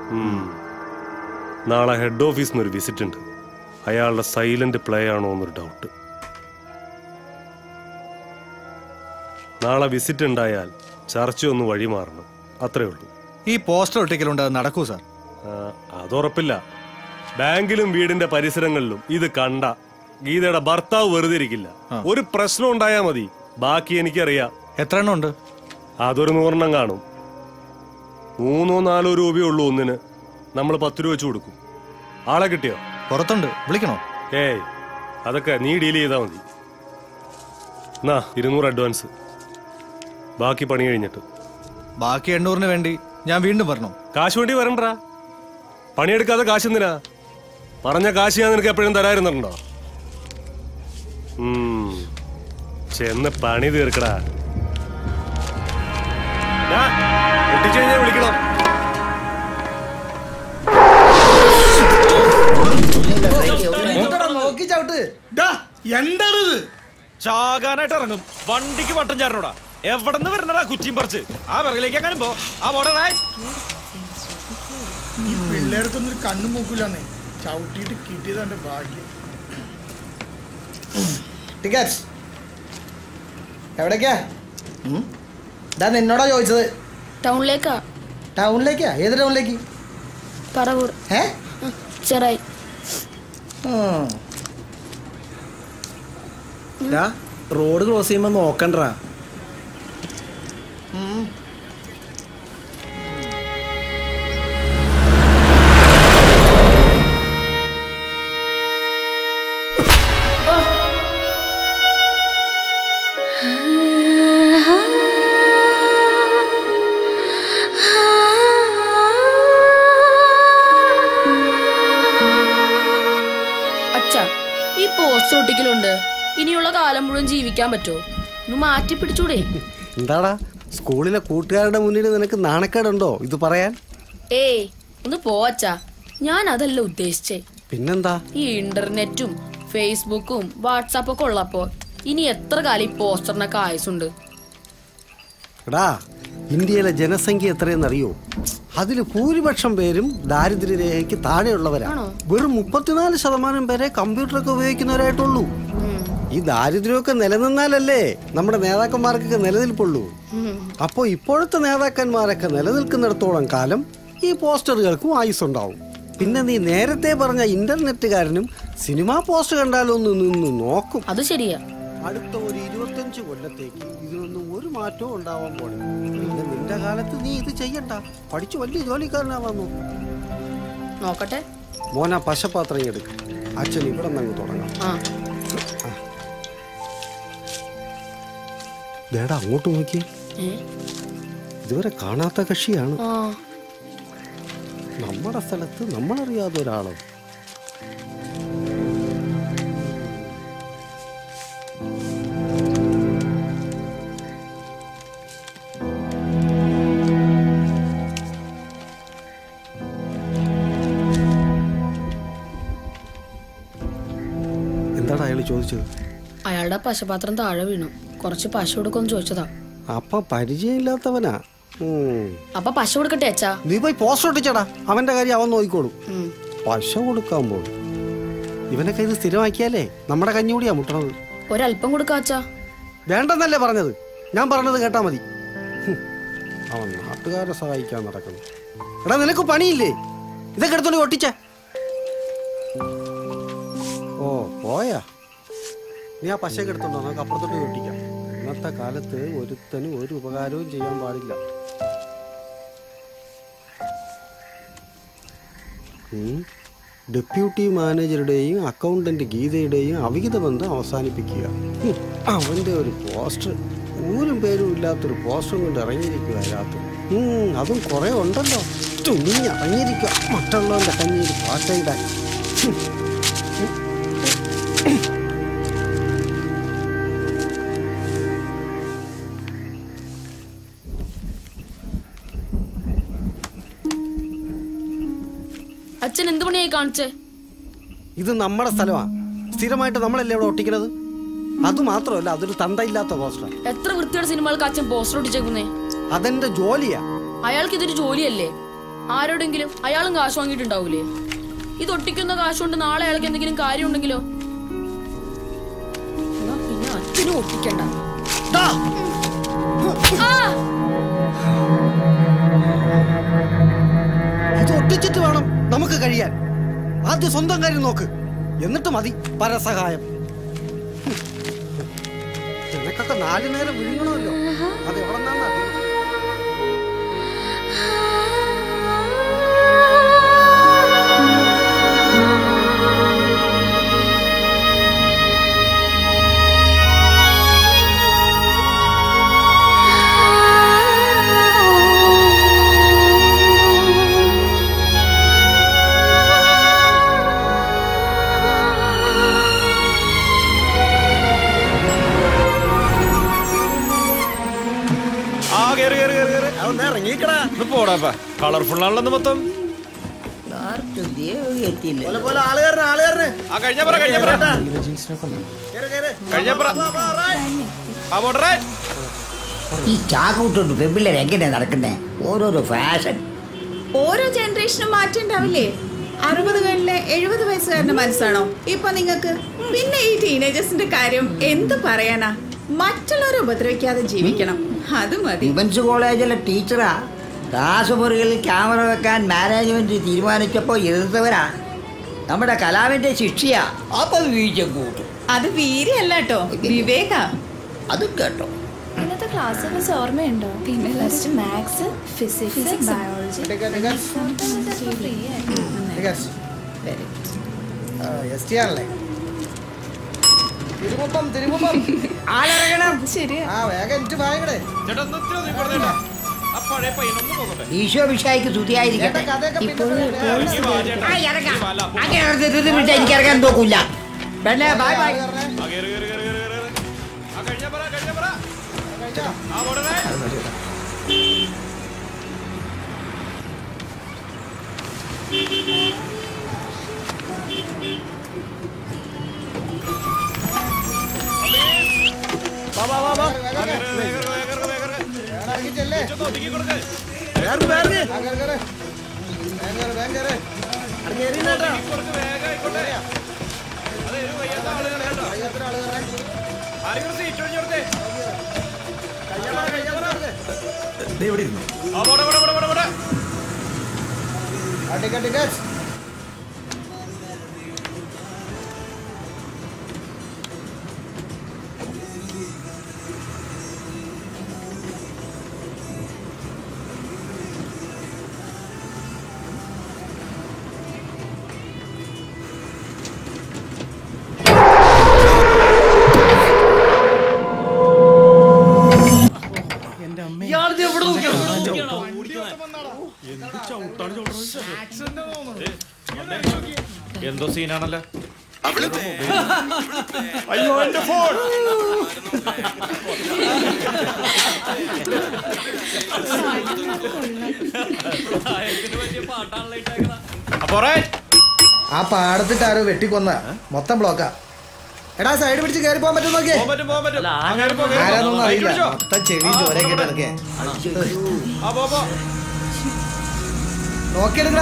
നാളെ ഹെഡ് ഓഫീസിൽ നിന്നൊരു വിസിറ്റ് ഉണ്ട്. അയാളുടെ സൈലന്റ് പ്ലേ ആണോ എന്നൊരു ഡൗട്ട്. നാളെ വിസിറ്റ് ഉണ്ടായാൽ ചർച്ച ഒന്ന് വഴിമാറണം. അത്രേ ഉള്ളൂ. ഈ പോസ്റ്റർ ഒട്ടിക്കലുണ്ട്, അത് നടക്കൂ സാർ? അതുറപ്പില്ല. ബാങ്കിലും വീടിന്റെ പരിസരങ്ങളിലും ഇത് കണ്ട ഗീതയുടെ ഭർത്താവ് വെറുതെ ഇരിക്കില്ല. ഒരു പ്രശ്നം ഉണ്ടായാ മതി, ബാക്കി എനിക്കറിയാം. എത്ര എണ്ണം ഉണ്ട്? അതൊരു നൂറെണ്ണം കാണും. മൂന്നോ നാലോ രൂപയേ ഉള്ളൂ ഒന്നിന്. നമ്മൾ പത്ത് രൂപ വെച്ച് കൊടുക്കും. ആളെ കിട്ടിയോ? പുറത്തുണ്ട്, വിളിക്കണോ? ഏയ്, അതൊക്കെ നീ ഡീൽ ചെയ്താൽ മതി. എന്നാ ഇരുന്നൂറ് അഡ്വാൻസ്, ബാക്കി പണി കഴിഞ്ഞിട്ട്. ബാക്കി എണ്ണൂറിന് വേണ്ടി ഞാൻ വീണ്ടും വരണോ? കാശ് വേണ്ടി വരണ്ടാ, പണിയെടുക്കാതെ കാശ് എന്തിനാ? പറഞ്ഞ കാശ് ഞാൻ നിനക്ക് എപ്പോഴും തരായിരുന്നുണ്ടോ? ചെന്ന് പണി തീർക്കടാ. ഒട്ടിച്ചു കഴിഞ്ഞാൽ വിളിക്കണം. നോക്കി ചവിട്ട്. എന്താണിത്? ചാകാനായിട്ട് ഇറങ്ങും വണ്ടിക്ക് വട്ടം ചാരണോടാ. എവിടെന്ന് വരുന്നടാ കുറ്റിയും പറിച്ച്? ആ പിറകിലേക്ക് എങ്ങനെ പോ. ആ പോടാ. ഈ പിള്ളേർക്കൊന്നും കണ്ണു മൂക്കില്ലാന്നേ, ചവിട്ടിയിട്ട് കിട്ടിയത് എന്റെ ഭാഗ്യം. ടിക്കറ്റ്സ് എവിടേക്കാ? ഇതാ നിന്നോടാ ചോദിച്ചത്. ടൗണിലേക്കാ. ടൗണിലേക്കാ? ഏത് ടൗണിലേക്ക്? പറവൂർ. ഏ ചെറായി. റോഡ് ക്രോസ് ചെയ്യുമ്പോ നോക്കണ്ടാ. ഈ പോസ്റ്റർ ഒട്ടിക്കലുണ്ട്, ഇനിയുള്ള കാലം മുഴുവൻ ജീവിക്കാൻ പറ്റുമോ? ഒന്ന് മാറ്റി പിടിച്ചൂടെ? എന്താടാ സ്കൂളിലെ കൂട്ടുകാരുടെ മുന്നിൽ നിനക്ക് നാണക്കേടുണ്ടോ ഇത് പറയാൻ? ഏയ് ഒന്ന് പോവച്ചാ, ഞാൻ അതല്ല ഉദ്ദേശിച്ചേ. പിന്നെന്താ? ഈ ഇന്റർനെറ്റും ഫേസ്ബുക്കും വാട്സാപ്പ് ഒക്കെ ഉള്ളപ്പോ ഇനി എത്ര കാലം ഈ പോസ്റ്ററിനൊക്കെ ആയുസുണ്ട്? എടാ, ഇന്ത്യയിലെ ജനസംഖ്യ എത്രയെന്നറിയോ? അതിൽ ഭൂരിപക്ഷം പേരും ദാരിദ്ര്യരേഖയ്ക്ക് താഴെയുള്ളവരാണ്. വെറും മുപ്പത്തിനാല് ശതമാനം പേരെ കമ്പ്യൂട്ടറൊക്കെ ഉപയോഗിക്കുന്നവരായിട്ടുള്ളൂ. ഈ ദാരിദ്ര്യമൊക്കെ നിലനിന്നാലല്ലേ നമ്മുടെ നേതാക്കന്മാർക്കൊക്കെ നിലനിൽപ്പുള്ളൂ. അപ്പോൾ ഇപ്പോഴത്തെ നേതാക്കന്മാരൊക്കെ നിലനിൽക്കുന്നിടത്തോളം കാലം ഈ പോസ്റ്ററുകൾക്കും ആയുസുണ്ടാവും. പിന്നെ നീ നേരത്തെ പറഞ്ഞ ഇന്റർനെറ്റുകാരനും സിനിമാ പോസ്റ്റർ കണ്ടാലോ ഒന്ന് നിന്ന് നോക്കും. അത് ശരിയാ. അടുത്ത ഒരു ഇരുപത്തഞ്ച് കൊല്ലത്തേക്ക് ഇതിനൊന്നും ഒരു മാറ്റവും ഉണ്ടാവാൻ പോണില്ല. പിന്നെ നിന്റെ കാലത്ത് നീ ഇത് ചെയ്യണ്ട, പഠിച്ചു വലിയ ജോലിക്കാരനാവാൻ നോക്കും. നോക്കട്ടെ. മോനാ പശപാത്രം എടുക്കും. അച്ഛൻ ഇവിടെ നിന്ന് തുടങ്ങാം. ദേടാ അങ്ങോട്ട് നോക്കി, ഇതുവരെ കാണാത്ത കക്ഷിയാണ്. നമ്മുടെ സ്ഥലത്ത് നമ്മളറിയാത്ത ഒരാളോ? എന്താടാ അയാൾ ചോദിച്ചത്? അയാളുടെ പശപാത്രം താഴെ വീണു, കുറച്ച് പശ കൊടുക്കുമെന്ന് ചോദിച്ചതാ. അപ്പൊ പരിചയമില്ലാത്തവനാ. അപ്പൊ പശ കൊടുക്കട്ടെ അച്ഛാ? നീ പോയി പോസ്റ്റർ ഒട്ടിച്ചടാ, അവന്റെ കാര്യം അവൻ നോക്കിക്കോളും. പശ കൊടുക്കാൻ പോകും. ഇവനൊക്കെ ഇത് സ്ഥിരമാക്കിയാലേ നമ്മുടെ കഞ്ഞികൂടിയാ മുട്ടണത്. ഒരല്പം കൊടുക്കാ അച്ഛാ? വേണ്ടെന്നല്ലേ പറഞ്ഞത്, ഞാൻ പറഞ്ഞത് കേട്ടാ മതി. അവൻ നാട്ടുകാരെ സഹായിക്കാൻ നടക്കുന്നു. എടാ നിനക്ക് പണിയില്ലേ? ഇതൊക്കെ എടുത്തോണ്ട് ഒട്ടിച്ച. ഓ പോയാ, നീ ആ പശയൊക്കെ എടുത്തോണ്ടോ, നമുക്ക് അപ്പുറത്തോട്ട് ഒട്ടിക്കാം. ഇന്നത്തെ കാലത്ത് ഒരുത്തനും ഒരു ഉപകാരവും ചെയ്യാൻ പാടില്ല. ഡെപ്യൂട്ടി മാനേജറുടെയും അക്കൗണ്ടന്റ് ഗീതയുടെയും അവിഹിത ബന്ധം അവസാനിപ്പിക്കുക. അവന്റെ ഒരു പോസ്റ്റർ, ഊരും പേരും ഇല്ലാത്തൊരു പോസ്റ്ററും കൊണ്ട് ഇറങ്ങിയിരിക്കുക രാത്രി. അതും കുറെ ഉണ്ടല്ലോ, തുണിഞ്ഞ് ഇറങ്ങിയിരിക്കുക മറ്റുള്ളവന്റെ കഞ്ഞിയിൽ പാട്ടയിടാൻ. അച്ഛൻ എന്ത് പണിയായി കാണിച്ചേ? ഇത് നമ്മുടെ സ്ഥലമാണ്, സ്ഥിരമായിട്ട് നമ്മളല്ലേ ഇവിടെ ഒട്ടിക്കുന്നത്. അത് മാത്രമല്ല, അതൊരു തന്തയില്ലാത്ത പോസ്റ്റർ. എത്ര വൃത്തിയുടെ സിനിമകൾക്ക് അച്ഛൻ പോസ്റ്റർ ഒട്ടിച്ചേക്കുന്നേ? അതെന്റെ ജോലിയാ. അയാൾക്ക് ഇതൊരു ജോലിയല്ലേ? ആരോടെങ്കിലും അയാളും കാശ് വാങ്ങിയിട്ടുണ്ടാവൂലേ? ഇത് ഒട്ടിക്കുന്ന കാശ് കൊണ്ട് നാളെ അയാൾക്ക് എന്തെങ്കിലും കാര്യം ഉണ്ടെങ്കിലോ? പിന്നെ അച്ഛനും ഒട്ടിക്കണ്ട. ഇത് ഒട്ടിച്ചിട്ട് വേണം നമുക്ക് കഴിയാൻ. ആദ്യം സ്വന്തം കാര്യം നോക്ക്, എന്നിട്ട് മതി പരസഹായം. നിനക്കൊക്കെ നാലു നേരം വിഴുങ്ങണമല്ലോ, അത് എവിടെ നിന്നാണ് അറിയുന്നത്? കളർഫുൾ ആണല്ലോ മൊത്തം. ഈ ചാക്കൂട്ടുണ്ട് പെമ്പിള്ളേർ എങ്ങനെയാ നടക്കുന്നേ? ഓരോരോ ഫാഷൻ. ഓരോ ജനറേഷനും മാറ്റം ഉണ്ടാവില്ലേ? അറുപതുകളിലെ എഴുപത് വയസ്സുകാരന്റെ മനസ്സാണോ ഇപ്പൊ നിങ്ങൾക്ക്? പിന്നെ ഈ ടീനേജേഴ്സിന്റെ കാര്യം എന്ത് പറയാനാ? മറ്റുള്ളവരെ ഉപദ്രവിക്കാതെ ജീവിക്കണം, അത് മതി. വിമൻസ് കോളേജിലെ ടീച്ചറാ ക്ലാസ് മുറികളിൽ ക്യാമറ വെക്കാൻ മാനേജ്മെന്റ് തീരുമാനിച്ചപ്പോ എതിർത്തവരാ. നമ്മുടെ കലാവിന്റെ ശിക്ഷയാ. അപ്പൊ വീഴ്ച കൂട്ടും. അത് വീര്യല്ല കേട്ടോ, വിവേക. അതും കേട്ടോ. ഇന്നത്തെ ക്ലാസ്സൊക്കെ ഓർമ്മയുണ്ടോ? പിന്നെ ഫസ്റ്റ് മാത്സ്, ഫിസിക്സ്, ബയോളജി. ഈശോ വിഷായിക്ക് സ്തുതിയായിരിക്കട്ടെ. എനിക്ക് ഇറങ്ങാൻ നോക്കൂല. Bye bye. എന്തോ സീനാണല്ലോ. അയ്യോ എന്റെ ഫോൺ. ആ പാടത്തിട്ട് ആരോ വെട്ടിക്കൊന്ന മൊത്തം ബ്ലോക്കാ. എടാ സൈഡ് പിടിച്ച് കയറി പോകാൻ പറ്റും നോക്കിയേ. ആരാന്നൊന്നും അറിയില്ല, മൊത്തം ചെവി ചോര കേട്ടൊക്കെ നോക്കിയെടുക്കടാ.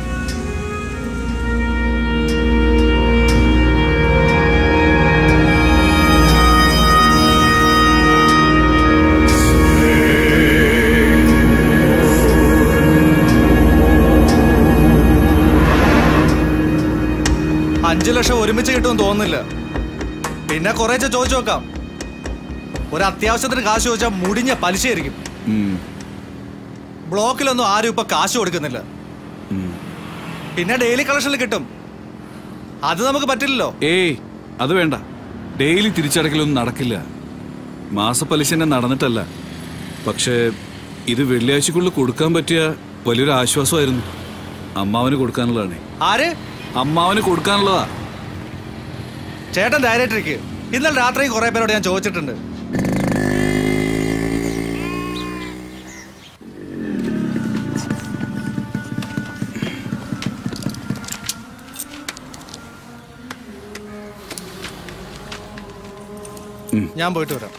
അഞ്ചു ലക്ഷം ഒരുമിച്ച് കിട്ടുമെന്ന് തോന്നുന്നില്ല. പിന്നെ കുറേശ്ശെ ചോദിച്ചു നോക്കാം. ഒരു അത്യാവശ്യത്തിന് കാശ് ചോദിച്ചാൽ മുടിഞ്ഞ പലിശയായിരിക്കും. ബ്ലോക്കിലൊന്നും ആരും ഇപ്പൊ കാശ് കൊടുക്കുന്നില്ല. പിന്നെ ഡെയിലി കളക്ഷനിൽ കിട്ടും, അത് നമുക്ക് പറ്റില്ലല്ലോ. ഏയ് അത് വേണ്ട, ഡെയിലി തിരിച്ചടക്കലൊന്നും നടക്കില്ല. മാസപ്പലിശ തന്നെ നടന്നിട്ടല്ല, പക്ഷേ ഇത് വെള്ളിയാഴ്ചക്കുള്ളിൽ കൊടുക്കാൻ പറ്റിയ വലിയൊരു ആശ്വാസമായിരുന്നു. അമ്മാവന് കൊടുക്കാനുള്ളതാണ്. ആര്? അമ്മാവന് കൊടുക്കാനുള്ളതാ. ചേട്ടൻ ഡയറക്ടർക്ക് ഇന്നലെ രാത്രി കുറെ പേരോട് ഞാൻ ചോദിച്ചിട്ടുണ്ട്. ഞാൻ പോയിട്ട് വരാം.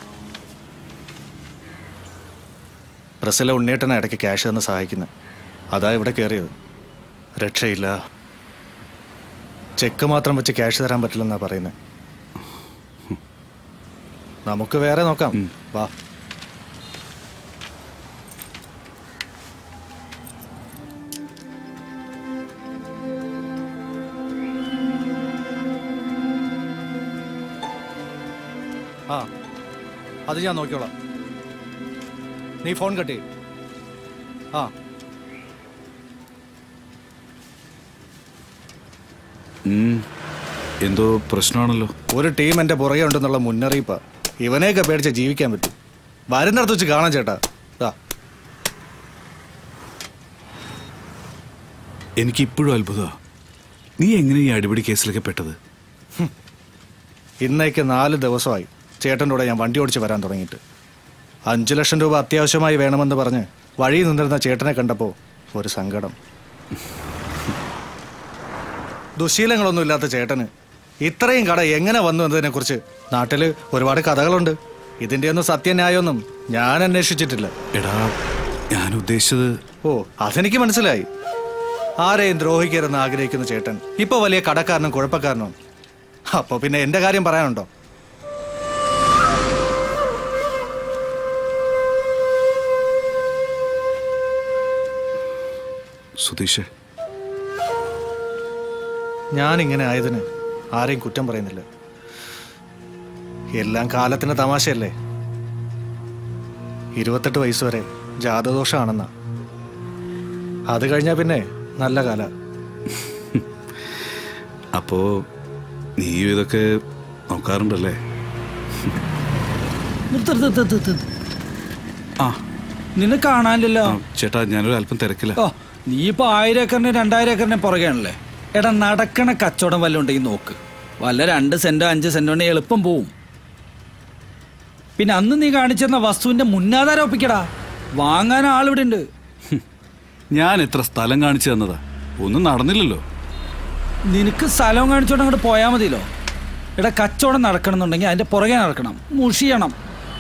പ്രസിലെ ഉണ്ണിയേട്ടനെ ഇടയ്ക്ക് ക്യാഷ് തന്ന് സഹായിക്കുന്നത്, അതാ ഇവിടെ കയറിയത്. രക്ഷയില്ല, ചെക്ക് മാത്രം വെച്ച് ക്യാഷ് തരാൻ പറ്റില്ലെന്നാ പറയുന്നത്. നമുക്ക് വേറെ നോക്കാം, വാ. ആ അത് ഞാൻ നോക്കിയോളാം. നീ ഫോൺ കട്ടി. ആ എന്തോ പ്രശ്നമാണല്ലോ. ഒരു ടീം എന്റെ പുറകെ ഉണ്ടെന്നുള്ള മുന്നറിയിപ്പാ. ഇവനെയൊക്കെ പേടിച്ച് ജീവിക്കാൻ പറ്റും. വരുന്നിടത്ത് വെച്ച് കാണാം ചേട്ടാ. എനിക്കിപ്പോഴും അത്ഭുത, നീ എങ്ങനെ ഈ അടിപിടി കേസിലൊക്കെ പെട്ടത്? ഇന്നേക്ക് നാല് ദിവസമായി ചേട്ടൻ്റെ കൂടെ ഞാൻ വണ്ടി ഓടിച്ച് വരാൻ തുടങ്ങിയിട്ട്. അഞ്ചു ലക്ഷം രൂപ അത്യാവശ്യമായി വേണമെന്ന് പറഞ്ഞ് വഴി നിന്നിരുന്ന ചേട്ടനെ കണ്ടപ്പോൾ ഒരു സങ്കടം. ദുശീലങ്ങളൊന്നും ഇല്ലാത്ത ചേട്ടന് ഇത്രയും കട എങ്ങനെ വന്നു എന്നതിനെക്കുറിച്ച് നാട്ടിൽ ഒരുപാട് കഥകളുണ്ട്. ഇതിൻ്റെ ഒന്നും സത്യന്യായമൊന്നും ഞാൻ അന്വേഷിച്ചിട്ടില്ല. എടാ, ഞാൻ ഉദ്ദേശിച്ചത്... ഓ, അതെനിക്ക് മനസ്സിലായി. ആരെയും ദ്രോഹിക്കരുതെന്ന് ആഗ്രഹിക്കുന്ന ചേട്ടൻ ഇപ്പൊ വലിയ കടക്കാരനും കുഴപ്പക്കാരനും. അപ്പൊ പിന്നെ എന്റെ കാര്യം പറയാനുണ്ടോ? സുധീഷ്, ഞാനിങ്ങനെ ആയതിന് ആരെയും കുറ്റം പറയുന്നില്ല. എല്ലാം കാലത്തിന്റെ തമാശയല്ലേ. ഇരുപത്തെട്ട് വയസ്സ് വരെ ജാതദോഷമാണെന്നാ. അത് കഴിഞ്ഞാ പിന്നെ നല്ല കാല. അപ്പോ നീ ഇതൊക്കെ നോക്കാറുണ്ടല്ലേ? ആ, നിന്നെ കാണാനില്ലല്ലോ ചേട്ടാ. ഞാനൊരു അല്പം തിരക്കില്ല. ഓ, നീ ഇപ്പൊ ആയിരം ഏക്കറിന് രണ്ടായിരം ഏക്കറിനെ പുറകെയാണല്ലേ. എടാ, നടക്കണ കച്ചവടം വല്ല ഉണ്ടെങ്കിൽ നോക്ക്. വല്ല രണ്ട് സെന്റോ അഞ്ച് സെന്റോ ഉണ്ടെങ്കിൽ എളുപ്പം പോവും. പിന്നെ അന്ന് നീ കാണിച്ചെന്ന വസ്തുവിന്റെ മുന്നാധാരം ഒപ്പിക്കടാ. വാങ്ങാൻ ആളിവിടെ ഉണ്ട്. ഞാൻ എത്ര സ്ഥലം കാണിച്ചു തന്നതാ, ഒന്നും നടന്നില്ലല്ലോ. നിനക്ക് സ്ഥലവും കാണിച്ചോണ്ട് അങ്ങോട്ട് പോയാൽ മതിയല്ലോ. എടാ, കച്ചവടം നടക്കണമെന്നുണ്ടെങ്കിൽ അതിന്റെ പുറകെ നടക്കണം, മുഷിയണം.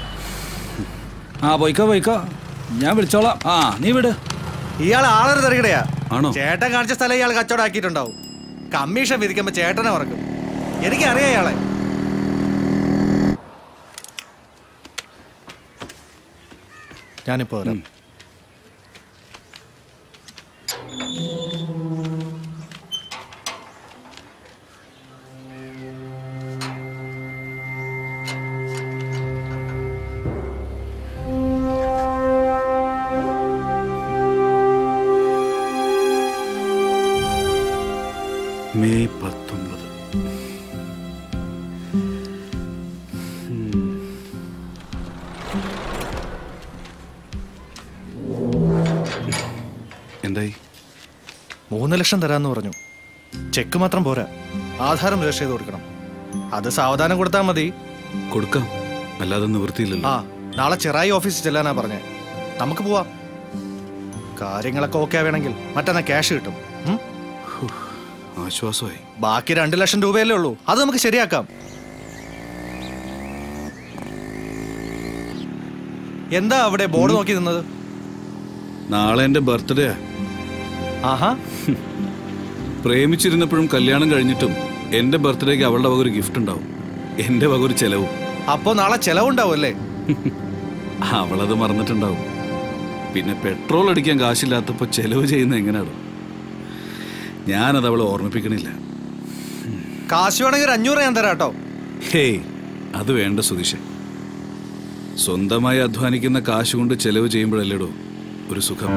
ആ, പോയിക്കോ പോയിക്കോ, ഞാൻ വിളിച്ചോളാം. ആ, നീ വിട്. ഇയാൾ ആളൊരു തിരക്കിടയാ. ആണോ? ചേട്ടൻ കാണിച്ച സ്ഥലം ഇയാൾ കച്ചവടം ആക്കിയിട്ടുണ്ടാവും. കമ്മീഷൻ വിധിക്കുമ്പോ ചേട്ടനെ മറക്കും. എനിക്കറിയാം ഇയാളെ. ഞാനിപ്പോ വരാം. മെയ് പത്തൊമ്പത്. എന്തായി? മൂന്ന് ലക്ഷം തരാന്ന് പറഞ്ഞു. ചെക്ക് മാത്രം പോരാ, ആധാരം രജിസ്റ്റർ ചെയ്ത് കൊടുക്കണം. അത് സാവധാനം കൊടുത്താൽ മതി. കൊടുക്കാം, അല്ലാതെ നിവൃത്തിയില്ലല്ലോ. ആ, നാളെ ചെറായി ഓഫീസിൽ ചെല്ലാനാ പറഞ്ഞേ. നമുക്ക് പോവാം. കാര്യങ്ങളൊക്കെ ഓക്കെ ആവേണമെങ്കിൽ മറ്റന്നാ ക്യാഷ് കിട്ടും. ആശ്വാസമായി. ബാക്കി രണ്ട് ലക്ഷം രൂപയല്ലേ ഉള്ളൂ, അത് നമുക്ക് ശരിയാക്കാം. എന്താ അവിടെ ബോർഡ് നോക്കി നിന്നത്? നാളെ എന്റെ ബർത്ത്ഡേ. ആഹാ. പ്രേമിച്ചിരുന്നപ്പോഴും കല്യാണം കഴിഞ്ഞിട്ടും എന്റെ ബർത്ത്ഡേക്ക് അവളുടെ വക ഒരു ഗിഫ്റ്റ് ഉണ്ടാവും, എന്റെ വക ഒരു ചെലവും. അപ്പോ നാളെ ചെലവുണ്ടാവും അല്ലേ? അവളത് മറന്നിട്ടുണ്ടാവും. പിന്നെ പെട്രോൾ അടിക്കാൻ കാശില്ലാത്തപ്പോ ചെലവ് ചെയ്യുന്ന എങ്ങനെയാണോ? ഞാനത് അവളെ ഓർമ്മിപ്പിക്കണില്ല. കാശ് വേണമെങ്കിൽ ഒരു അഞ്ഞൂറ് ഞാൻ തരാട്ടോ. ഹേയ്, അത് വേണ്ട സുധീഷ്. സ്വന്തമായി അധ്വാനിക്കുന്ന കാശ് കൊണ്ട് ചെലവ് ചെയ്യുമ്പോഴല്ലേടോ ഒരു സുഖം.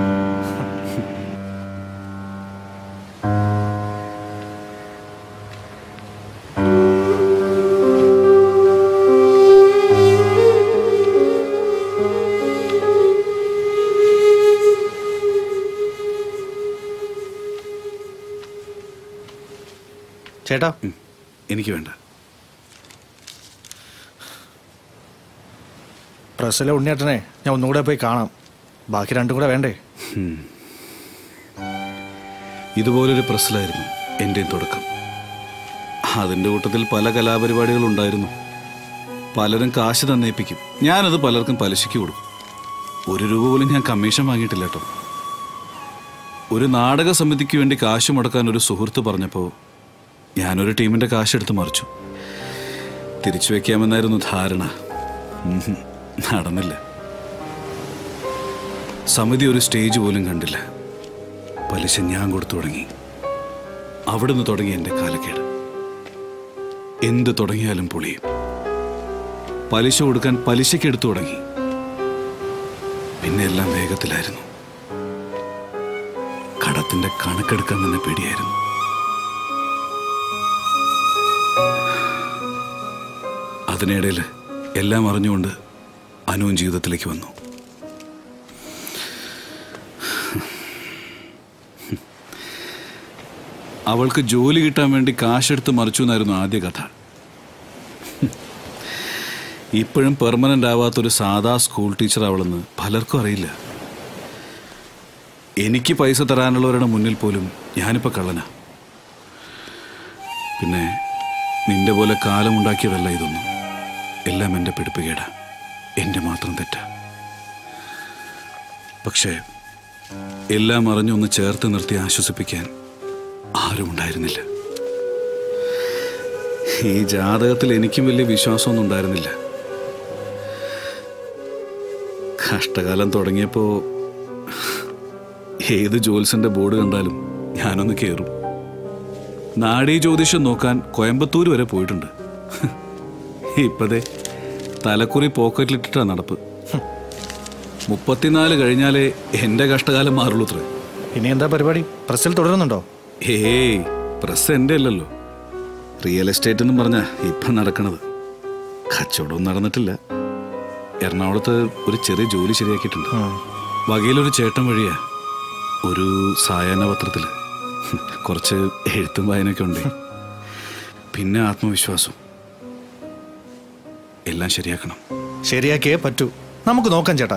ചേട്ടാ, എനിക്ക് വേണ്ട. പ്രസ്സിലെ ഉണ്ണിയേട്ടനെ ഞാൻ ഒന്നുകൂടെ പോയി കാണാം. ബാക്കി രണ്ടും കൂടെ വേണ്ടേ? ഇതുപോലൊരു പ്രസ്സിലായിരുന്നു എൻ്റെയും തുടക്കം. അതിൻ്റെ കൂട്ടത്തിൽ പല കലാപരിപാടികളുണ്ടായിരുന്നു. പലരും കാശ് തന്നേപ്പിക്കും, ഞാനത് പലർക്കും പലിശയ്ക്ക് കൊടുക്കും. ഒരു രൂപ പോലും ഞാൻ കമ്മീഷൻ വാങ്ങിയിട്ടില്ല കേട്ടോ. ഒരു നാടക സമിതിക്ക് വേണ്ടി കാശ് മുടക്കാൻ ഒരു സുഹൃത്ത് പറഞ്ഞപ്പോൾ ഞാനൊരു ടീമിൻ്റെ കാശെടുത്ത് മറിച്ചു. തിരിച്ചു വയ്ക്കാമെന്നായിരുന്നു ധാരണ. നടന്നില്ല. സമിതി ഒരു സ്റ്റേജ് പോലും കണ്ടില്ല. പലിശ ഞാൻ കൊടുത്തു തുടങ്ങി. അവിടുന്ന് തുടങ്ങി എൻ്റെ കാലക്കേട്. എന്ത് തുടങ്ങിയാലും പൊളിയും. പലിശ കൊടുക്കാൻ പലിശയ്ക്ക് എടുത്തു തുടങ്ങി. പിന്നെ എല്ലാം വേഗത്തിലായിരുന്നു. കടത്തിന്റെ കണക്കെടുക്കാൻ തന്നെ പേടിയായിരുന്നു. അതിനിടയിൽ എല്ലാം അറിഞ്ഞുകൊണ്ട് അനുവും ജീവിതത്തിലേക്ക് വന്നു. അവൾക്ക് ജോലി കിട്ടാൻ വേണ്ടി കാശെടുത്ത് മറിച്ചു എന്നായിരുന്നു ആദ്യ കഥ. ഇപ്പോഴും പെർമനന്റ് ആവാത്തൊരു സാധാ സ്കൂൾ ടീച്ചർ അവളെന്ന് പലർക്കും അറിയില്ല. എനിക്ക് പൈസ തരാനുള്ളവരുടെ മുന്നിൽ പോലും ഞാനിപ്പോൾ കള്ളനാ. പിന്നെ നിന്റെ പോലെ കാലമുണ്ടാക്കിയതല്ല ഇതൊന്നും. എല്ലാം എൻ്റെ പിടിപ്പുകേടാ, എൻ്റെ മാത്രം തെറ്റാ. പക്ഷേ എല്ലാം അറിഞ്ഞൊന്ന് ചേർത്ത് നിർത്തി ആശ്വസിപ്പിക്കാൻ ആരും ഉണ്ടായിരുന്നില്ല. ഈ ജാതകത്തിൽ എനിക്കും വലിയ വിശ്വാസമൊന്നും ഉണ്ടായിരുന്നില്ല. കഷ്ടകാലം തുടങ്ങിയപ്പോൾ ഏത് ജ്യോത്സ്യന്റെ ബോർഡ് കണ്ടാലും ഞാനൊന്ന് കയറും. നാഡീ ജ്യോതിഷം നോക്കാൻ കോയമ്പത്തൂർ വരെ പോയിട്ടുണ്ട്. ഇപ്പതേ തലക്കുറി പോക്കറ്റിലിട്ടിട്ടാ നടപ്പ്. മുപ്പത്തിനാല് കഴിഞ്ഞാലേ എൻ്റെ കഷ്ടകാലം മാറുള്ളൂ. അത്രേ. ഇനി എന്താ പരിപാടി? പ്രസ്സിൽ തുടരുന്നുണ്ടോ? ഏയ്, പ്രസ് എൻ്റെ അല്ലല്ലോ. റിയൽ എസ്റ്റേറ്റ് എന്നും പറഞ്ഞാ ഇപ്പം നടക്കണത്. കച്ചവടവും നടന്നിട്ടില്ല. എറണാകുളത്ത് ഒരു ചെറിയ ജോലി ശരിയാക്കിയിട്ടുണ്ട്. വകയിലൊരു ചേട്ടൻ വഴിയാ ഒരു സായാഹ്ന പത്രത്തിൽ കുറച്ച് എഴുത്തും വായനയൊക്കെ ഉണ്ട്. പിന്നെ ആത്മവിശ്വാസം. എല്ലാം ശരിയാക്കണം. ശരിയാക്കിയേ പറ്റൂ. നമുക്ക് നോക്കാം ചേട്ടാ.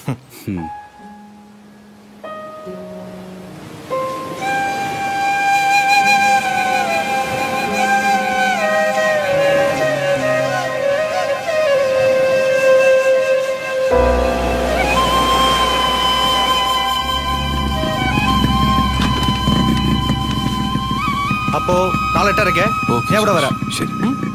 അപ്പോ നാളെ എട്ടരക്കേ ഞാൻ ഇവിടെ വരാം. ശരി.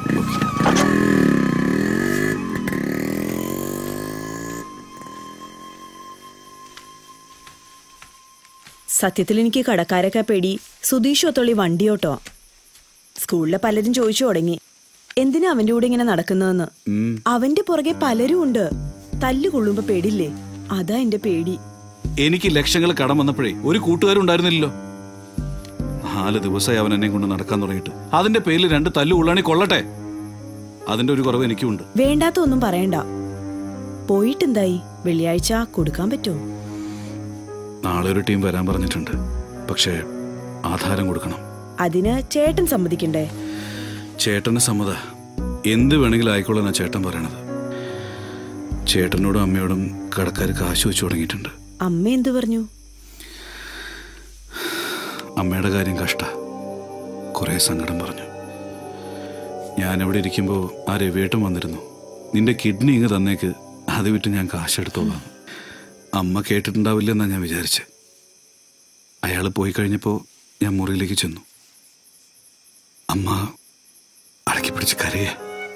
സത്യത്തിൽ എനിക്ക് കടക്കാരൊക്കെ പേടി സുധീഷ് ഒത്തുള്ളി വണ്ടിയോട്ടോ. സ്കൂളിലെ പലരും ചോദിച്ചു തുടങ്ങി എന്തിനാ അവന്റെ കൂടെ ഇങ്ങനെ നടക്കുന്നതെന്ന്. അവന്റെ പുറകെ പലരും ഉണ്ട്. തല്ലു കൊള്ളുമ്പോ പേടില്ലേ? അതാ എന്റെ പേടി. എനിക്ക് ലക്ഷങ്ങൾ കടം വന്നപ്പോഴേ ഒരു കൂട്ടുകാരും ഉണ്ടായിരുന്നില്ലല്ലോ. നാല് ദിവസമായി അവൻ എന്നെ കൊണ്ട് നടക്കാൻ തുടങ്ങിയിട്ട്. അതിന്റെ പേരിൽ രണ്ട് തല്ലു കൊള്ളാണി കൊള്ളട്ടെ. അതിന്റെ ഒരു കുറവ് എനിക്കുണ്ട്. വേണ്ടാത്ത ഒന്നും പറയണ്ട. പോയിട്ടെന്തായി? വെള്ളിയാഴ്ച കൊടുക്കാൻ പറ്റുമോ? നാളെ ഒരു ടീം വരാൻ പറഞ്ഞിട്ടുണ്ട്. പക്ഷേ ആധാരം കൊടുക്കണം. അതിന് ചേട്ടൻ സമ്മതിക്കണ്ടേ? ചേട്ടന് സമ്മത. എന്ത് വേണമെങ്കിലും ആയിക്കോളാനാ ചേട്ടൻ പറയണത്. ചേട്ടനോടും അമ്മയോടും കടക്കാർ കാശ് വെച്ചു തുടങ്ങിയിട്ടുണ്ട്. അമ്മ എന്തു പറഞ്ഞു? അമ്മയുടെ കാര്യം കഷ്ട. കുറേ സങ്കടം പറഞ്ഞു. ഞാനിവിടെ ഇരിക്കുമ്പോൾ ആ രവിയേട്ടൻ വന്നിരുന്നു. നിന്റെ കിഡ്നി ഇങ്ങ് തന്നേക്ക്, അത് വിട്ട് ഞാൻ കാശെടുത്തോളാം. അമ്മ കേട്ടിട്ടുണ്ടാവില്ലെന്നാണ് ഞാൻ വിചാരിച്ചത്. അയാൾ പോയി കഴിഞ്ഞപ്പോൾ ഞാൻ മുറിയിലേക്ക് ചെന്നു. അമ്മ അടക്കി പിടിച്ച് കരയ.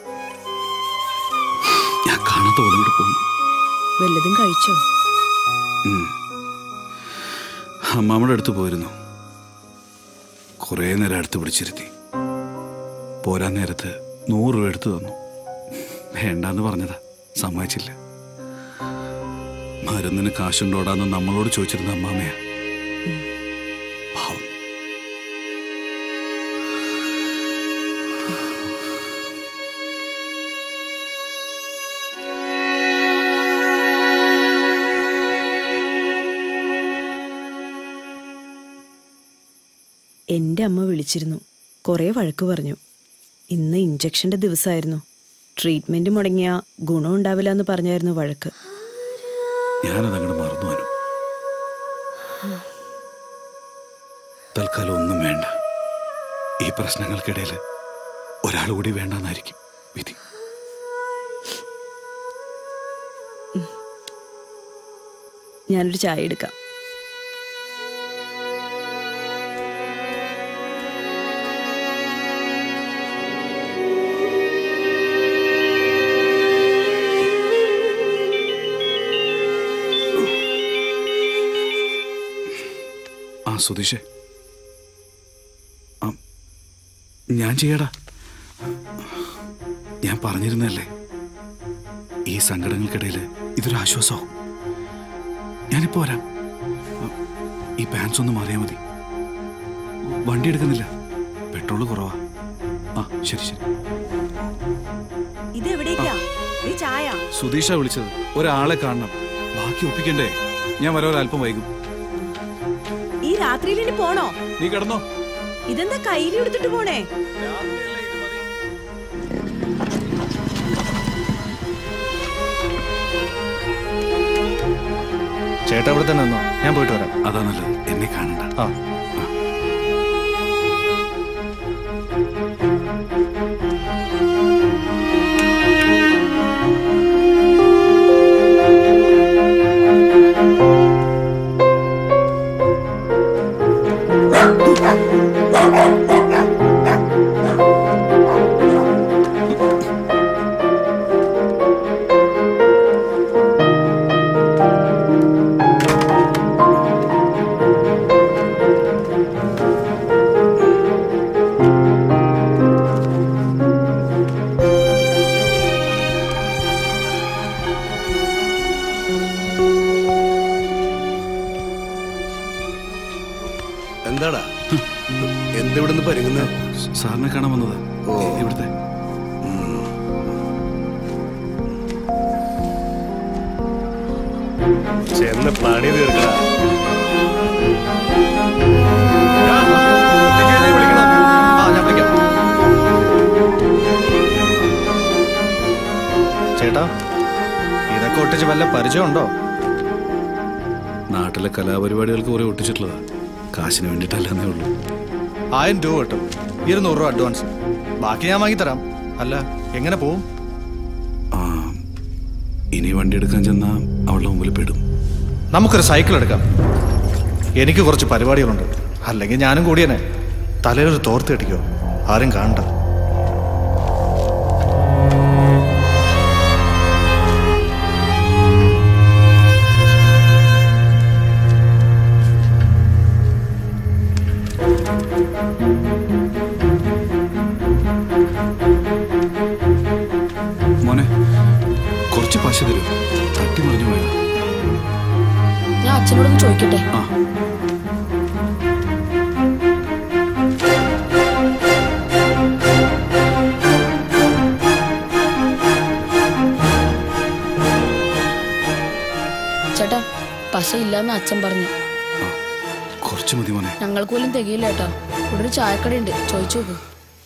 ഞാൻ കാണാത്ത പോലെ പോന്നു. വല്ലതും കഴിച്ചോ? അമ്മാമ്മയുടെ അടുത്ത് പോയിരുന്നു. കുറേ നേരം അടുത്ത് പിടിച്ചിരുത്തി. പോരാൻ നേരത്ത് നൂറ് രൂപ എടുത്തു തന്നു. വേണ്ടാന്ന് പറഞ്ഞതാ, സമ്മതിച്ചില്ല. മരുന്നിന് കാശുണ്ടോടാന്ന് നമ്മളോട് ചോദിച്ചിരുന്ന അമ്മാമ്മയാ. പാവം. എൻ്റെ അമ്മ വിളിച്ചിരുന്നു. കുറേ വഴക്ക് പറഞ്ഞു. ഇന്ന് ഇഞ്ചക്ഷൻ്റെ ദിവസമായിരുന്നു. ട്രീറ്റ്മെൻറ്റ് മുടങ്ങിയ ഗുണം ഉണ്ടാവില്ല എന്ന് പറഞ്ഞായിരുന്നു വഴക്ക്. ഞാനതങ്ങോട്ട് മറന്നു. അനു, തൽക്കാലം ഒന്നും വേണ്ട. ഈ പ്രശ്നങ്ങൾക്കിടയിൽ ഒരാൾ കൂടി വേണ്ടെന്നായിരിക്കും വിധി. ഞാനൊരു ചായ എടുക്കാം. സുധീഷേ, ഞാൻ ചെയ്യടാ. ഞാൻ പറഞ്ഞിരുന്നല്ലേ ഈ സങ്കടങ്ങൾക്കിടയിൽ ഇതൊരു ആശ്വാസമാവും. ഞാനിപ്പോ വരാം. ഈ പാൻസ് ഒന്ന് മാറിയാൽ മതി. വണ്ടി എടുക്കുന്നില്ല, പെട്രോള് കുറവാ. ആ ശരി ശരി. ഇതെവിടേക്കാ? ഈ ചായ സുധീഷ വിളിച്ചത്. ഒരാളെ കാണണം, ബാക്കി ഒപ്പിക്കണ്ടേ? ഞാൻ വരാൻ അല്പം വൈകും. ഈ രാത്രിയിൽ ഇനി പോണോ? നീ കിടന്നോ. ഇതെന്താ കയ്യിൽ എടുത്തിട്ട് പോണേ? ചേട്ടാ ഇവിടെ തന്നെ നിന്നോ, ഞാൻ പോയിട്ട് വരാം. അതാ നല്ലത്, എന്നെ കാണണ്ട. ആ എന്താടാ എന്തെവിടുന്ന് പരിങ്ങുന്ന? സാറിനെ കാണാൻ വന്നത്. ഇവിടുത്തെ ചെന്ന് പണി തീർക്കടാ. ചേട്ടാ ഇതൊക്കെ ഒട്ടിച്ച് വല്ല പരിചയമുണ്ടോ? നാട്ടിലെ കലാപരിപാടികൾക്ക് കുറെ ഒട്ടിച്ചിട്ടുള്ളതാ. കാശിന് വേണ്ടിയിട്ടല്ലെന്നേ ഉള്ളൂ. ആയിരം രൂപ കിട്ടും, ഇരുന്നൂറ് രൂപ അഡ്വാൻസ്, ബാക്കി ഞാൻ വാങ്ങിത്തരാം. അല്ല എങ്ങനെ പോവും? ആ ഇനി വണ്ടി എടുക്കാൻ ചെന്നാ അവളുടെ മുമ്പിൽ പെടും. നമുക്കൊരു സൈക്കിൾ എടുക്കാം. എനിക്ക് കുറച്ച് പരിപാടികളുണ്ട്, അല്ലെങ്കിൽ ഞാനും കൂടിയനെ. തലയിലൊരു തോർത്ത് കെട്ടിക്കോ, ആരും കാണണ്ട. മോനെ കുറച്ച് പശ തരും, തട്ടി മറിഞ്ഞു പോയതാ. ഞാൻ അച്ഛനോടൊന്ന് ചോദിക്കട്ടെ. ആ ചേട്ടാ പശ ഇല്ലാന്ന് അച്ഛൻ പറഞ്ഞു. കുറച്ച് മതി മോനെ. ഞങ്ങൾക്ക് പോലും തികയില്ല ചേട്ടാ. ഇവിടെ ഒരു ചായക്കടയുണ്ട്, ചോദിച്ചു നോക്കൂ.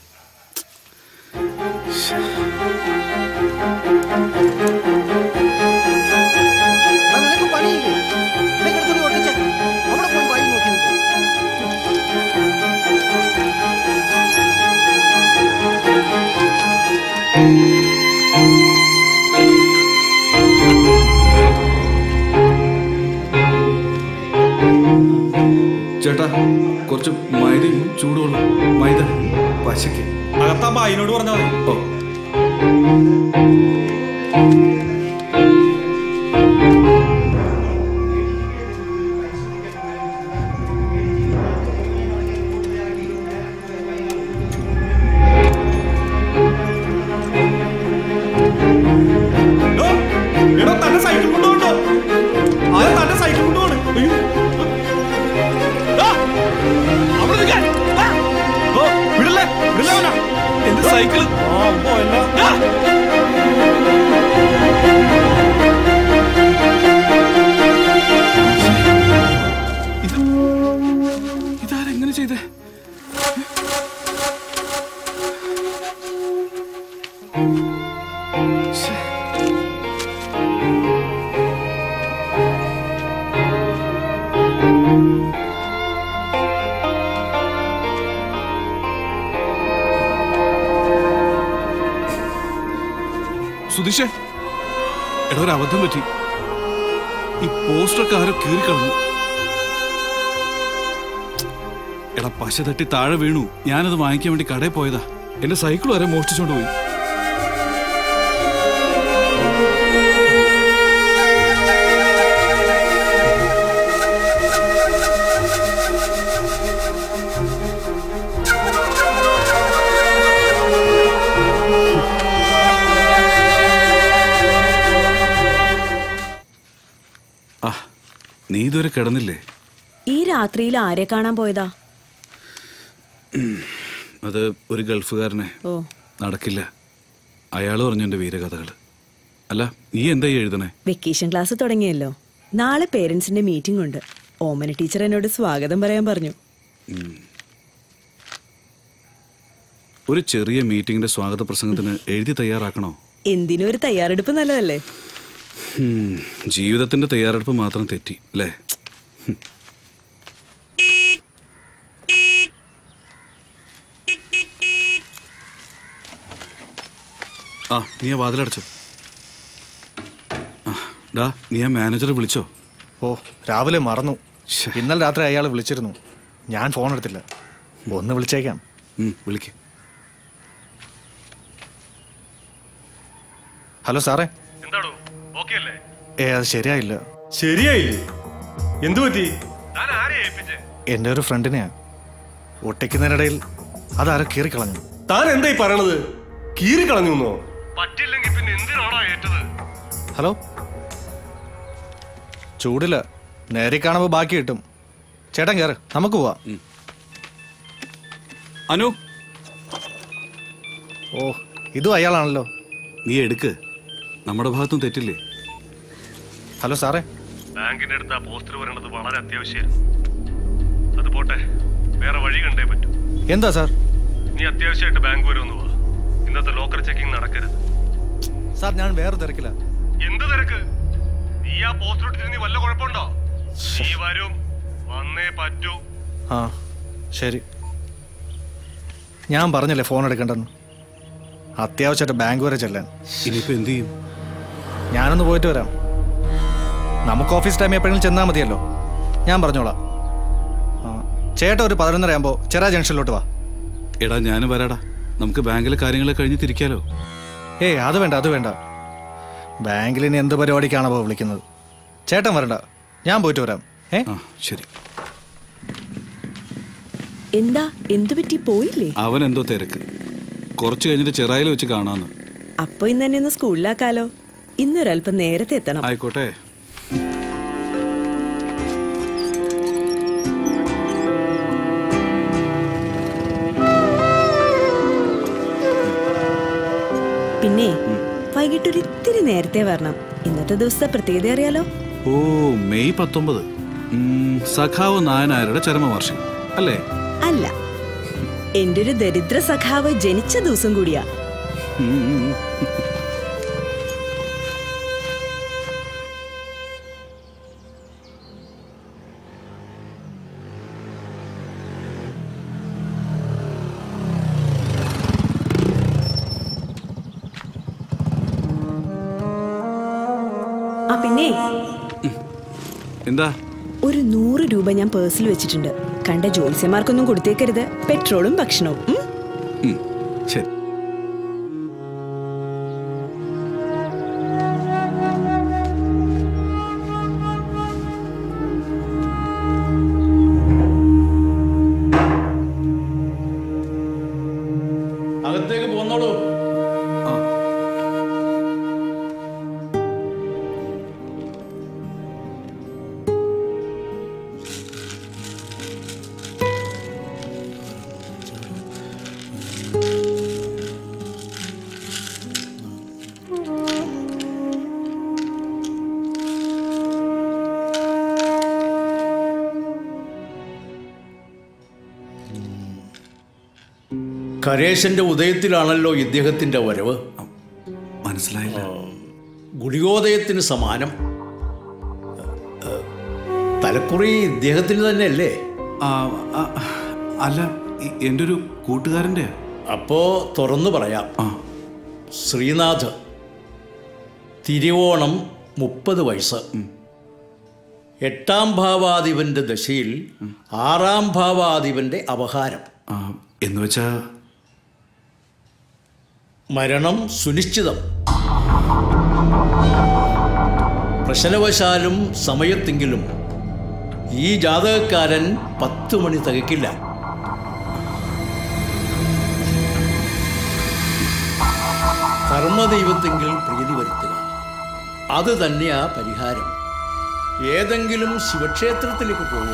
ചേട്ടാ കുറച്ച് മൈദയും ചൂടുവെള്ളം. മൈദ പശയ്ക്ക് അകത്താകുമ്പോ അതിനോട് പറഞ്ഞാൽ മതി. ഓ എടോ തന്നെ സൈക്കിൾ കൊണ്ടുപോകണ്ടോ? ആരും തന്നെ സൈക്കിൾ കൊണ്ടുപോകണം. വിടല്ലേ വിടല്ലേ അവനാ എന്റെ സൈക്കിൾ. ഇതാരെങ്ങനെ ചെയ്തേ? സുധീഷേ, എടാ ഒരു അബദ്ധം പറ്റി. ഈ പോസ്റ്ററൊക്കെ ആരോ കീറിക്കളഞ്ഞു. എടാ പശ തട്ടി താഴെ വീണു. ഞാനത് വാങ്ങിക്കാൻ വേണ്ടി കടയിൽ പോയതാ. എന്റെ സൈക്കിൾ വരെ മോഷ്ടിച്ചോണ്ട് പോയി. നീ ഇതുവരെ കിടന്നില്ലേ? ഈ രാത്രിയിൽ ആരെ കാണാൻ പോയതാ? അത് ഒരു ഗൾഫുകാരനെ. ഓ നടക്കില്ല. അയാൾ പറഞ്ഞു എന്റെ വീരകഥകള്. അല്ല, നീ എന്താ എഴുതണേ? വെക്കേഷൻ ക്ലാസ് തുടങ്ങിയല്ലോ. നാളെ പേരൻസിന്റെ മീറ്റിംഗ് ഉണ്ട്. ഓമന ടീച്ചർ എന്നോട് സ്വാഗതം പറയാൻ പറഞ്ഞു. ഒരു ചെറിയ മീറ്റിംഗിന്റെ സ്വാഗത പ്രസംഗത്തിന് എഴുതി തയ്യാറാക്കണോ? എന്തിനും ഒരു തയ്യാറെടുപ്പ് നല്ലതല്ലേ? ജീവിതത്തിന്റെ തയ്യാറെടുപ്പ് മാത്രം തെറ്റി അല്ലേ? ആ നീ ആ വാതിലടച്ചോ? ഡാ നീ ആ മാനേജറെ വിളിച്ചോ? ഓ രാവിലെ മറന്നു. ഇന്നലെ രാത്രി അയാൾ വിളിച്ചിരുന്നു. ഞാൻ ഫോൺ എടുത്തില്ല. ഒന്ന് വിളിച്ചേക്കാം. വിളിക്ക്. ഹലോ സാറേ. എന്താടോ ഓക്കേ അല്ലേ? ഏ അത് ശരിയായില്ല. ശരിയായില്ലേ? എന്തു പറ്റി? എന്റെ ഒരു ഫ്രണ്ടിനെയാ. ഒട്ടിക്കുന്നതിനിടയിൽ അതാരോ കീറിക്കളഞ്ഞു. താൻ എന്തായി പറയണത്? കീറിക്കളഞ്ഞു? പറ്റില്ലെങ്കിൽ പിന്നെ എന്തിനാണോ ഏറ്റത്? ഹലോ, ചൂടില്ല. നേരെ കാണുമ്പോ ബാക്കി കിട്ടും. ചേട്ടൻ കേറ്, നമുക്ക് പോവാം. അനു. ഓ ഇതും അയാളാണല്ലോ. നീ എടുക്ക്, നമ്മുടെ ഭാഗത്തും തെറ്റില്ലേ? ഹലോ സാറേ. ബാങ്കിന്റെ അടുത്ത് ആ പോസ്റ്റർ വരേണ്ടത് വളരെ അത്യാവശ്യമായിരുന്നു. അത് പോട്ടെ, വേറെ വഴി കണ്ടേ പറ്റൂ. എന്താ സാർ? നീ അത്യാവശ്യമായിട്ട് ബാങ്ക് വരെ ഒന്ന് വാ. ഇന്നത്തെ ലോക്കർ ചെക്കിംഗ് നടക്കരുത്. സാർ ഞാൻ വേറെ തിരക്കില്ല. എന്ത് തിരക്ക്? നീ ആ പോസ്റ്റർ ഇട്ടിട്ട് നീ വല്ല കുഴപ്പമുണ്ടോ? നീ വരും, വന്നേ പറ്റൂ. ആ ശരി. ഞാൻ പറഞ്ഞില്ലേ ഫോൺ എടുക്കണ്ടെന്ന്. അത്യാവശ്യമായിട്ട് ബാങ്ക് വരെ ചെല്ലാൻ. ഇനിയിപ്പോ എന്ത് ചെയ്യും? ഞാനൊന്ന് പോയിട്ട് വരാം. നമുക്ക് ഓഫീസ് ടൈം എപ്പോഴെങ്കിലും ചെന്നാൽ മതിയല്ലോ. ഞാൻ പറഞ്ഞോളാം. ചേട്ടാ ഒരു പതിനൊന്നര ആകുമ്പോൾ ചെറാ ജംഗ്ഷനിലോട്ട് വാ. എടാ ഞാനും വരാടാ. നമുക്ക് ബാങ്കിലെ കാര്യങ്ങൾ കഴിഞ്ഞ് തിരിക്കാലോ. ഏയ് അത് വേണ്ട, അത് വേണ്ട. ബാങ്കിൽ ഇനി എന്ത് പരിപാടിക്കാണോ വിളിക്കുന്നത്? ചേട്ടൻ വരണ്ട, ഞാൻ പോയിട്ട് വരാം. ഏ ശരി. എന്താ എന്തു പറ്റി? പോയില്ലേ? അവൻ എന്തോ തിരക്ക്. കുറച്ച് കഴിഞ്ഞിട്ട് ചെറായിൽ വെച്ച് കാണാന്ന്. അപ്പൊ ഇന്ന് തന്നെ ഒന്ന് സ്കൂളിലാക്കാലോ. ഇന്നൊരല്പം നേരത്തെ എത്തണം. ആയിക്കോട്ടെ. പിന്നെ വൈകിട്ടൊരു ഇത്തിരി നേരത്തെ വരണം. ഇന്നത്തെ ദിവസത്തെ പ്രത്യേകത അറിയാലോ? ഓ മെയ് പത്തൊമ്പത് സഖാവ് നായനാരുടെ ചരമവാർഷികം അല്ലേ? അല്ല, എന്റെ ഒരു ദരിദ്ര സഖാവ് ജനിച്ച ദിവസം കൂടിയാ. ആ പിന്നെ എന്താ? ഒരു നൂറ് രൂപ ഞാൻ പേഴ്സിൽ വെച്ചിട്ടുണ്ട്. കണ്ട ജോത്സ്യന്മാർക്കൊന്നും കൊടുത്തേക്കരുത്. പെട്രോളും ഭക്ഷണവും. ശരി. അകത്തേക്ക് പോന്നോളൂ. കരേശന്റെ ഉദയത്തിലാണല്ലോ ഇദ്ദേഹത്തിന്റെ വരവ്. മനസ്സിലായില്ല. ഗുളികോദയത്തിന് സമാനം. തലക്കുറി ഇദ്ദേഹത്തിന് തന്നെ അല്ലേ? അല്ല, എൻ്റെ ഒരു കൂട്ടുകാരൻ്റെ. അപ്പോ തുറന്നു പറയാം. ശ്രീനാഥ്, തിരുവോണം, മുപ്പത് വയസ്സ്. എട്ടാം ഭാവാധിപന്റെ ദശയിൽ ആറാം ഭാവാധിപന്റെ അപഹാരം. എന്ന് വെച്ചാ മരണം സുനിശ്ചിതം. പ്രശ്നവശാലും സമയത്തെങ്കിലും ഈ ജാതകക്കാരൻ പത്തു മണി തികക്കില്ല. കർമ്മദൈവത്തെങ്കിൽ പ്രീതി വരുത്തുക, അത് തന്നെയാ പരിഹാരം. ഏതെങ്കിലും ശിവക്ഷേത്രത്തിലേക്ക് പോവുക.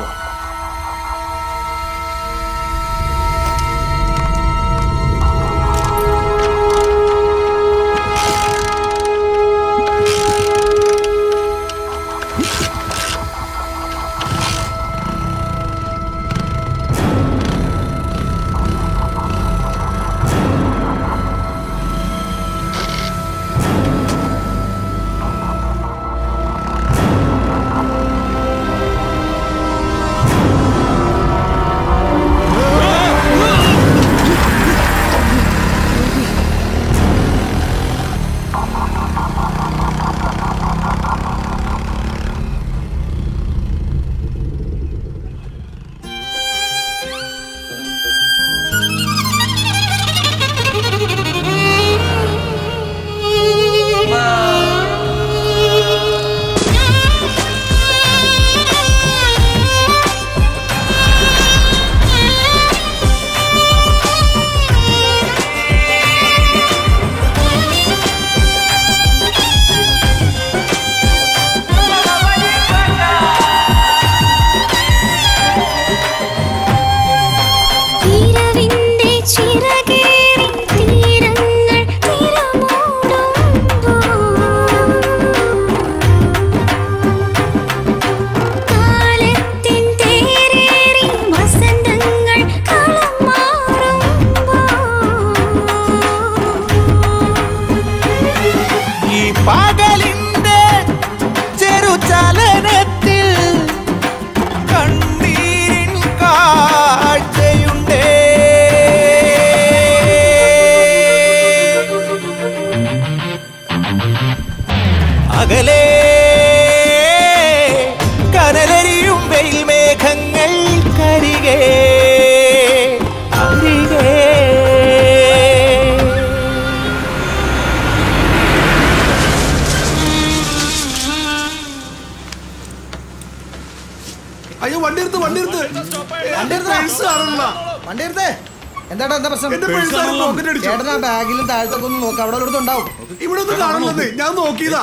ബാഗിലും താഴത്തൊക്കെ ഒന്ന് നോക്കാം, അവിടെ ഒരിടത്ത് ഉണ്ടാവും. ഇവിടെ ഒന്നും കാണുന്നത് ഞാൻ നോക്കിയതാ.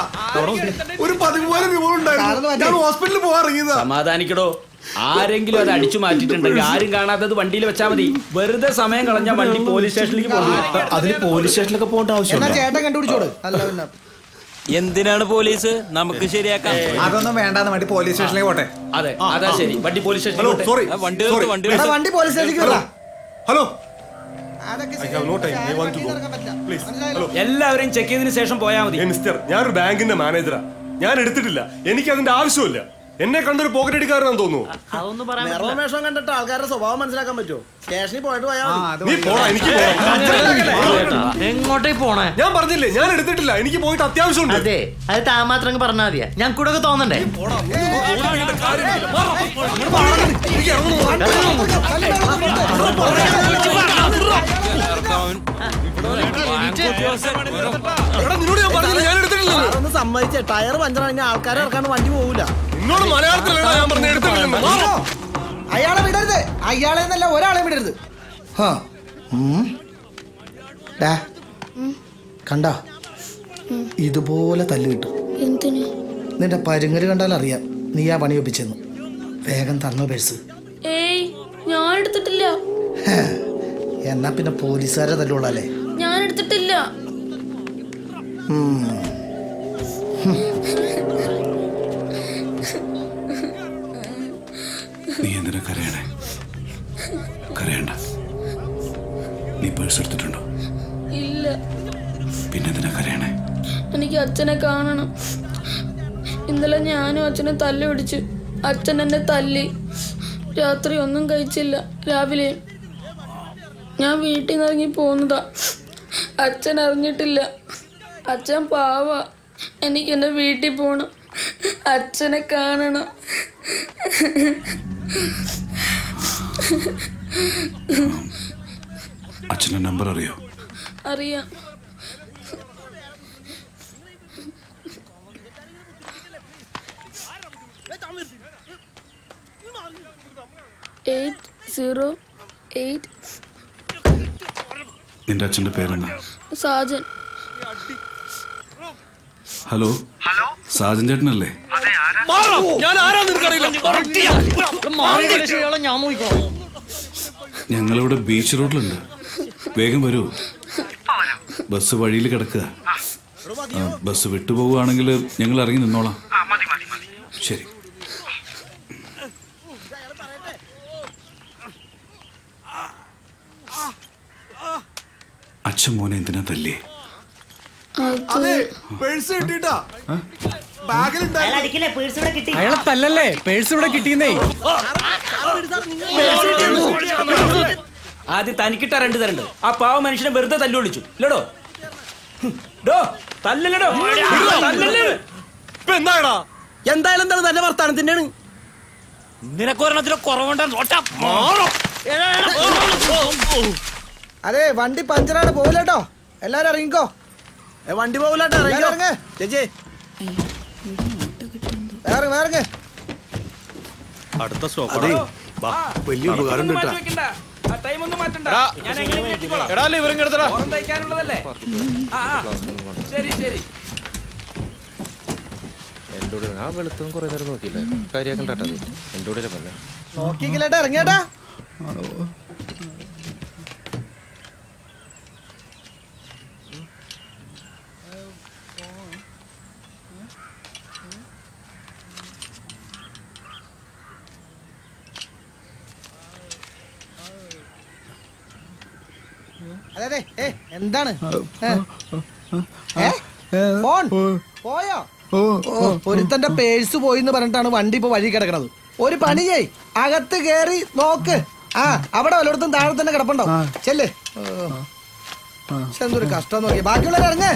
ഒരു പതിമൂവായിരം രൂപ ഉണ്ടായിരുന്നു. ഞാൻ ഹോസ്പിറ്റലിൽ പോകാൻ ഇറങ്ങിയതാ. സമാധാനിക്കടോ. ആരെങ്കിലും അത് അടിച്ചു മാറ്റിയിട്ടുണ്ടെങ്കിൽ ആരും കാണാത്തത് വണ്ടിയിൽ വെച്ചാൽ മതി. വെറുതെ സമയം കളഞ്ഞ വണ്ടി പോലീസ് സ്റ്റേഷനിലേക്ക് പോകും. അതിന് പോലീസ് സ്റ്റേഷനിലേക്ക് പോകേണ്ട ആവശ്യം ചേട്ടൻ കണ്ടുപിടിച്ചോട്. അല്ല പിന്നെ എന്തിനാണ് പോലീസ്? നമുക്ക് ശരിയാക്കാം. അതൊന്നും വേണ്ടാന്ന് വണ്ടി പോലീസ് സ്റ്റേഷനിലേക്ക് പോട്ടെ. അതെ അതാ ശരി. വണ്ടി പോലീസ് സ്റ്റേഷനിലേക്ക് സോറി വണ്ടി വണ്ടി വണ്ടി പോലീസ് സ്റ്റേഷനിലേക്ക്. ഹലോ എല്ലാവരെയും ചെക്ക് ചെയ്തതിനു ശേഷം പോയാൽ മതി. മിസ്റ്റർ, ഞാനൊരു ബാങ്കിന്റെ മാനേജറാ. ഞാൻ എടുത്തിട്ടില്ല. എനിക്ക് അതിന്റെ ആവശ്യമില്ല. എന്നെ കണ്ടൊരു പോക്കറ്റ് അടിക്കാരനാന്ന് തോന്നുന്നു. നിറവേഷം കണ്ടിട്ട് ആൾക്കാരുടെ സ്വഭാവം മനസ്സിലാക്കാൻ പറ്റുമോ? സ്റ്റേഷനിൽ പോയിട്ട് പോയാൽ നീ പോടാ, എനിക്ക് എങ്ങോട്ടേക്ക് പോണേ? ഞാൻ പറഞ്ഞില്ലേ, ഞാൻ എടുത്തിട്ടില്ല. എനിക്ക് പോയിട്ട് അത്യാവശ്യമുണ്ട്. അതെ, അത് താ മാത്രം പറഞ്ഞാൽ മതിയാ. ഞാൻ കൂടെ ഒക്കെ തോന്നണ്ടേ? സമ്മതിച്ചേ, ടയർ പഞ്ചറാണെങ്കിൽ ആൾക്കാരെ ഇറക്കാണ്ട് വണ്ടി പോകൂല. അയാളെ വിടരുത്. അയാളെ എന്നല്ല, ഒരാളെ വിടരുത്. കണ്ട ഇതുപോലെ തല്ല് കിട്ടും. നിന്റെ പരുങ്ങല് കണ്ടാൽ അറിയാം നീ ആ പണി ഒപ്പിച്ചെന്ന്. വേഗം തന്നോ പേഴ്സ്. ഏയ് ഞാൻ എടുത്തിട്ടില്ല. എന്നാ പിന്നെ പോലീസുകാരെ തല്ലുള്ളല്ലേ? ഞാൻ എടുത്തിട്ടില്ല. നീ എന്തിനാ കരയണേ? കരയണ്ട. നീ പേഴ്സ് എടുത്തിട്ടുണ്ടോ? ഇല്ല. പിന്നെ എന്തിനാ കരയണേ? എനിക്ക് അച്ഛനെ കാണണം. ഇന്നലെ ഞാനും അച്ഛനെ തല്ല് പിടിച്ചു. അച്ഛൻ എന്നെ തല്ലി. രാത്രി ഒന്നും കഴിച്ചില്ല. രാവിലെ ഞാൻ വീട്ടിൽ നിന്ന് ഇറങ്ങി പോകുന്നതാ. അച്ഛൻ അറിഞ്ഞിട്ടില്ല. അച്ഛൻ പാവ. എനിക്ക് എൻ്റെ വീട്ടിൽ പോകണം. അച്ഛനെ കാണണം. അച്ഛൻ്റെ നമ്പർ അറിയോ? അറിയാം. Eight zero eight. നിന്റെ അച്ഛൻ്റെ പേരെന്താ? സാജൻ. ഹലോ, സാജൻ ചേട്ടനല്ലേ? അതെ, ആരാ? ഞാൻ ആരാ നിനക്കറിയില്ല. ഞങ്ങളിവിടെ ബീച്ച് റോഡിലുണ്ട്. വേഗം വരൂ. ബസ് വഴിയിൽ കിടക്കുക. ബസ് വിട്ടുപോകുകയാണെങ്കിൽ ഞങ്ങൾ ഇറങ്ങി നിന്നോളാം. ശരി. അച്ഛൻ മോനെ എന്തിനാ തല്ലേ? അതെ, പേഴ്സ് കിട്ടിട്ടാ. അയാളെ തല്ലല്ലേ, പേഴ്സ് ഇവിടെ കിട്ടിയെന്നേ. ആദ്യം തനിക്കിട്ട രണ്ട് തരണ്ട്. ആ പാവ മനുഷ്യനെ വെറുതെ തല്ലു വിളിച്ചു ഇല്ലടോ. തല്ലല്ലോ എന്തായാലും എന്താണ് നല്ല വർത്താനത്തിന്റെയാണ്. നിനക്കൊരെണ്ണത്തിന് കുറവുണ്ടെന്ന്. അതെ, വണ്ടി പഞ്ചറാണ്, പോവില്ലട്ടോ. എല്ലാരും ഇറങ്ങിക്കോ. വണ്ടി പോകില്ലാട്ടോ. ഇറങ്ങ് ചേച്ചി ഇറങ്ങ് ഇറങ്ങ്. അടുത്ത സ്റ്റോപ്പ് വലിയ ഉപകാരം കിട്ടാ. ശരി ശരി. എന്നോട് ആ വെളുത്തും കുറെ നേരം നോക്കിയില്ല. കാര്യാക്കണ്ടത് എന്നോട് പറഞ്ഞ നോക്കിക്കില്ലേട്ടാ, ഇറങ്ങിയേട്ടാ. അതെ, ഏ എന്താണ് ഫോൺ പോയോ? ഒരുത്തന്റെ പേഴ്സ് പോയി എന്ന് പറഞ്ഞിട്ടാണ് വണ്ടി ഇപ്പൊ വഴി കിടക്കണത്. ഒരു പണി ചെയ്, അകത്ത് കേറി നോക്ക്. ആ അവിടെ വല്ലയിടത്തും താഴെ തന്നെ കിടപ്പുണ്ടോ? ചെല്ല്. എന്തൊരു കഷ്ടം നോക്കി. ബാക്കിയുള്ളവർ ഇറങ്ങ്.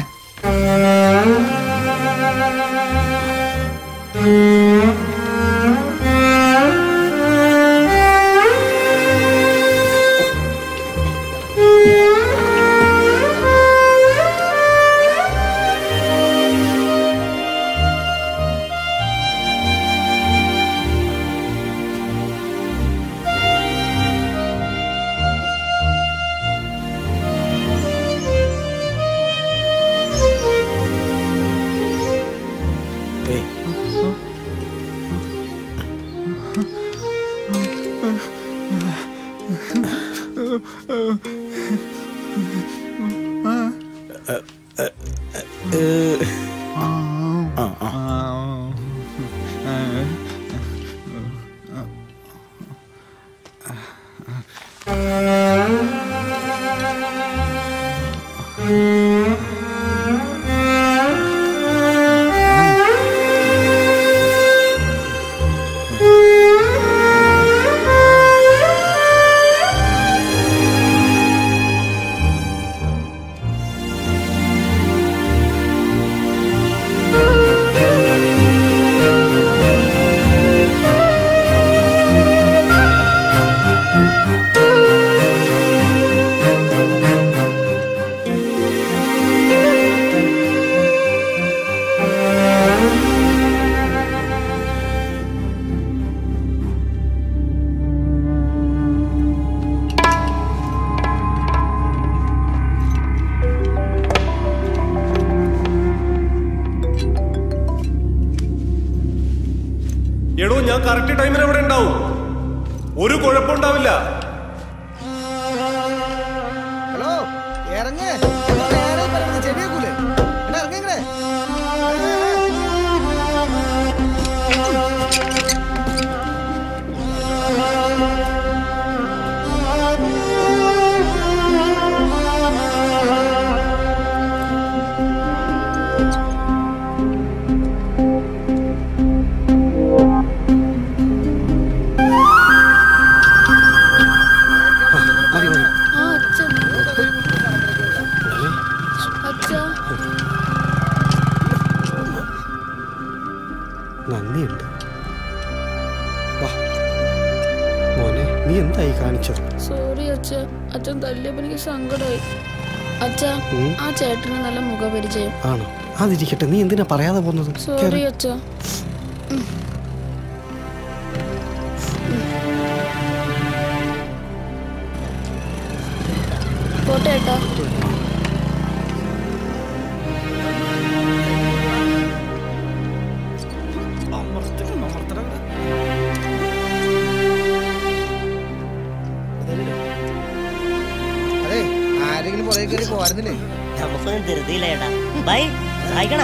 എടോ, ഞാൻ കറക്റ്റ് ടൈമിന് അവിടെ ഉണ്ടാവും. ഒരു കുഴപ്പമുണ്ടാവില്ല. ഹലോ, ഇറങ്ങ്. ചെവിയേക്കൂലേ? ഇറങ്ങിങ്ങളെ. നന്ദിയുണ്ട്. മോനെ, നീ എന്തായി കാണിച്ചത്? സോറി അച്ഛ, അച്ഛൻ തല്ലിയപ്പോ എനിക്ക് സങ്കടമായി. അച്ഛ, ആ ചേട്ടന് നല്ല മുഖപരിചയം ആണോ? അതിരിക്കട്ടെ, നീ എന്തിനാ പറയാതെ പോകുന്നത്? സോറി അച്ഛ. പോട്ടെ ഏട്ടാ. വരുന്നില്ലേ? നമുക്കൊന്നും ധൃതിയില്ല ചേട്ടാ. ബൈ സഹായിക്കണ.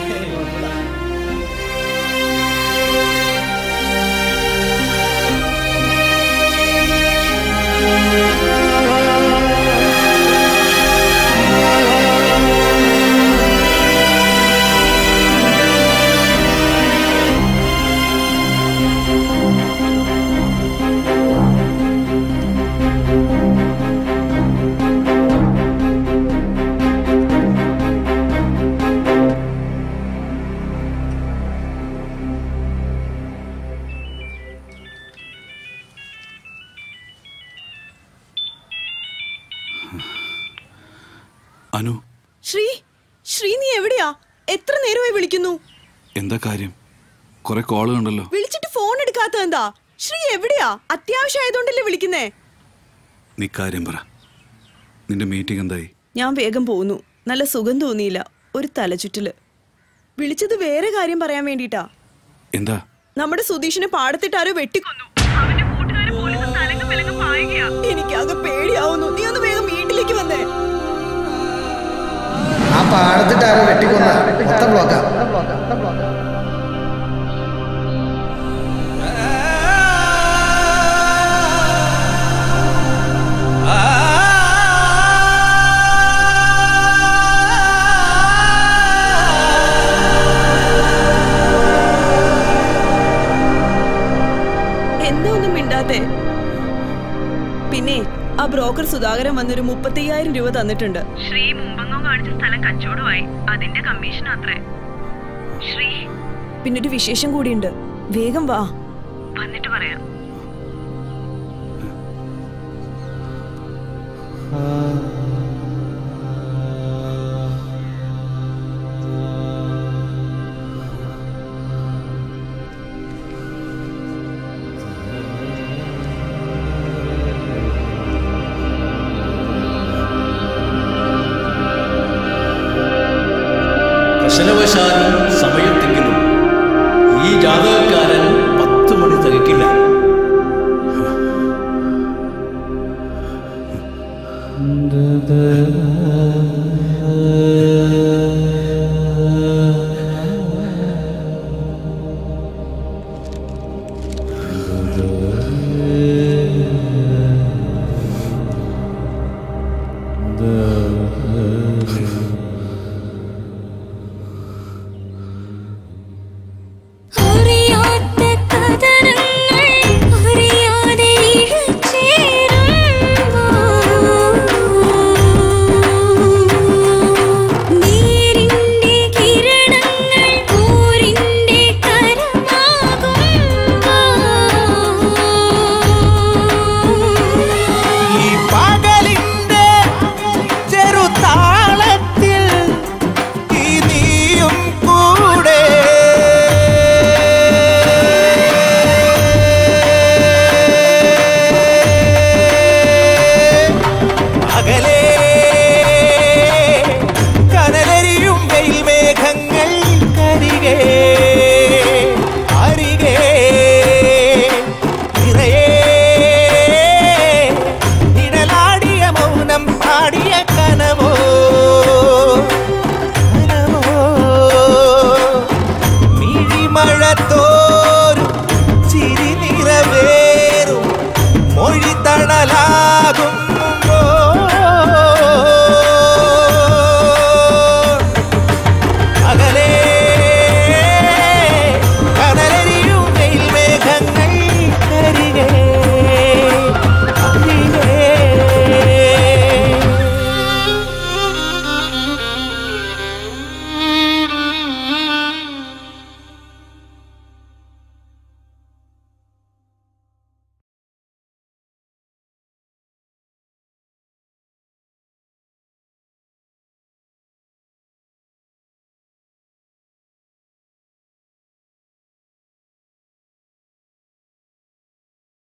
അനു, ശ്രീ ശ്രീ നീ എവിടെയാ? എത്ര നേരമായി വിളിക്കുന്നു. എന്താ കാര്യം? കുറെ കോള് കണ്ടല്ലോ. വിളിച്ചിട്ട് ഫോൺ എടുക്കാത്ത എന്താ? ശ്രീ എവിടെയാ? അത്യാവശ്യമായതുകൊണ്ടല്ലേ വിളിക്കുന്നേ. നീ കാര്യം പറ. നിന്റെ മീറ്റിംഗ് എന്തായി? ഞാൻ വേഗം പോന്നു. നല്ല സുഖം തോന്നിയില്ല. ഒരു തലചുറ്റല്. വിളിച്ചത് വേറെ കാര്യം പറയാൻ വേണ്ടിട്ടാ. എന്താ? നമ്മുടെ സുധീഷിനെ പാടത്തിട്ടാരോ വെട്ടിക്കൊന്നു. എനിക്കാകെ പേടിയാവുന്നു. നീ ഒന്ന് വേഗം വീട്ടിലേക്ക് വന്നേ. ആ പാടത്തിട്ടാരോ വെട്ടിക്കൊന്ന മൊത്തം ബ്ലോക്കാ. എന്താ ഒന്നും മിണ്ടാത്തെ? പിന്നെ ആ ബ്രോക്കർ സുധാകരൻ വന്നൊരു മുപ്പത്തയ്യായിരം രൂപ തന്നിട്ടുണ്ട്. ശ്രീ മുമ്പെങ്ങോ കാണിച്ച സ്ഥലം കച്ചവടമായി. അതിന്റെ കമ്മീഷൻ അത്രേ. ശ്രീ പിന്നൊരു വിശേഷം കൂടിയുണ്ട്. വേഗം വാ. വന്നിട്ട് പറയാം. പ്രശ്നവശാലും സമയത്തെങ്കിലും ഈ ജാതകക്കാരൻ പത്ത് മണി തികക്കില്ല. കനലരിയും വെയിൽ മേഘങ്ങൾ കരികേ